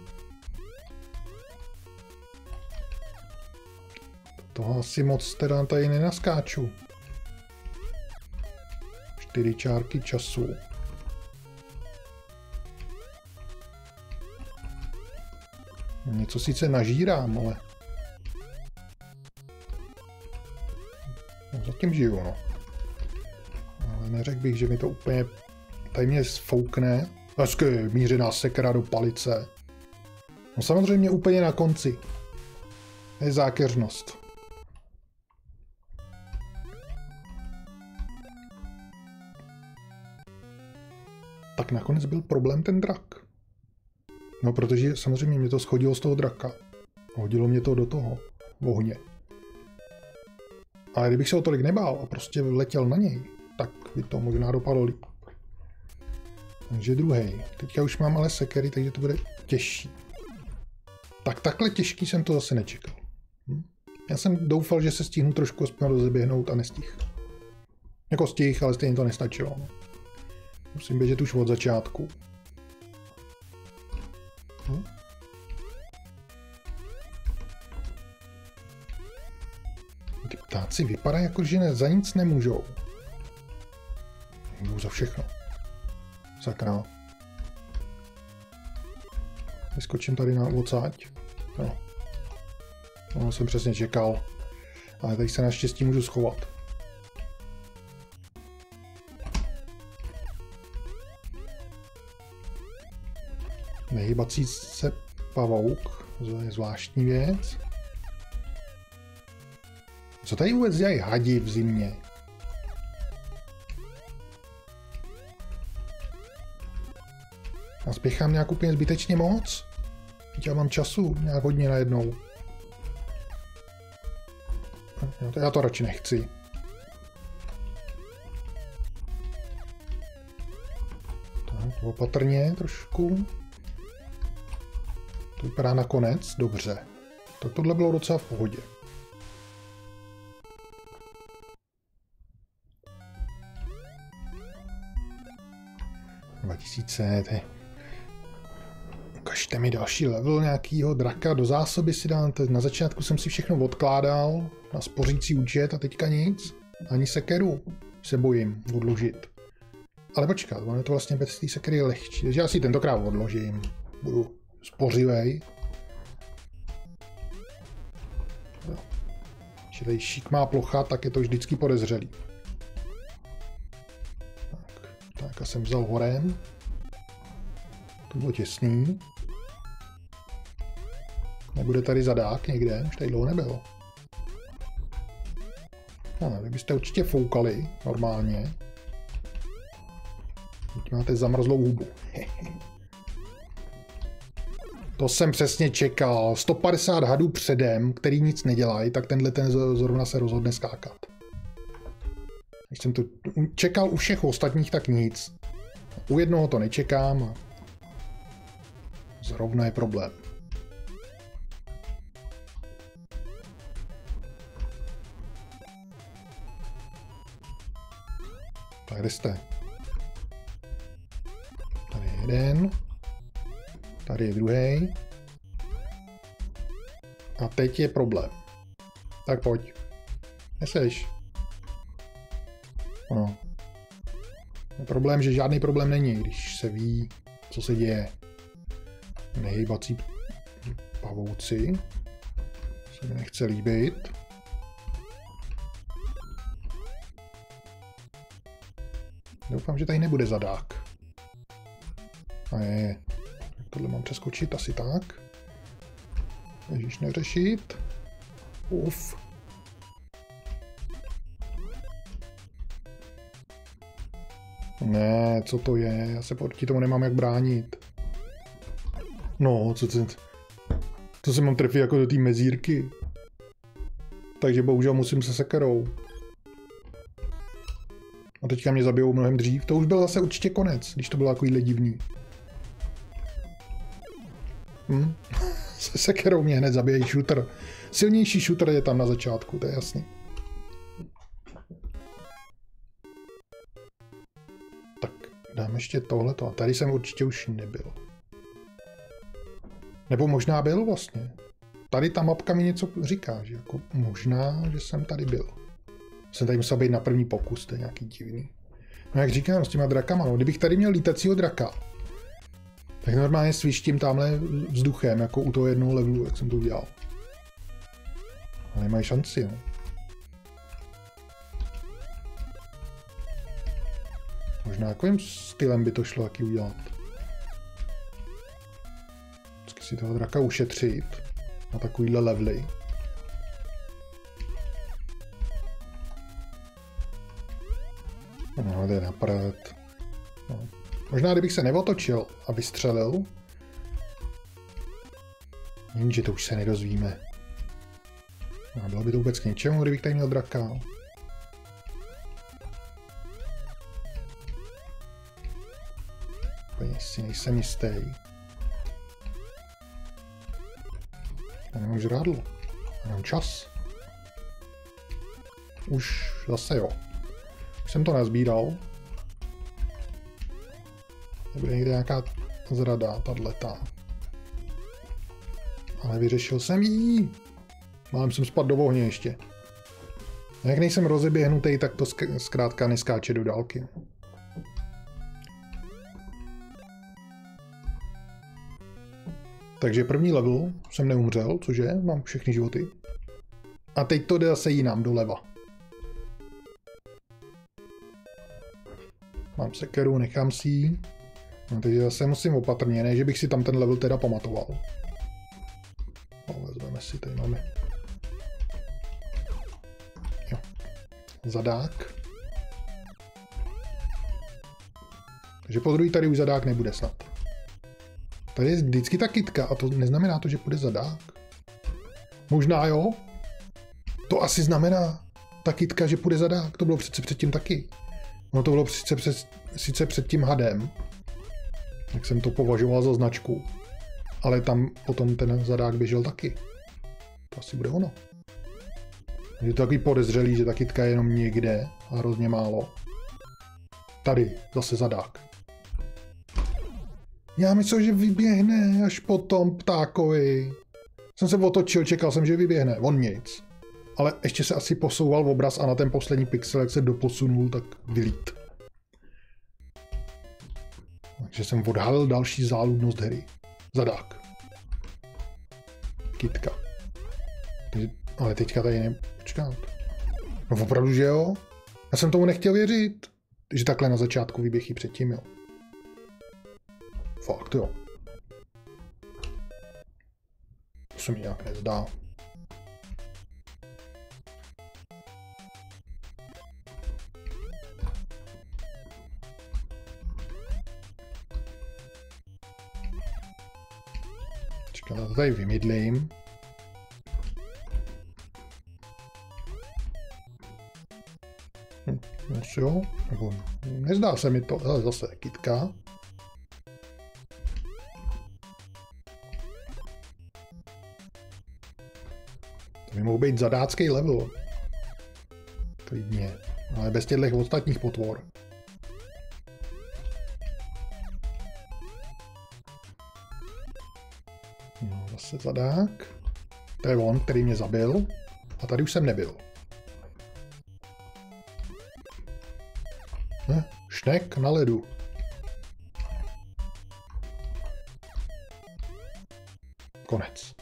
Toho asi moc teda tady nenaskáču. 4 čárky času. Něco sice nažírám, ale... No, zatím žiju, no. Ale neřekl bych, že mi to úplně... Tady mě sfoukne. Hezky, mířená sekera do palice. No samozřejmě úplně na konci. To je zákeřnost. Tak nakonec byl problém ten drak. No, protože samozřejmě mě to schodilo z toho draka. Hodilo mě to do toho ohně. Ale kdybych se o tolik nebál a prostě letěl na něj, tak by to možná dopadlo líp. Takže druhý. Teďka už mám ale sekery, takže to bude těžší. Tak takhle těžký jsem to zase nečekal. Já jsem doufal, že se stihnu trošku aspoň rozeběhnout a nestih. Jako stih, ale stejně to nestačilo. Musím běžet už od začátku. Ty ptáci vypadají jako, že za nic nemůžou. Můžou za všechno. Sakra. Vyskočím tady na odsáď. No. Ono jsem přesně čekal. Ale tady se naštěstí můžu schovat. Nehybací se pavouk. To je zvláštní věc. Co tady vůbec dělají hadi v zimě? Já spěchám nějak úplně zbytečně moc. Já mám času nějak hodně najednou. Já to radši nechci. Tak, opatrně trošku. To vypadá nakonec, dobře. Tak tohle bylo docela v pohodě. Ukažte mi další level nějakýho draka, do zásoby si dám. Na začátku jsem si všechno odkládal na spořící účet a teďka nic. Ani sekeru se bojím odložit. Ale počkat, ono je to vlastně bez té sekery lehčí, takže já si tentokrát odložím. Budu spořivej. Když tady šikmá plocha, tak je to vždycky podezřelý. Tak a jsem vzal horem. To bylo těsný. Nebude tady zadák někde? Už tady dlouho nebylo. No, vy byste určitě foukali normálně. Teď máte zamrzlou hubu. To jsem přesně čekal. 150 hadů předem, který nic nedělají, tak tenhle ten zrovna se rozhodne skákat. Když jsem to čekal u všech ostatních, tak nic. U jednoho to nečekám a zrovna je problém. Tak kde jste? Tady je jeden. Tady je druhý. A teď je problém. Tak pojď. Neseš. No. Je problém, že žádný problém není, když se ví, co se děje. Nehybací pavouci. Se mi nechce líbit. Doufám, že tady nebude zadák. A je. Tohle mám přeskočit, asi tak. Ježíš, neřešit. Uf. Ne, co to je? Já se proti tomu nemám jak bránit. No, to se mám trefit jako do té mezírky. Takže bohužel musím se sekerou. A teďka mě zabijou mnohem dřív. To už byl zase určitě konec, když to bylo takovýhle divný. Se sekerou mě hned zabije shooter. Silnější shooter je tam na začátku, to je jasný. Tak, dám ještě tohleto. A tady jsem určitě už nebyl. Nebo možná byl vlastně. Tady ta mapka mi něco říká, že jako možná, že jsem tady byl. Jsem tady musel být na první pokus, to je nějaký divný. No jak říkám, s těma drakama, no, kdybych tady měl lítacího draka, tak normálně svištím tamhle vzduchem, jako u toho jednoho levelu, jak jsem to udělal. Ale nemají šanci, no. Možná jakým stylem by to šlo taky udělat. Vždycky si toho draka ušetřit na takovýhle levely. No, to je napřed. No. Možná, kdybych se neotočil a vystřelil, Jenže to už se nedozvíme. A bylo by to vůbec k něčemu, kdybych tady měl draka. Úplně si nejsem jistý. Já nemám žrádlo. Já nemám čas. Už zase jo. Už jsem to nazbíral. Nebude někde nějaká zrada, tato. Ale vyřešil jsem jí. Málem jsem spadl do ohně ještě. A jak nejsem rozeběhnutý, tak to zkrátka neskáče do dálky. Takže první level jsem neumřel, cože? Mám všechny životy. A teď to jde zase jinam, doleva. Mám sekeru, nechám si ji. No, takže zase musím opatrně, ne, že bych si tam ten level teda pamatoval. No, vezmeme si, tady máme. Jo. Zadák. Takže po druhý tady už zadák nebude snad. Tady je vždycky ta kytka a to neznamená to, že půjde zadák. Možná jo. To asi znamená ta kytka, že půjde zadák. To bylo přece předtím taky. No to bylo sice před tím hadem. Jak jsem to považoval za značku. Ale tam potom ten zadák běžel taky. To asi bude ono. Je to takový podezřelý, že ta kytka je jenom někde a hrozně málo. Tady zase zadák. Já myslel, že vyběhne až potom ptákovi. Jsem se otočil, čekal jsem, že vyběhne. On nic. Ale ještě se asi posouval obraz a na ten poslední pixel, jak se doposunul, tak vylít. Takže jsem odhalil další záludnost hry. Zadák. Kytka. Ale teďka tady počkat. No opravdu, že jo? Já jsem tomu nechtěl věřit. Že takhle na začátku vyběh i předtím, jo. Fakt, jo. To se mi nějak nezdá. Čekám, já to tady vymydlím. Asi jo, nebo nezdá se mi to, ale zase kytka. To by mohl být zadácký level. Klidně, ale bez těchto ostatních potvor. No, zase zadák. To je on, který mě zabil. A tady už jsem nebyl. Šnek na ledu. Konec.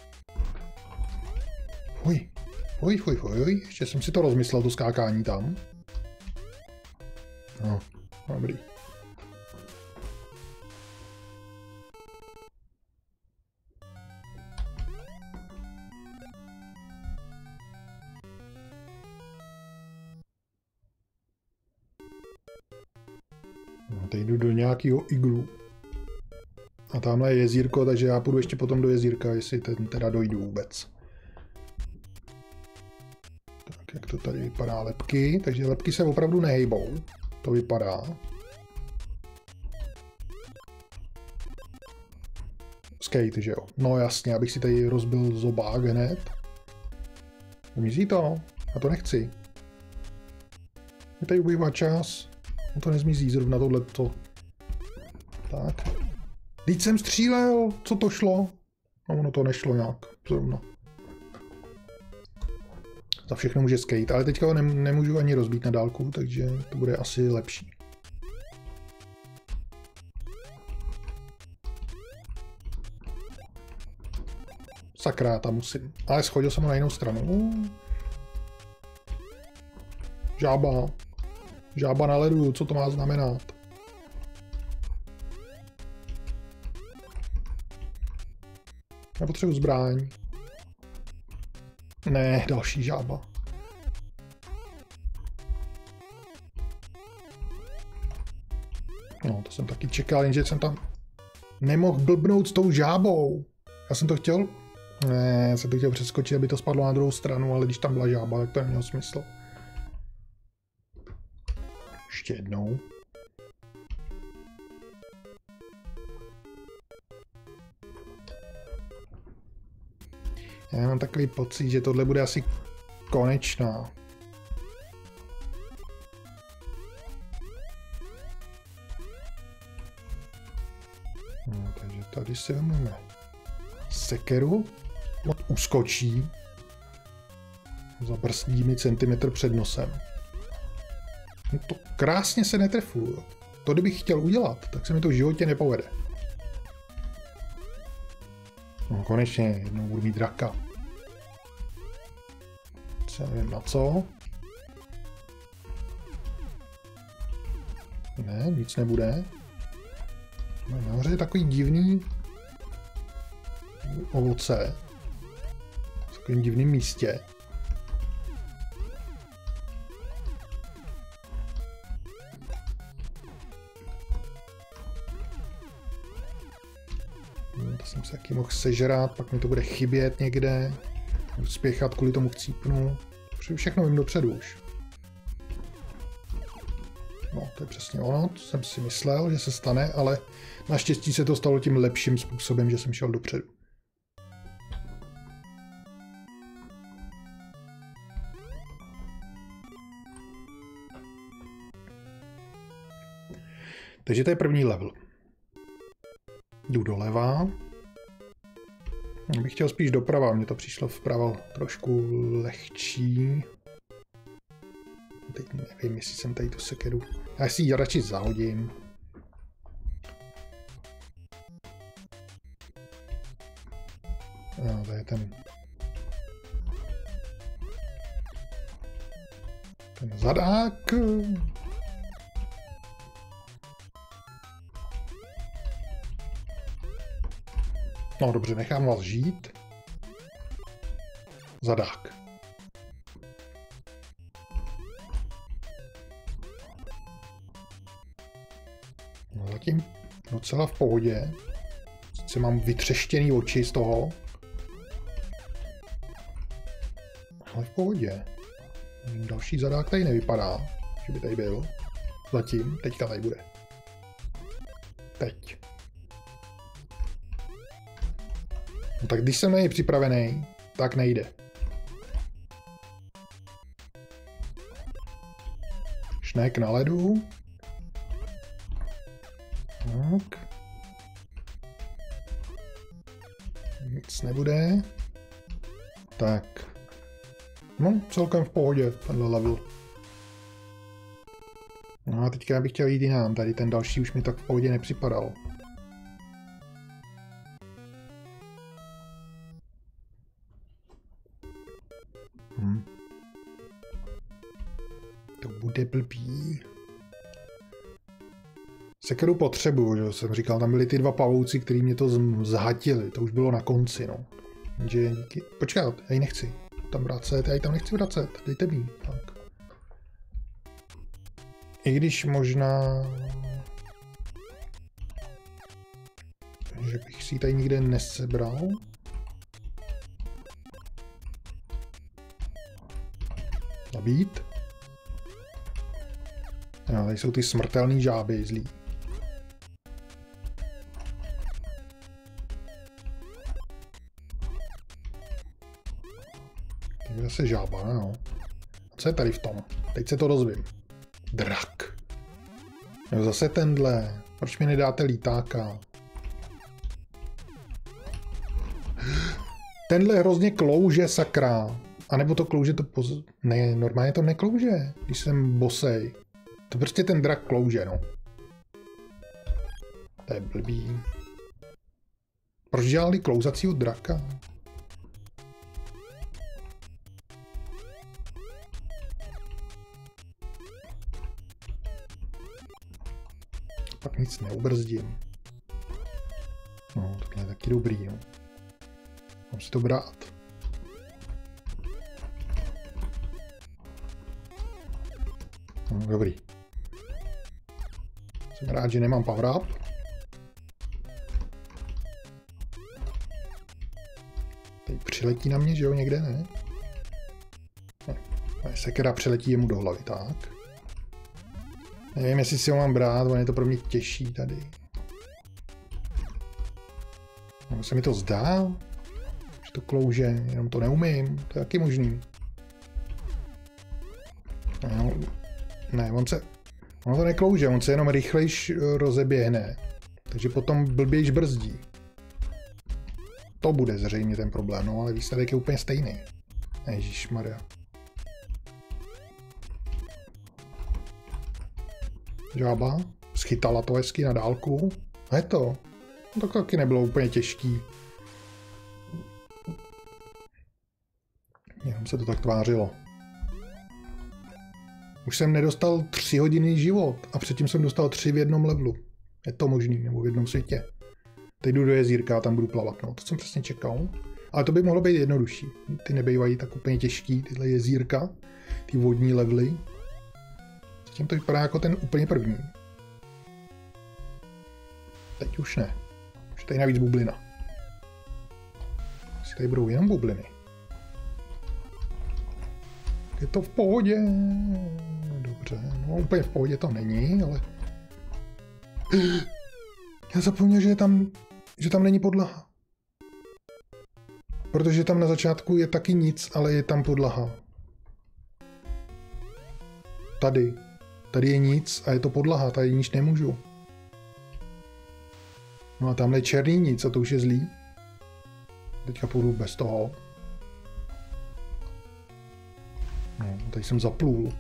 Fuj. Ještě jsem si to rozmyslel, to skákání tam. No, dobrý. Teď jdu do nějakého iglu. A tamhle je jezírko, takže já půjdu ještě potom do jezírka, jestli teda dojdu vůbec. Tak, jak to tady vypadá lebky. Takže lebky se opravdu nehejbou. To vypadá. Skate, že jo? No jasně, abych si tady rozbil zobák hned. Umízí to? Já to nechci. Je tady ubývá čas. No to nezmizí zrovna tohleto. Tak. Teď jsem střílel, co to šlo? No ono to nešlo nějak, zrovna. Za všechno může skate, ale teďka ho nemůžu ani rozbít na dálku, takže to bude asi lepší. Sakra, já tam musím. Ale schodil jsem ho na jinou stranu. Žába. Žába na ledu, co to má znamenat? Já potřebuji zbraň. Ne, další žába. No, to jsem taky čekal, jenže jsem tam nemohl blbnout s tou žábou. Já jsem to chtěl Ne, já jsem to chtěl přeskočit, aby to spadlo na druhou stranu, ale když tam byla žába, tak to nemělo smysl. Ještě jednou. Já mám takový pocit, že tohle bude asi konečná. No, takže tady si vezmeme sekeru, uskočí, zabrzdí mi centimetr před nosem. No to krásně se netrefuju. To, kdybych chtěl udělat, tak se mi to v životě nepovede. No konečně, jednou budu mít draka. Co nevím na co. Ne, nic nebude. Nahoře je takový divný ovoce. V takovém divném místě. To jsem se taky mohl sežrát, pak mi to bude chybět někde. Budu spěchat, kvůli tomu chcípnu. Všechno vím dopředu už. No, to je přesně ono, to jsem si myslel, že se stane, ale naštěstí se to stalo tím lepším způsobem, že jsem šel dopředu. Takže to je první level. Jdu doleva. Bych chtěl spíš doprava, mně to přišlo vprava trošku lehčí. Teď nevím, jestli jsem tady tu sekeru. Já si ji radši zahodím. No, to je ten zadák. No dobře, nechám vás žít. Zadák. No, zatím docela v pohodě. Sice mám vytřeštěný oči z toho. Ale v pohodě. Další zadák tady nevypadá, že by tady byl. Zatím, teďka tady bude. Teď. No tak když jsem na něj připravený, tak nejde. Šnek na ledu. Tak. Nic nebude. Tak. No, celkem v pohodě, tenhle level. No a teďka bych chtěl jít jinam, tady ten další už mi tak v pohodě nepřipadal. To bude blbý. Sekeru potřebuju, že jsem říkal, tam byly ty dva pavouci, který mě to zhatili, to už bylo na konci, no. Takže díky... Počkat, já ji nechci tam vracet, já ji tam nechci vracet, dejte mi. Tak. I když možná... že bych si ji tady nikde nesebral. Zabít. No, tady jsou ty smrtelný žáby zlý. Tady zase žába, no. A co je tady v tom? Teď se to dozvím. Drak. Jo, zase tenhle. Proč mi nedáte lítáka? Tenhle hrozně klouže, sakra. A nebo to klouže to Ne, normálně to neklouže, když jsem bosej. To prostě ten drak klouže, no. To je blbý. Proč dělali klouzacího draka? Pak nic neubrzdím. No, tohle je taky dobrý, no. Mám si to brát. No, dobrý. Jsem rád, že nemám power up. Teď přiletí na mě, že jo, někde, ne? Sekera přiletí jemu do hlavy, tak. Nevím, jestli si ho mám brát, on je to pro mě těžší tady. Nebo se mi to zdá, že to klouže, jenom to neumím, to je taky možný. Ne, ono to neklouže, on se jenom rychlejš rozeběhne, takže potom blbějš brzdí. To bude zřejmě ten problém, no ale výsledek je úplně stejný. Ježišmarja. Žába schytala to hezky na dálku. A je to. No, to taky nebylo úplně těžký. Jenom se to tak tvářilo. Už jsem nedostal 3 hodiny život a předtím jsem dostal 3 v jednom levelu. Je to možný, nebo v jednom světě. Teď jdu do jezírka a tam budu plavat, no to jsem přesně čekal. Ale to by mohlo být jednodušší. Ty nebejvají tak úplně těžký, tyhle jezírka, ty vodní levely. Zatím to vypadá jako ten úplně první. Teď už ne. Už tady navíc bublina. Asi tady budou jenom bubliny. Je to v pohodě. Dobře, no úplně v pohodě to není, ale... Já zapomněl, že tam není podlaha. Protože tam na začátku je taky nic, ale je tam podlaha. Tady. Tady je nic a je to podlaha, tady nic nemůžu. No a tamhle je černý nic a to už je zlý. Teďka půjdu bez toho. No, tady jsem zaplul.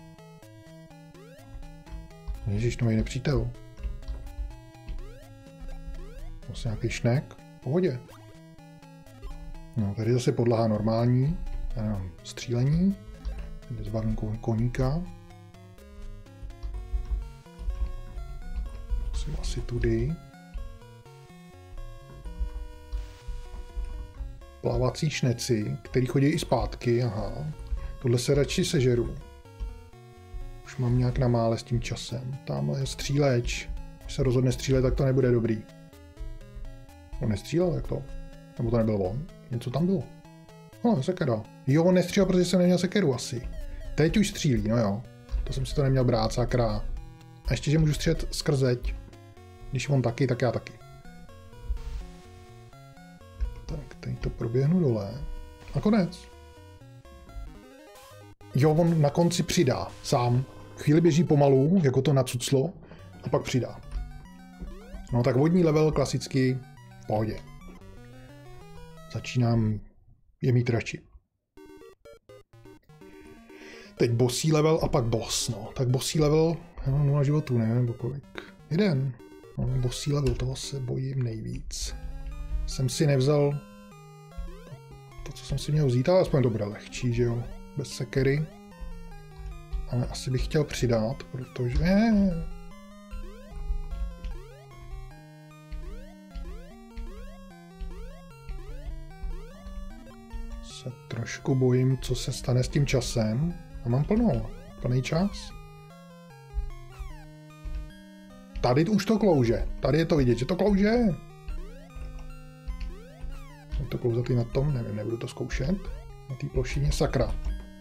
Ježiš, nový nepřítel. Vlastně nějaký šnek. V pohodě. No, tady zase podlaha normální. Střílení. Tady zbavím koníka. Musím asi tudy. Plávací šneci, který chodí i zpátky, aha. Tohle se radši sežeru. Už mám nějak na mále s tím časem. Tamhle je stříleč. Když se rozhodne střílet, tak to nebude dobrý. On nestřílel, jak to? Nebo to nebyl on? Něco tam bylo. No, sekera. Jo, on nestřílel, protože jsem neměl sekeru asi. Teď už střílí, no jo. To jsem si to neměl brát, sakra. A ještě, že můžu střílet skrz zeď. Když on taky, tak já taky. Tak, teď to proběhnu dole. A konec. Jo, on na konci přidá sám. Chvíli běží pomalu, jako to nacuclo, a pak přidá. No tak vodní level klasicky v pohodě. Začínám je mít radši. Teď bossí level a pak boss, no. Tak bossí level, já mám 0 životů, nevím, nebo kolik. 1. No, bossí level, toho se bojím nejvíc. Jsem si nevzal to, co jsem si měl vzít, ale aspoň to bude lehčí, že jo. Bez sekery. Ale asi bych chtěl přidat, protože... se trošku bojím, co se stane s tím časem. A mám plný čas. Tady už to klouže. Tady je to vidět, že to klouže. Je to klouzatý na tom, nevím, nebudu to zkoušet. Na té plošině, sakra.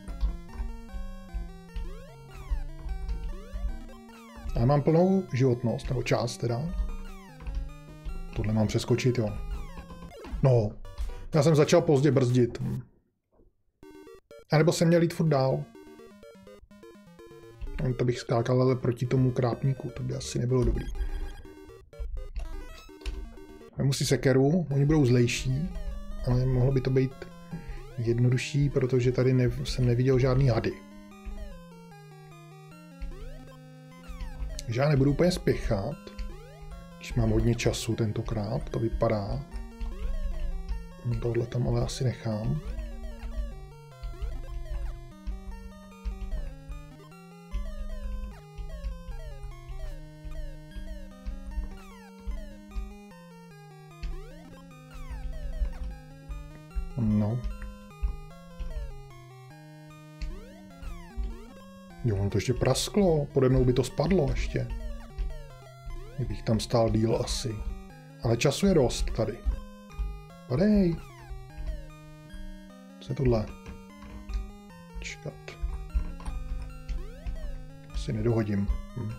Já mám plnou životnost, nebo čas teda. Tohle mám přeskočit, jo. No, já jsem začal pozdě brzdit. A nebo jsem měl jít furt dál. To bych skákal ale proti tomu krápníku, to by asi nebylo dobrý. Vemu si sekeru, oni budou zlejší, ale mohlo by to být jednodušší, protože tady jsem neviděl žádný hady. Takže já nebudu úplně spěchat, když mám hodně času tentokrát, to vypadá. Tohle tam ale asi nechám. No. Jo, ono to ještě prasklo, pode mnou by to spadlo ještě. Kdybych tam stál díl asi. Ale času je dost tady. Padej. se tohle. Čekat. Asi nedohodím.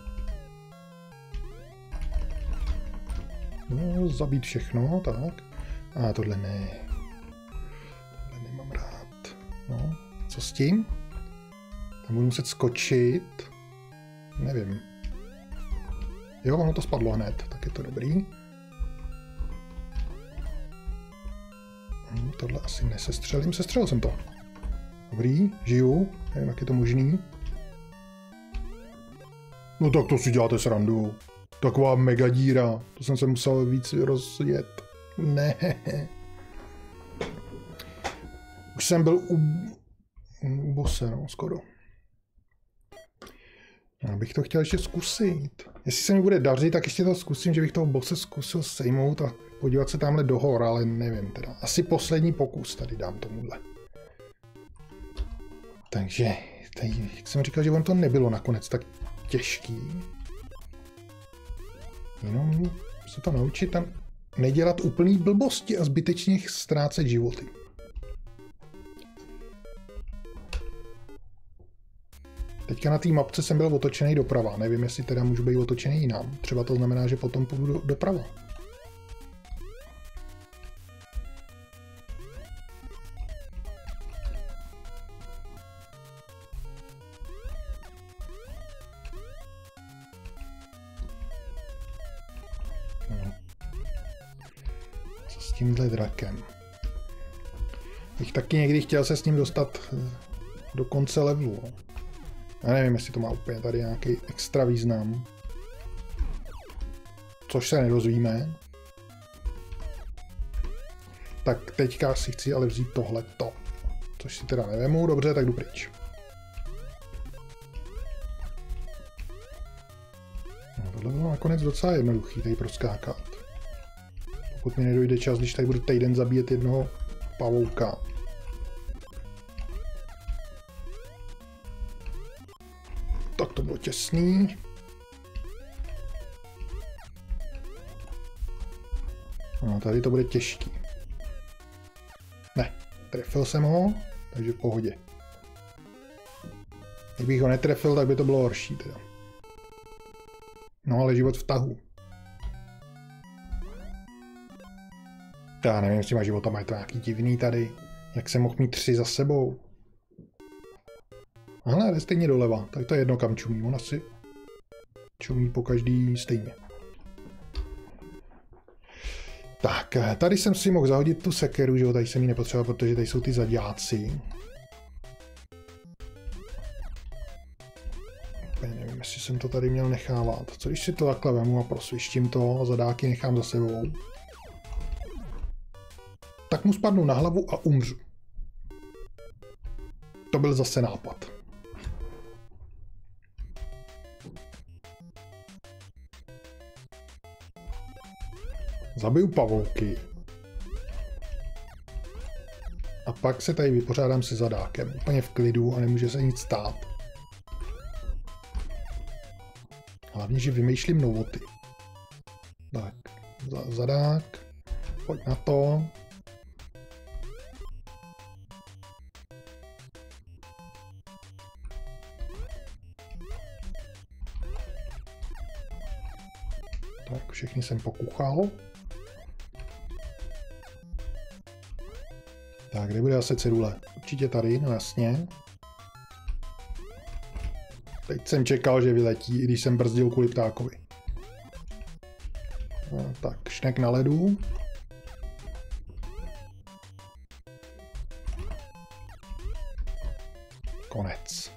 No, zabít všechno, tak. A tohle ne. Tohle nemám rád. No, co s tím? Tam budu muset skočit. Nevím. Jo, ono to spadlo hned, tak je to dobrý. Tohle asi nesestřelím. Sestřelil jsem to. Dobrý, žiju. Nevím, jak je to možný. No tak to si děláte srandu. Taková mega díra. To jsem se musel víc rozjet. Ne. Už jsem byl u bose, no, skoro. Já bych to chtěl ještě zkusit. Jestli se mi bude dařit, tak ještě to zkusím, že bych toho bose zkusil sejmout a podívat se tamhle do hor, ale nevím teda. Asi poslední pokus tady dám tomuhle. Takže, tady, jak jsem říkal, že on to nebylo nakonec tak těžký. Jenom se to naučit tam nedělat úplný blbosti a zbytečně ztrácet životy. Teďka na té mapce jsem byl otočený doprava. Nevím, jestli teda můžu být otočený jinam. Třeba to znamená, že potom půjdu doprava. No. Co s tímhle drakem? Bych taky někdy chtěl se s ním dostat do konce levelu. Já nevím, jestli to má úplně tady nějaký extra význam. Což se nedozvíme. Tak teďka si chci ale vzít tohleto. Což si teda nevemu, dobře, tak jdu pryč. No, tohle bylo nakonec docela jednoduchý tady proskákat. Pokud mi nedojde čas, když tady budu týden zabíjet jednoho pavouka. Tak to bylo těsný. No, tady to bude těžký. Ne, trefil jsem ho, takže v pohodě. Kdybych ho netrefil, tak by to bylo horší teda. No ale život v tahu. Já nevím, s těma životama je to nějaký divný tady. Jak jsem mohl mít 3 za sebou. Ale jde stejně doleva, tak to je jedno kam čumí, on asi čumí po každý stejně. Tak, tady jsem si mohl zahodit tu sekeru, že jo, tady jsem ji nepotřeboval, protože tady jsou ty zaďáci. Nevím, jestli jsem to tady měl nechávat. Co když si to takhle vemu a prosvištím to a zadáky nechám za sebou. Tak mu spadnu na hlavu a umřu. To byl zase nápad. Zabiju pavouky. A pak se tady vypořádám se zadákem. Úplně v klidu a nemůže se nic stát. Hlavně, že vymýšlím novoty. Tak, zadák. Pojď na to. Tak, všechny jsem pokuchal. Tak, kde bude asi cedule? Určitě tady, no jasně. Teď jsem čekal, že vyletí, i když jsem brzdil kvůli ptákovi. No, tak, šnek na ledu. Konec.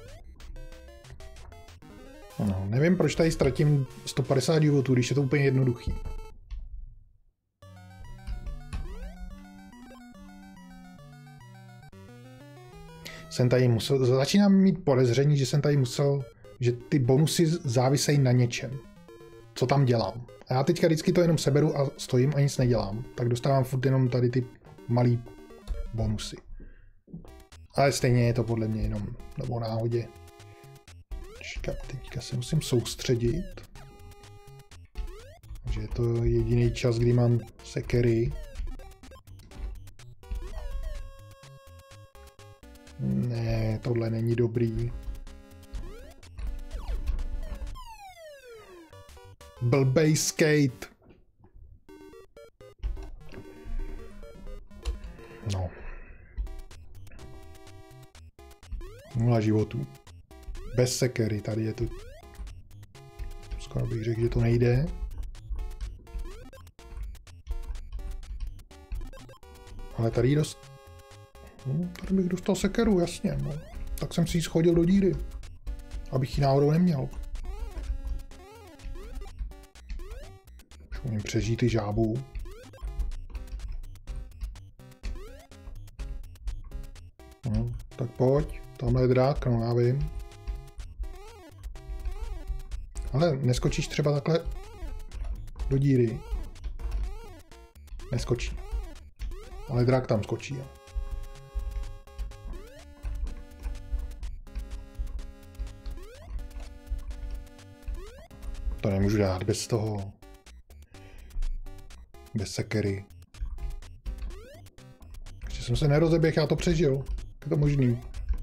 No, nevím, proč tady ztratím 150 životů, když je to úplně jednoduchý. Jsem tady musel, začínám mít podezření, že jsem tady musel, že ty bonusy závisejí na něčem. Co tam dělám. A já teďka vždycky to jenom seberu a stojím a nic nedělám. Tak dostávám furt jenom tady ty malý bonusy. Ale stejně je to podle mě jenom o náhodě. Teďka se musím soustředit. Takže je to jediný čas, kdy mám sekery. tohle není dobrý. Blbej skate. No. 0 životů. Bez sekery, tady je to... Skoro bych řekl, že to nejde. Ale tady dost... tady bych dostal sekeru, jasně. No. Tak jsem si ji schodil do díry. Abych ji náhodou neměl. Už umím přežít i žábu. No, tak pojď. Tamhle je drak, no já vím. Ale neskočíš třeba takhle do díry. Neskočí. Ale drak tam skočí. Jo. To nemůžu dát bez toho. Bez sekery. Ještě jsem se nerozeběhl, já to přežil. Je to možný.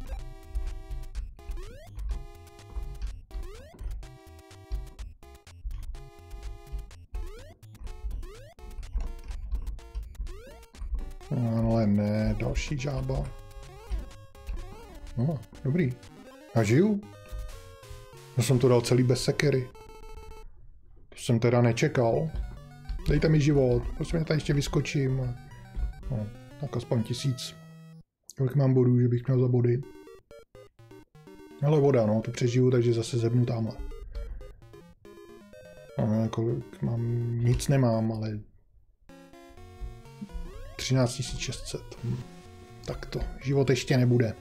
Ale ne, další žába. No, dobrý. Já žiju. Já jsem to dal celý bez sekery. To jsem teda nečekal. Dejte mi život, prosím, já tady ještě vyskočím. No, tak aspoň 1000. Kolik mám bodů, že bych měl za body. Ale voda, no, to přežiju, takže zase zebnu tamhle. No, kolik mám, nic nemám, ale 13 600. Tak to, život ještě nebude.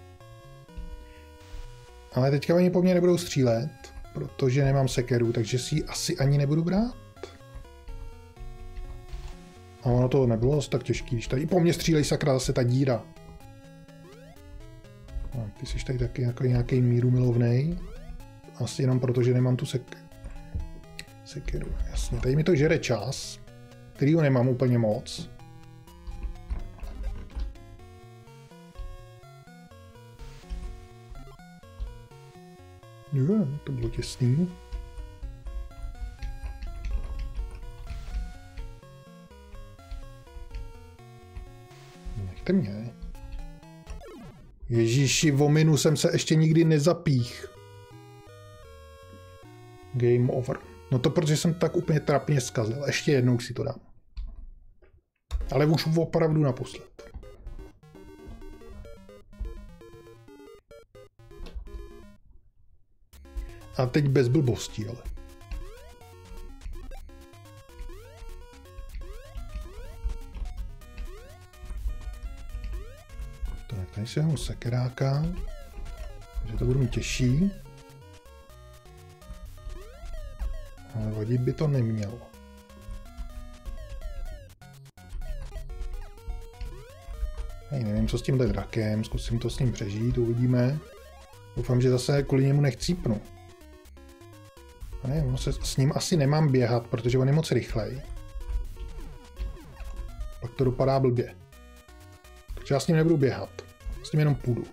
Ale teďka oni po mně nebudou střílet, protože nemám sekeru, takže si ji asi ani nebudu brát. A ono to nebylo zase tak těžký, když tady po mně střílej sakra zase ta díra. No, ty jsi tady taky jako nějaký míru milovnej. Asi jenom proto, že nemám tu sekeru. Jasně, tady mi to žere čas, kterýho nemám úplně moc. Jo, to bylo těsný. Nechte mě. Ježíši, vominu jsem se ještě nikdy nezapích. Game over. No to protože jsem tak úplně trapně zkazil. Ještě jednou si to dám. Ale už opravdu naposled. A teď bez blbostí, ale. Tak, tady si vezmu sekeráka, takže to budu mít těžší. Ale vadit by to nemělo. Hej, nevím, co s tímhle drakem, zkusím to s ním přežít, uvidíme. Doufám, že zase kvůli němu nechcípnu. A ne, s ním asi nemám běhat, protože on je moc rychlej. Pak to dopadá blbě. Takže já s ním nebudu běhat. S ním jenom půjdu.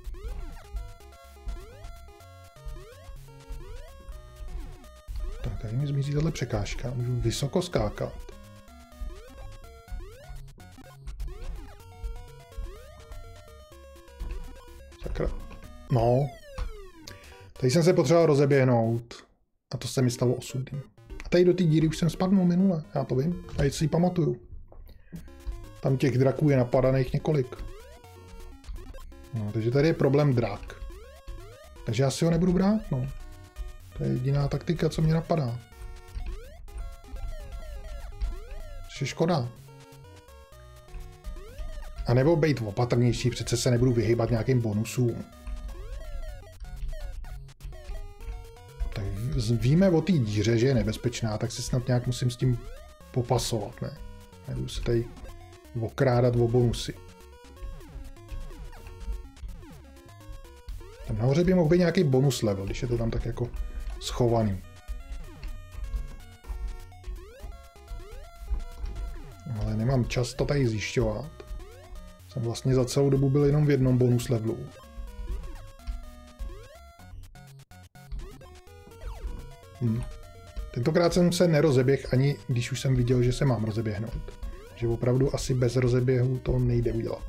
Tak, tady mi zmizí tahle překážka. Můžu vysoko skákat. Sakra. No. Tady jsem se potřeboval rozeběhnout. A to se mi stalo osudným. A tady do té díry už jsem spadnul minule, já to vím. Tady si ji pamatuju. Tam těch draků je napadaných několik. No, takže tady je problém drak. Takže já si ho nebudu brát, no. To je jediná taktika, co mě napadá. Což je škoda. A nebo být opatrnější, přece se nebudu vyhýbat nějakým bonusům. Tak víme o té díře, že je nebezpečná, tak si snad nějak musím s tím popasovat, ne? Nebudu se tady okrádat o bonusy. Tam nahoře by mohl být nějaký bonus level, když je to tam tak jako schovaný. Ale nemám čas to tady zjišťovat. Jsem vlastně za celou dobu byl jenom v jednom bonus levelu. Tentokrát jsem se nerozeběh, ani když už jsem viděl, že se mám rozeběhnout. Že opravdu asi bez rozeběhu to nejde udělat.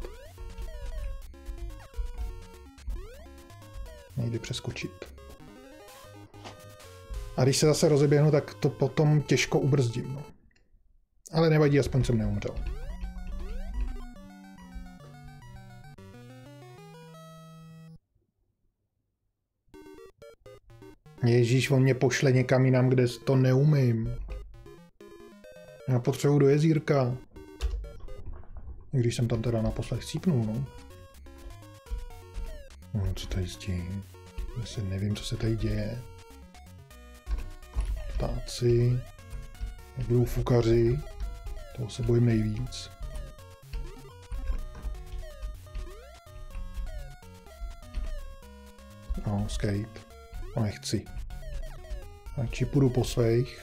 Nejde přeskočit. A když se zase rozeběhnu, tak to potom těžko ubrzdím. No. Ale nevadí, aspoň jsem neumřel. Ježíš, on mě pošle někam jinam, kde to neumím. Já potřebuji do jezírka. I když jsem tam teda naposled chcípnul, no. No, co tady s tím? Já nevím, co se tady děje. Ptáci. Jak budou fukaři. Toho se bojím nejvíc. No, skate. A nechci. Radši půjdu po svých.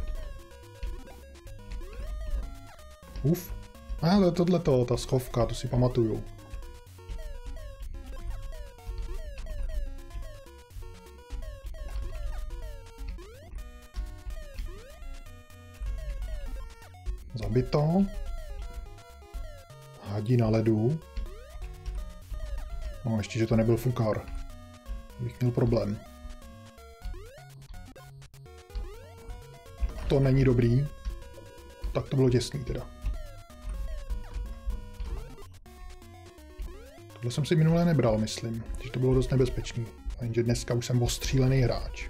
Uf. Ale tohleto, ta schovka, to si pamatuju. Zabito. Hádí na ledu. No, ještě, že to nebyl fukar. Bych měl problém. To není dobrý. Tak to bylo těsný teda. Tohle jsem si minule nebral, myslím. Že to bylo dost nebezpečný. Jenže dneska už jsem ostřílený hráč.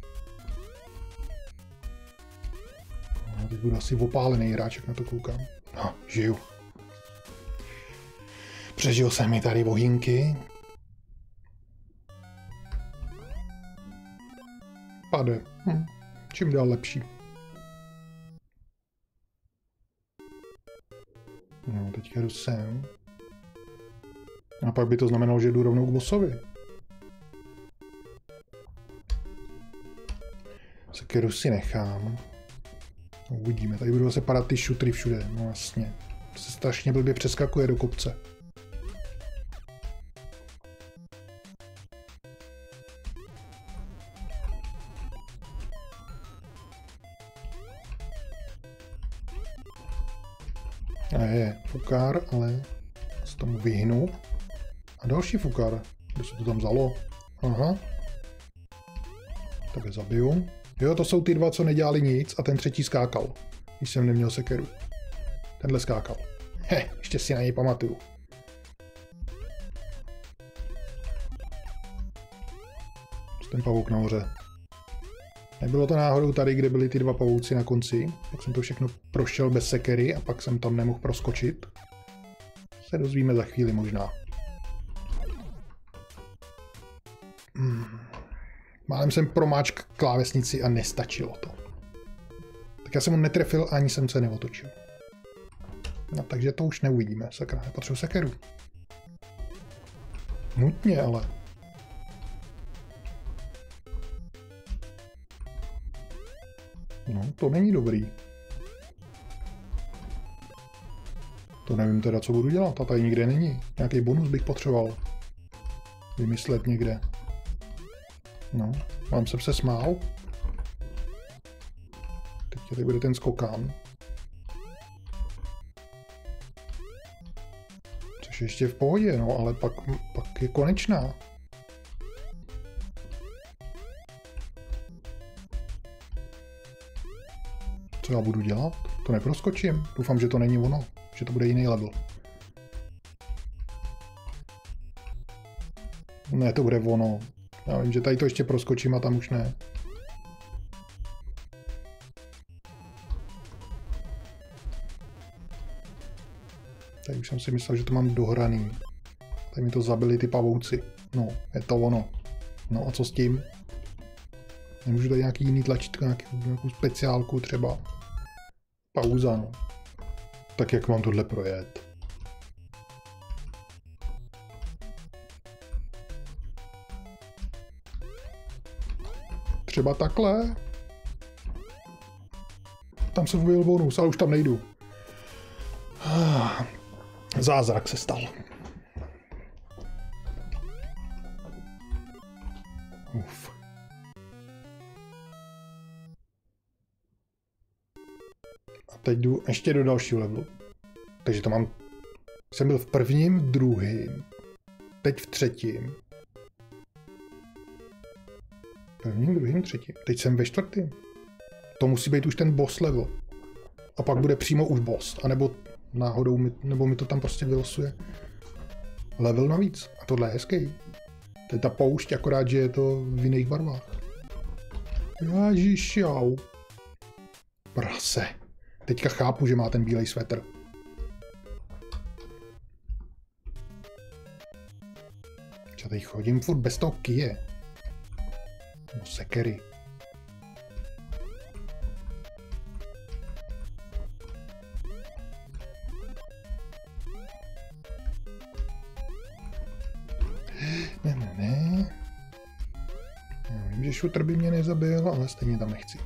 No, teď budu asi opálený hráč, jak na to koukám. No, žiju. Přežil jsem mi tady vohýnky. Pade. Čím dál lepší. No, teďka jdu sem. A pak by to znamenalo, že jdu rovnou k bossovi. Sekeru si nechám. Uvidíme, tady budou zase padat ty šutry všude, no jasně. To se strašně blbě přeskakuje do kopce. A je fukár, ale se tomu vyhnu. A další fukár, kde se to tam vzalo? Aha. Tebe zabiju. Jo, to jsou ty dva, co nedělali nic a ten třetí skákal. Když jsem neměl sekeru. Tenhle skákal. Ještě si na něj pamatuju. Ten pavouk nahoře. Nebylo to náhodou tady, kde byly ty dva pavouci na konci. Jak jsem to všechno prošel bez sekery a pak jsem tam nemohl proskočit. Se dozvíme za chvíli možná. Málem jsem promáčk klávesnici a nestačilo to. Tak já jsem ho netrefil a ani jsem se neotočil. No takže to už neuvidíme. Sakra, nepotřebuji sekeru. Nutně ale. No, to není dobrý. To nevím teda, co budu dělat. A tady nikde není. Nějaký bonus bych potřeboval vymyslet někde. No, mám jsem se smál. Teď tady bude ten skokán. Což ještě v pohodě, no, ale pak je konečná. Co já budu dělat? To neproskočím. Doufám, že to není ono. Že to bude jiný level. Ne, to bude ono. Já vím, že tady to ještě proskočím a tam už ne. Tady už jsem si myslel, že to mám dohraný. Tady mi to zabili ty pavouci. No, je to ono. No a co s tím? Nemůžu tady nějaký jiný tlačítko, nějakou speciálku třeba. Pauza, no. Tak jak mám tohle projet? Třeba takhle? Tam se objevil bonus, ale už tam nejdu. Zázrak se stal. Uf. teď jdu ještě do dalšího levelu. Takže to mám... Jsem byl v prvním, druhým, teď v třetím. Prvním, druhým, třetím. Teď jsem ve čtvrtým. To musí být už ten boss level. A pak bude přímo už boss. A nebo náhodou, nebo mi to tam prostě vylosuje level navíc. A tohle je hezký. To je ta poušť, akorát, že je to v jiných barvách. Ježiš, jau. Prase. Teďka chápu, že má ten bílej svetr. Já tady chodím furt bez toho kije. No sekery. Ne. Já vím, že šutr by mě nezabil, ale stejně tam nechci.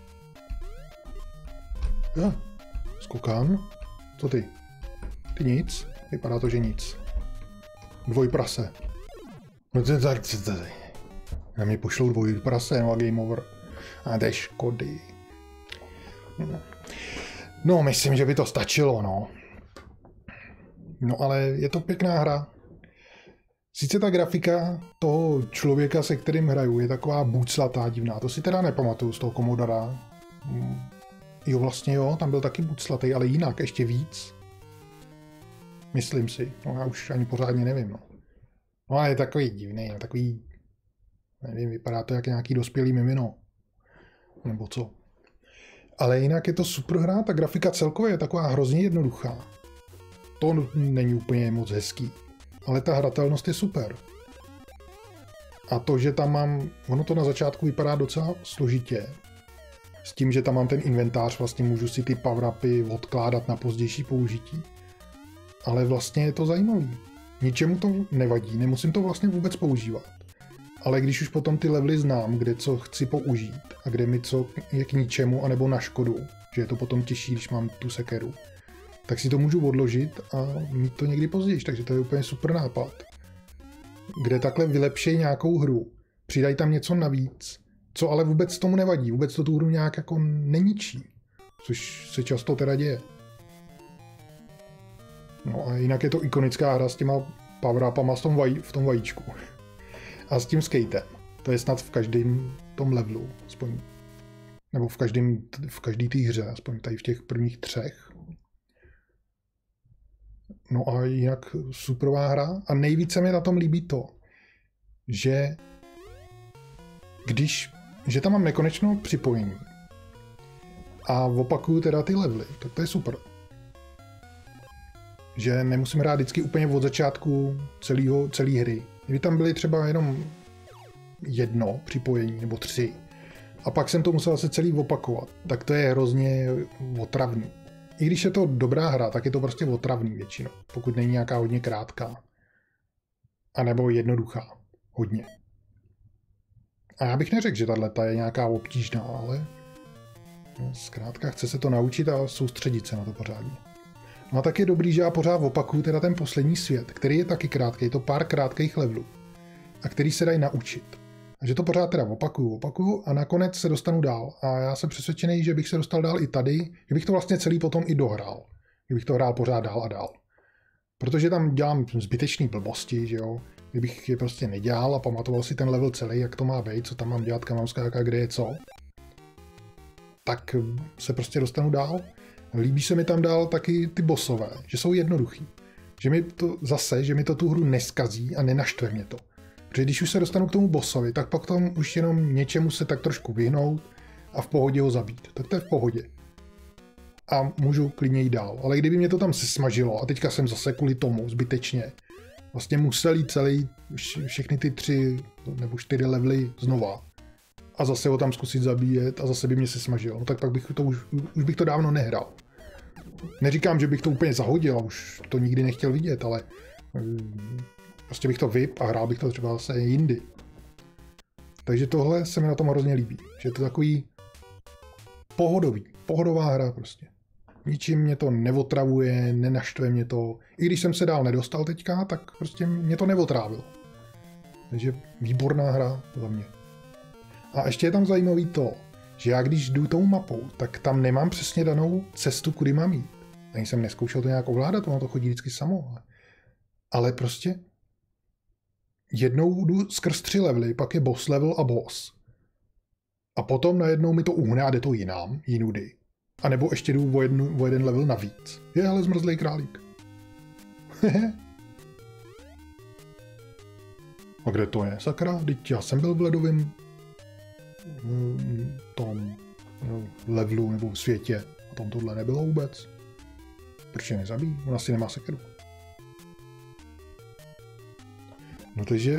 Skokan? Co ty? Ty nic? Vypadá to, že nic. Dvojprase. No to na mě pošlou dvojprase, no a game over. A to je škody. No, myslím, že by to stačilo, no. No ale je to pěkná hra. Sice ta grafika toho člověka, se kterým hraju, je taková buclatá, divná. To si teda nepamatuju z toho Commodora. Jo, vlastně jo, tam byl taky buclatý, ale jinak, ještě víc. Myslím si. No já už ani pořádně nevím, no. No ale je takový divný, takový... Nevím, vypadá to jak nějaký dospělý mimino. Nebo co. Ale jinak je to super hra, ta grafika celkově je taková hrozně jednoduchá. To není úplně moc hezký. Ale ta hratelnost je super. A to, že tam mám... Ono to na začátku vypadá docela složitě. S tím, že tam mám ten inventář, vlastně můžu si ty power-upy odkládat na pozdější použití. Ale vlastně je to zajímavý. Ničemu to nevadí, nemusím to vlastně vůbec používat. Ale když už potom ty levely znám, kde co chci použít a kde mi co je k ničemu anebo na škodu, že je to potom těžší, když mám tu sekeru, tak si to můžu odložit a mít to někdy později, takže to je úplně super nápad. Kde takhle vylepšej nějakou hru, přidají tam něco navíc, co ale vůbec tomu nevadí, vůbec to tu hru nějak jako neničí, což se často teda děje. No a jinak je to ikonická hra s těma power-upama v tom vajíčku. A s tím skatem. To je snad v každém tom levelu, aspoň. Nebo v každé té hře, aspoň tady v těch prvních 3. No a jinak superová hra. A nejvíce mi na tom líbí to, že že tam mám nekonečno připojení a opakuju teda ty levely, tak to je super. Že nemusím hrát vždycky úplně od začátku celé hry. Kdyby tam byly třeba jenom 1 připojení nebo 3 a pak jsem to musel se celý opakovat, tak to je hrozně otravný. I když je to dobrá hra, tak je to prostě otravný většinou, pokud není nějaká hodně krátká. A nebo jednoduchá. Hodně. A já bych neřekl, že tato je nějaká obtížná, ale no, zkrátka chce se to naučit a soustředit se na to pořádně. No a tak je dobrý, že já pořád opakuju teda ten poslední svět, který je taky krátký, je to pár krátkých levelů a který se dají naučit. A že to pořád teda opakuju a nakonec se dostanu dál. A já jsem přesvědčený, že bych se dostal dál i tady, že bych to vlastně celý potom i dohrál. Kdybych to hrál pořád dál a dál. Protože tam dělám zbytečný blbosti, že jo. Kdybych je prostě nedělal a pamatoval si ten level celý, jak to má být, co tam mám dělat, kam mám skákat, kde je co, tak se prostě dostanu dál. Líbí se mi tam dál taky ty bossové, že jsou jednoduchý. Že mi to tu hru neskazí a nenaštve mě to. Protože když už se dostanu k tomu bossovi, tak pak tam už jenom něčemu se tak trošku vyhnout a v pohodě ho zabít. Tak to je v pohodě. A můžu klidně jít dál. Ale kdyby mě to tam sesmažilo a teďka jsem zase kvůli tomu zbytečně vlastně musel jít všechny ty 3 nebo 4 levely znova a zase ho tam zkusit zabíjet a zase by mě se smažilo. No tak pak bych to už bych to dávno nehrál. Neříkám, že bych to úplně zahodil a už to nikdy nechtěl vidět, ale prostě bych to vyp a hrál bych to třeba zase jindy. Takže tohle se mi na tom hrozně líbí. Že je to takový pohodová hra prostě. Ničím mě to neotravuje, nenaštve mě to. I když jsem se dál nedostal teďka, tak prostě mě to neotrávilo. Takže výborná hra za mě. A ještě je tam zajímavý to, že já když jdu tou mapou, tak tam nemám přesně danou cestu, kudy mám jít. Ani jsem neskoušel to nějak ovládat, ono to chodí vždycky samo. Ale prostě jednou jdu skrz 3 levely, pak je boss level a boss. A potom najednou mi to uhne a jde to jinam, jinudy. A nebo ještě jdu o jeden level navíc. Je ale zmrzlej králík. A kde to je, sakra? Vždyť já jsem byl v ledovém tom levelu nebo v světě. A tam tohle nebylo vůbec. Proč je nezabíjí? On asi nemá sekeru. No takže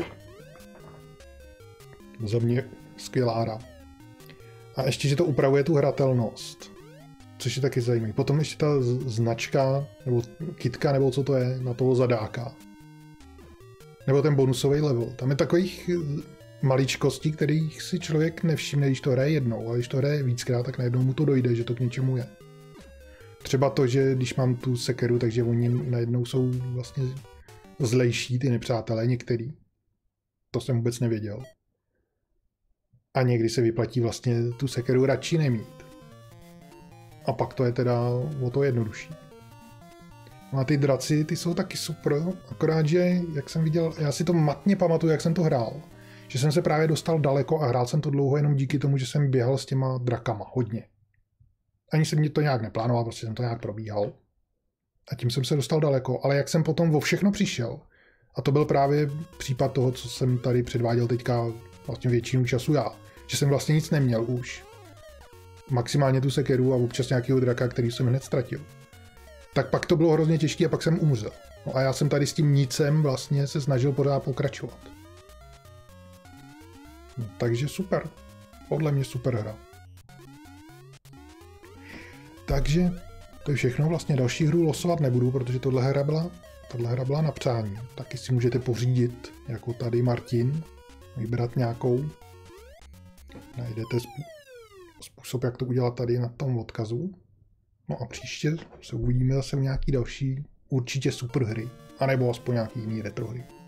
za mě skvělá hra. A ještě, že to upravuje tu hratelnost. Což je taky zajímavé. Potom ještě ta značka, nebo kitka, nebo co to je, na toho zadáka. Nebo ten bonusový level. Tam je takových maličkostí, kterých si člověk nevšimne, když to hraje jednou. A když to hraje víckrát, tak najednou mu to dojde, že to k něčemu je. Třeba to, že když mám tu sekeru, takže oni najednou jsou vlastně zlejší, ty nepřátelé, některý. To jsem vůbec nevěděl. A někdy se vyplatí vlastně tu sekeru radši nemít. A pak to je teda o to jednodušší. No a ty draci, ty jsou taky super, akorát, že jak jsem viděl, já si to matně pamatuju, jak jsem to hrál. Že jsem se právě dostal daleko a hrál jsem to dlouho jenom díky tomu, že jsem běhal s těma drakama, hodně. Ani jsem mě to nějak neplánoval, prostě jsem to nějak probíhal. A tím jsem se dostal daleko, ale jak jsem potom o všechno přišel, a to byl právě případ toho, co jsem tady předváděl teďka vlastně většinu času já, že jsem vlastně nic neměl už. Maximálně tu sekeru a občas nějakého draka, který jsem hned ztratil. Tak pak to bylo hrozně těžké a pak jsem umřel. No a já jsem tady s tím nicem vlastně se snažil pořád pokračovat. No, takže super. Podle mě super hra. Takže to je všechno. Vlastně další hru losovat nebudu, protože tahle hra byla na přání. Taky si můžete pořídit, jako tady Martin, vybrat nějakou. Najdete způsob, jak to udělat tady na tom odkazu. No a příště se uvidíme zase v nějaký další, určitě super hry. A nebo aspoň nějaký jiný retro hry.